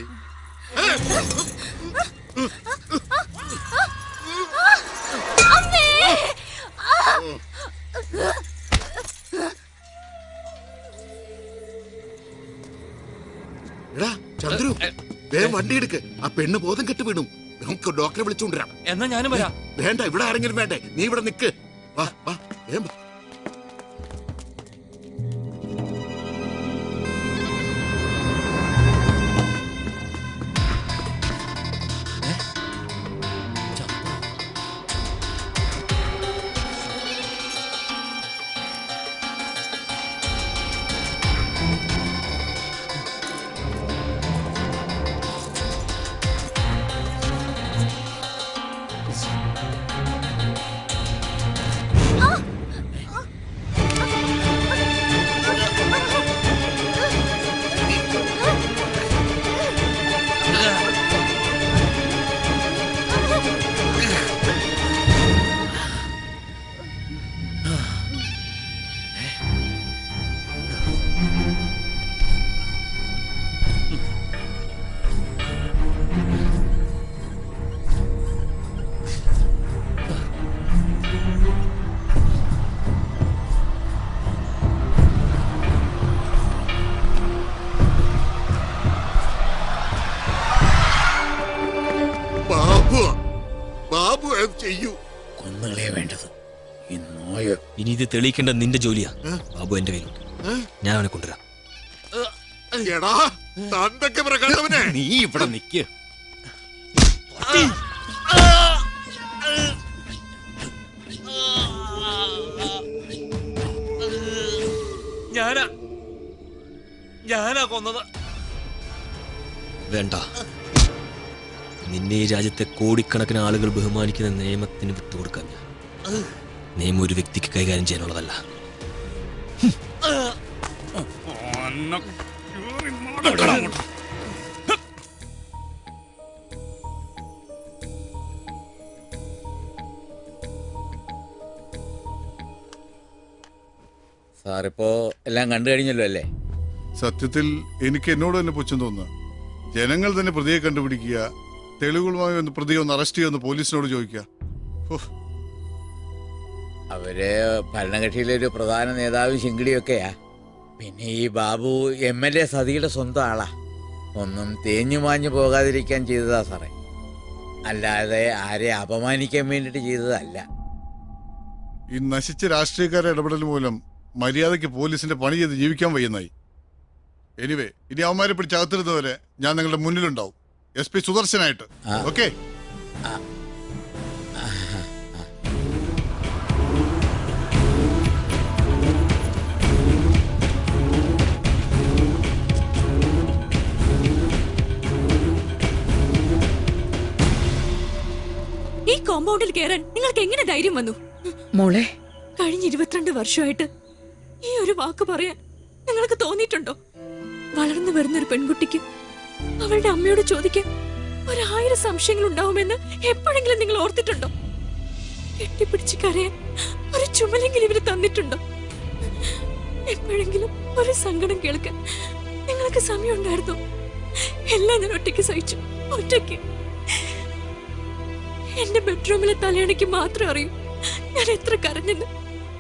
എടാ ചന്ദ്രു, വേഗം വണ്ടി എടുക്ക്. ആ പെണ്ണ് ബോധം കെട്ട് വീണു. നമുക്ക് ഡോക്ടറെ വിളിച്ചുകൊണ്ടിരാം. എന്നാ ഞാനും വരാം. വേണ്ട, ഇവിടെ ആരെങ്കിലും വേണ്ടേ? നീ ഇവിടെ നിക്ക്. വാ വാ വേഗം വാ. ഇനി ഇത് തെളിയിക്കേണ്ട നിന്റെ ജോലിയാ. ബാബു എന്റെ കയ്യിലുണ്ട്, ഞാൻ അവനെ കൊണ്ടുവരാം. എടാ തന്തൊക്കെ പ്രകടവനെ നീ ഇവിടെ നിക്ക്. ഞാനാ ഞാനാ കൊന്നത്. വേണ്ട, നിന്നെ ഈ രാജ്യത്തെ കോടിക്കണക്കിന് ആളുകൾ ബഹുമാനിക്കുന്ന നിയമത്തിന് വിട്ടുകൊടുക്കാൻ ഞാൻ. നിയമം ഒരു വ്യക്തിക്ക് കൈകാര്യം ചെയ്യാനുള്ളതല്ല. സാറിപ്പോ എല്ലാം കണ്ടു കഴിഞ്ഞല്ലോ അല്ലേ? സത്യത്തിൽ എനിക്ക് എന്നോട് തന്നെ പുച്ഛം തോന്നുക. ജനങ്ങൾ തന്നെ പ്രതിയെ കണ്ടുപിടിക്കുക, തെളിവുകളുമായി ഒന്ന് പ്രതിയെ ഒന്ന് അറസ്റ്റ് ചെയ്യുമെന്ന് പോലീസിനോട് ചോദിക്കുക. അവര് ഭരണകക്ഷിയിലെ ഒരു പ്രധാന നേതാവ് ശിങ്കിടിയൊക്കെയാ. പിന്നെ ഈ ബാബു എം എൽ എ സതിയുടെ സ്വന്തം ആളാ. ഒന്നും തേഞ്ഞു മാഞ്ഞു പോകാതിരിക്കാൻ ചെയ്തതാ സാറേ, അല്ലാതെ ആരെ അപമാനിക്കാൻ വേണ്ടിട്ട് ചെയ്തതല്ല. ഈ നശിച്ച രാഷ്ട്രീയക്കാരുടെ ഇടപെടൽ മൂലം മര്യാദയ്ക്ക് പോലീസിന്റെ പണി ചെയ്ത് ജീവിക്കാൻ വയ്യുന്നായി. എനിവേ, ഇനി അവന്മാരെ പിടിച്ചകത്തിരുന്നവരെ ഞാൻ നിങ്ങളുടെ മുന്നിലുണ്ടാവും, എസ് പി സുദർശനായിട്ട്. ഓക്കെ? ഈ കോമ്പൗണ്ടിൽ കയറാൻ നിങ്ങൾക്ക് എങ്ങനെ ധൈര്യം വന്നു? മോളെ, കഴിഞ്ഞ ഇരുപത്തിരണ്ട് വർഷമായിട്ട് ഈ ഒരു വാക്ക് പറയാൻ നിങ്ങൾക്ക് തോന്നിയിട്ടുണ്ടോ? വളർന്നു വരുന്ന ഒരു പെൺകുട്ടിക്ക് അവളുടെ അമ്മയോട് ചോദിക്കാൻ ഒരായിരം സംശയങ്ങൾ ഉണ്ടാവുമെന്ന് എപ്പോഴെങ്കിലും നിങ്ങൾ ഓർത്തിട്ടുണ്ടോ? കെട്ടിപ്പിടിച്ച് കരയാൻ ഒരു ചുമലെങ്കിലും ഇവര് തന്നിട്ടുണ്ടോ? എപ്പോഴെങ്കിലും ഒരു സങ്കടം കേൾക്കാൻ നിങ്ങൾക്ക് സമയം ഉണ്ടായിരുന്നോ? എല്ലാം ഞാൻ ഒറ്റയ്ക്ക് സഹിച്ചു, ഒറ്റയ്ക്ക്. എന്റെ ബെഡ്റൂമിലെ തലയണയ്ക്ക് മാത്രം അറിയൂ ഞാൻ എത്ര കരഞ്ഞെന്ന്.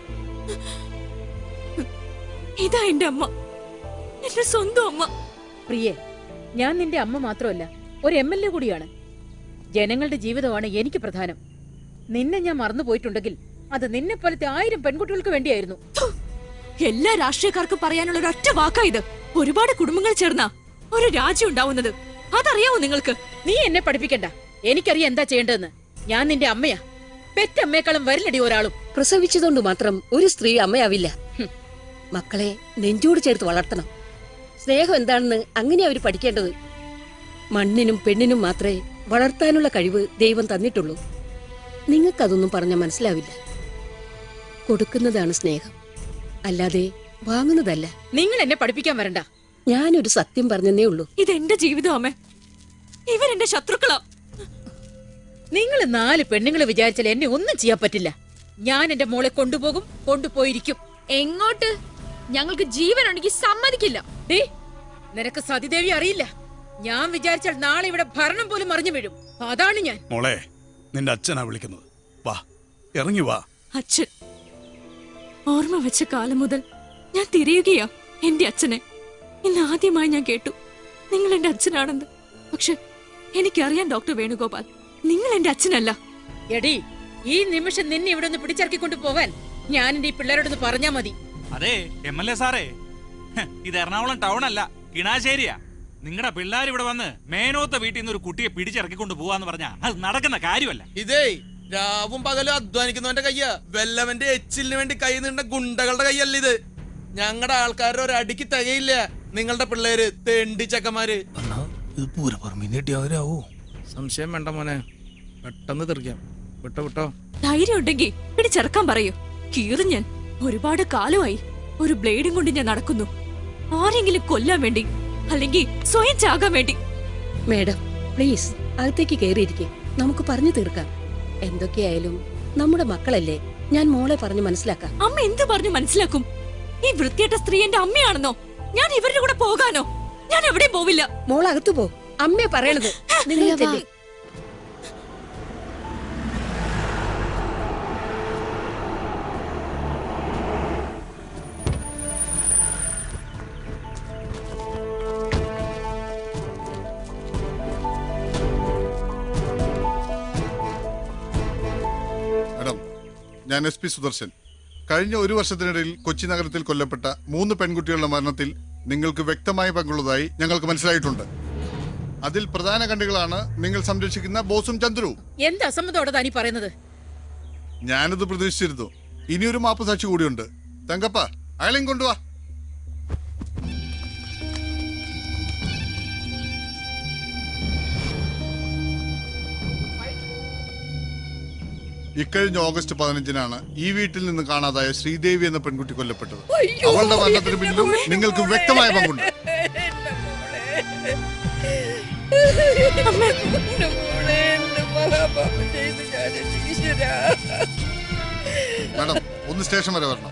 ഇതാ എന്റെ അമ്മ, എന്റെ സ്വന്തം അമ്മ. പ്രിയേ, ഞാൻ നിന്റെ അമ്മ മാത്രമല്ല, ഒരു എം എൽ എ കൂടിയാണ്. ജനങ്ങളുടെ ജീവിതമാണ് എനിക്ക് പ്രധാനം. നിന്നെ ഞാൻ മറന്നു പോയിട്ടുണ്ടെങ്കിൽ അത് നിന്നെ പോലത്തെ ആയിരം പെൺകുട്ടികൾക്ക് വേണ്ടിയായിരുന്നു. എല്ലാ രാഷ്ട്രീയക്കാർക്കും പറയാനുള്ള ഒരു ഒറ്റ വാക്കാ ഇത്. ഒരുപാട് കുടുംബങ്ങൾ ചേർന്നാ ഒരു രാജ്യം ഉണ്ടാവുന്നത്. അതറിയാവോ നിങ്ങൾക്ക്? നീ എന്നെ പഠിപ്പിക്കണ്ട, എനിക്കറിയാം എന്താ ചെയ്യേണ്ടതെന്ന്. ഞാൻ നിന്റെ അമ്മയാ, പെറ്റമ്മയെക്കാളും വരില്ലടി ഒരാളും. പ്രസവിച്ചതുകൊണ്ട് മാത്രം ഒരു സ്ത്രീ അമ്മയാവില്ല. മക്കളെ നെഞ്ചോട് ചേർത്ത് വളർത്തണം. സ്നേഹം എന്താണെന്ന് അങ്ങനെ അവർ പഠിക്കേണ്ടത്. മണ്ണിനും പെണ്ണിനും മാത്രമേ വളർത്താനുള്ള കഴിവ് ദൈവം തന്നിട്ടുള്ളൂ. നിങ്ങൾക്കതൊന്നും പറഞ്ഞാൽ മനസ്സിലാവില്ല. കൊടുക്കുന്നതാണ് സ്നേഹം, അല്ലാതെ വാങ്ങുന്നതല്ല. നിങ്ങൾ എന്നെ പഠിപ്പിക്കാൻ വരണ്ട. ഞാനൊരു സത്യം പറഞ്ഞതേ ഉള്ളൂ. ഇതെന്റെ ജീവിതം അമ്മേ, ഇവരെന്റെ ശത്രുക്കളാ. നിങ്ങൾ നാല് പെണ്ണുങ്ങൾ വിചാരിച്ചാൽ എന്നെ ഒന്നും ചെയ്യാൻ പറ്റില്ല. ഞാൻ എന്റെ മോളെ കൊണ്ടുപോകും, കൊണ്ടുപോയിരിക്കും. എങ്ങോട്ട്? ഞങ്ങൾക്ക് ജീവനുണ്ടെങ്കിൽ സമ്മതിക്കില്ല. നിനക്ക് സതിദേവി അറിയില്ല. ഞാൻ വിചാരിച്ചാൽ നാളെ ഇവിടെ ഭരണം പോലും മറിഞ്ഞു വീഴും. അതാണ് ഞാൻ. മോളെ, നിന്റെ അച്ഛനാ വിളിക്കുന്നത്. വാ, ഇറങ്ങി വാ. അച്ഛൻ, ഓർമ്മ വെച്ച കാലം മുതൽ ഞാൻ തിരയുകയാ എന്റെ അച്ഛനെ. ഇന്ന് ആദ്യമായി ഞാൻ കേട്ടു നിങ്ങൾ എന്റെ അച്ഛനാണെന്ന്. പക്ഷെ എനിക്കറിയാം ഡോക്ടർ വേണുഗോപാൽ, നിങ്ങൾ എന്റെ അച്ഛനല്ല. എടി, ഈ നിമിഷം നിന്നെ ഇവിടെ ഒന്ന് പിടിച്ചിറക്കിക്കൊണ്ട് പോവാൻ ഞാൻ എന്റെ ഈ പിള്ളേരോടൊന്ന് പറഞ്ഞാ മതി. അതെ എം എൽ എ സാറേ, ഇത് എറണാകുളം ടൗൺ അല്ല, കിണാശ്ശേരിയാ. നിങ്ങളുടെ പിള്ളേർ ഇവിടെ വന്ന് മേനോത്ത വീട്ടിൽ നിന്ന് ഒരു കുട്ടിയെ പിടിച്ചിറക്കിക്കൊണ്ട് പോവാന്ന് പറഞ്ഞാ അത് നടക്കുന്ന കാര്യമല്ല. ഇതേ രാവും പകലും അധ്വാനിക്കുന്നവന്റെ കയ്യാ, വെല്ലവന്റെ എച്ചിലിന് വേണ്ടി കൈ നീണ്ട ഗുണ്ടകളുടെ കൈയല്ല ഇത്. ഞങ്ങളുടെ ആൾക്കാരുടെ ഒരടിക്ക് തികയില്ല നിങ്ങളുടെ പിള്ളേര് തെണ്ടിച്ചക്കന്മാര്. ഇത് പൂരപ്പറമ്പിന് കിട്ടിയവരാവോ? സംശയം വേണ്ട മോനെ, പെട്ടെന്ന് തീർക്കാം. വിട്ടോ വിട്ടോ. ധൈര്യം ഉണ്ടെങ്കിൽ പിടിച്ചിറക്കാൻ പറയൂ. കീറും ഞാൻ. ഒരുപാട് കാലമായി ഒരു ബ്ലേഡും കൊണ്ട് ഞാൻ നടക്കുന്നു. ആരെങ്കിലും കൊല്ലാൻ വേണ്ടി, അല്ലെങ്കിൽ സ്വയം ചാകാൻ വേണ്ടി. മേഡം പ്ലീസ്, അകത്തേക്ക് കയറിയിരിക്കെ, നമുക്ക് പറഞ്ഞു തീർക്കാം. എന്തൊക്കെയായാലും നമ്മുടെ മക്കളല്ലേ. ഞാൻ മോളെ പറഞ്ഞു മനസ്സിലാക്കാം. അമ്മ എന്ത് പറഞ്ഞു മനസ്സിലാക്കും? ഈ വൃത്തിയേട്ട സ്ത്രീ എന്റെ അമ്മയാണെന്നോ? ഞാൻ ഇവരുടെ കൂടെ പോകാനോ? ഞാൻ എവിടെ പോവില്ല. മോൾ അകത്തു പോ, അമ്മയെ പറയണത്. നിങ്ങൾ ചെല്ല്. മാഡം, ഞാൻ എസ് പി സുദർശൻ. കഴിഞ്ഞ ഒരു വർഷത്തിനിടയിൽ കൊച്ചി നഗരത്തിൽ കൊല്ലപ്പെട്ട മൂന്ന് പെൺകുട്ടികളുടെ മരണത്തിൽ നിങ്ങൾക്ക് വ്യക്തമായ പങ്കുള്ളതായി ഞങ്ങൾക്ക് മനസ്സിലായിട്ടുണ്ട്. അതിൽ പ്രധാന കണ്ണികളാണ് നിങ്ങൾ സംരക്ഷിക്കുന്ന ബോസും ചന്ദ്രുവും. എന്ത് അസമ്മതോടെ താനീ പറയുന്നത്? ഞാനത് പ്രതീക്ഷിച്ചിരുന്നു. ഇനിയൊരു മാപ്പ് സാക്ഷി കൂടിയുണ്ട്. തങ്കപ്പ, അയാളെയും കൊണ്ടുവാ. ഇക്കഴിഞ്ഞ ഓഗസ്റ്റ് പതിനഞ്ചിനാണ് ഈ വീട്ടിൽ നിന്ന് കാണാതായ ശ്രീദേവി എന്ന പെൺകുട്ടി കൊല്ലപ്പെട്ടത്. അവളുടെ മരണത്തിന് പിന്നിലും നിങ്ങൾക്ക് വ്യക്തമായ പങ്കുണ്ട്. മാഡം, ഒന്ന് സ്റ്റേഷൻ വരെ വരണം.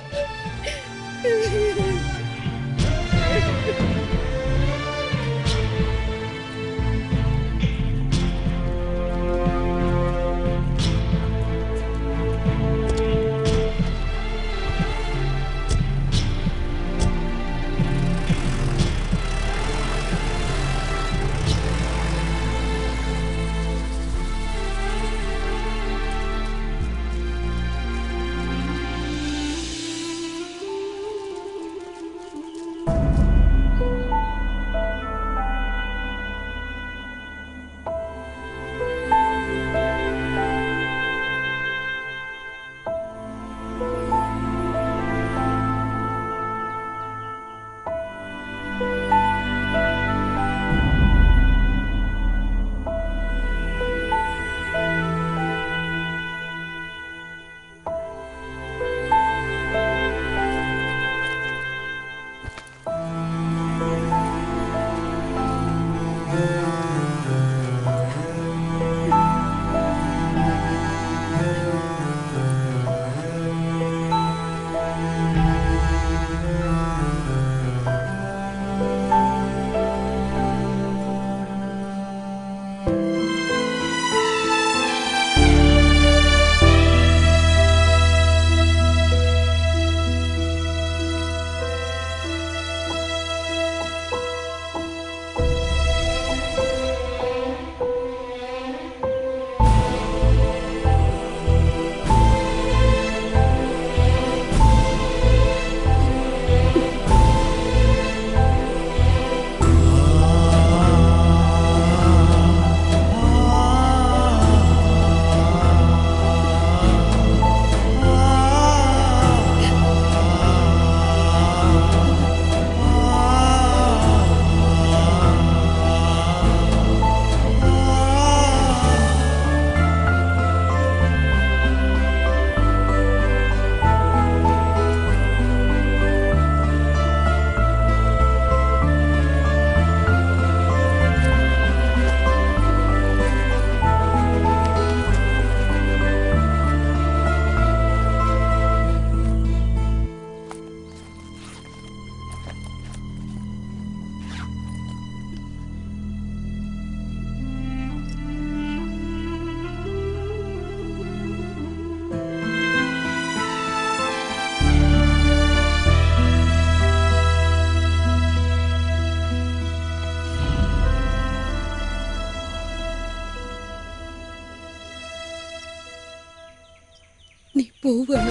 നീ പോവാണ്.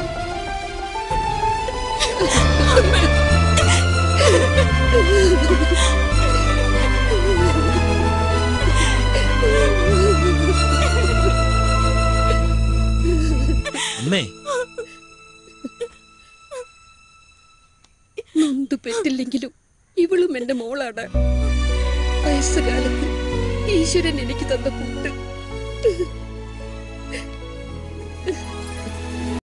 അമ്മേ, നൊന്ത് പറ്റില്ലെങ്കിലും ഇവളും എന്റെ മോളാണ്. വയസ്സുകാലത്ത് ഈശ്വരൻ എനിക്ക് തന്ന കൂട്ട്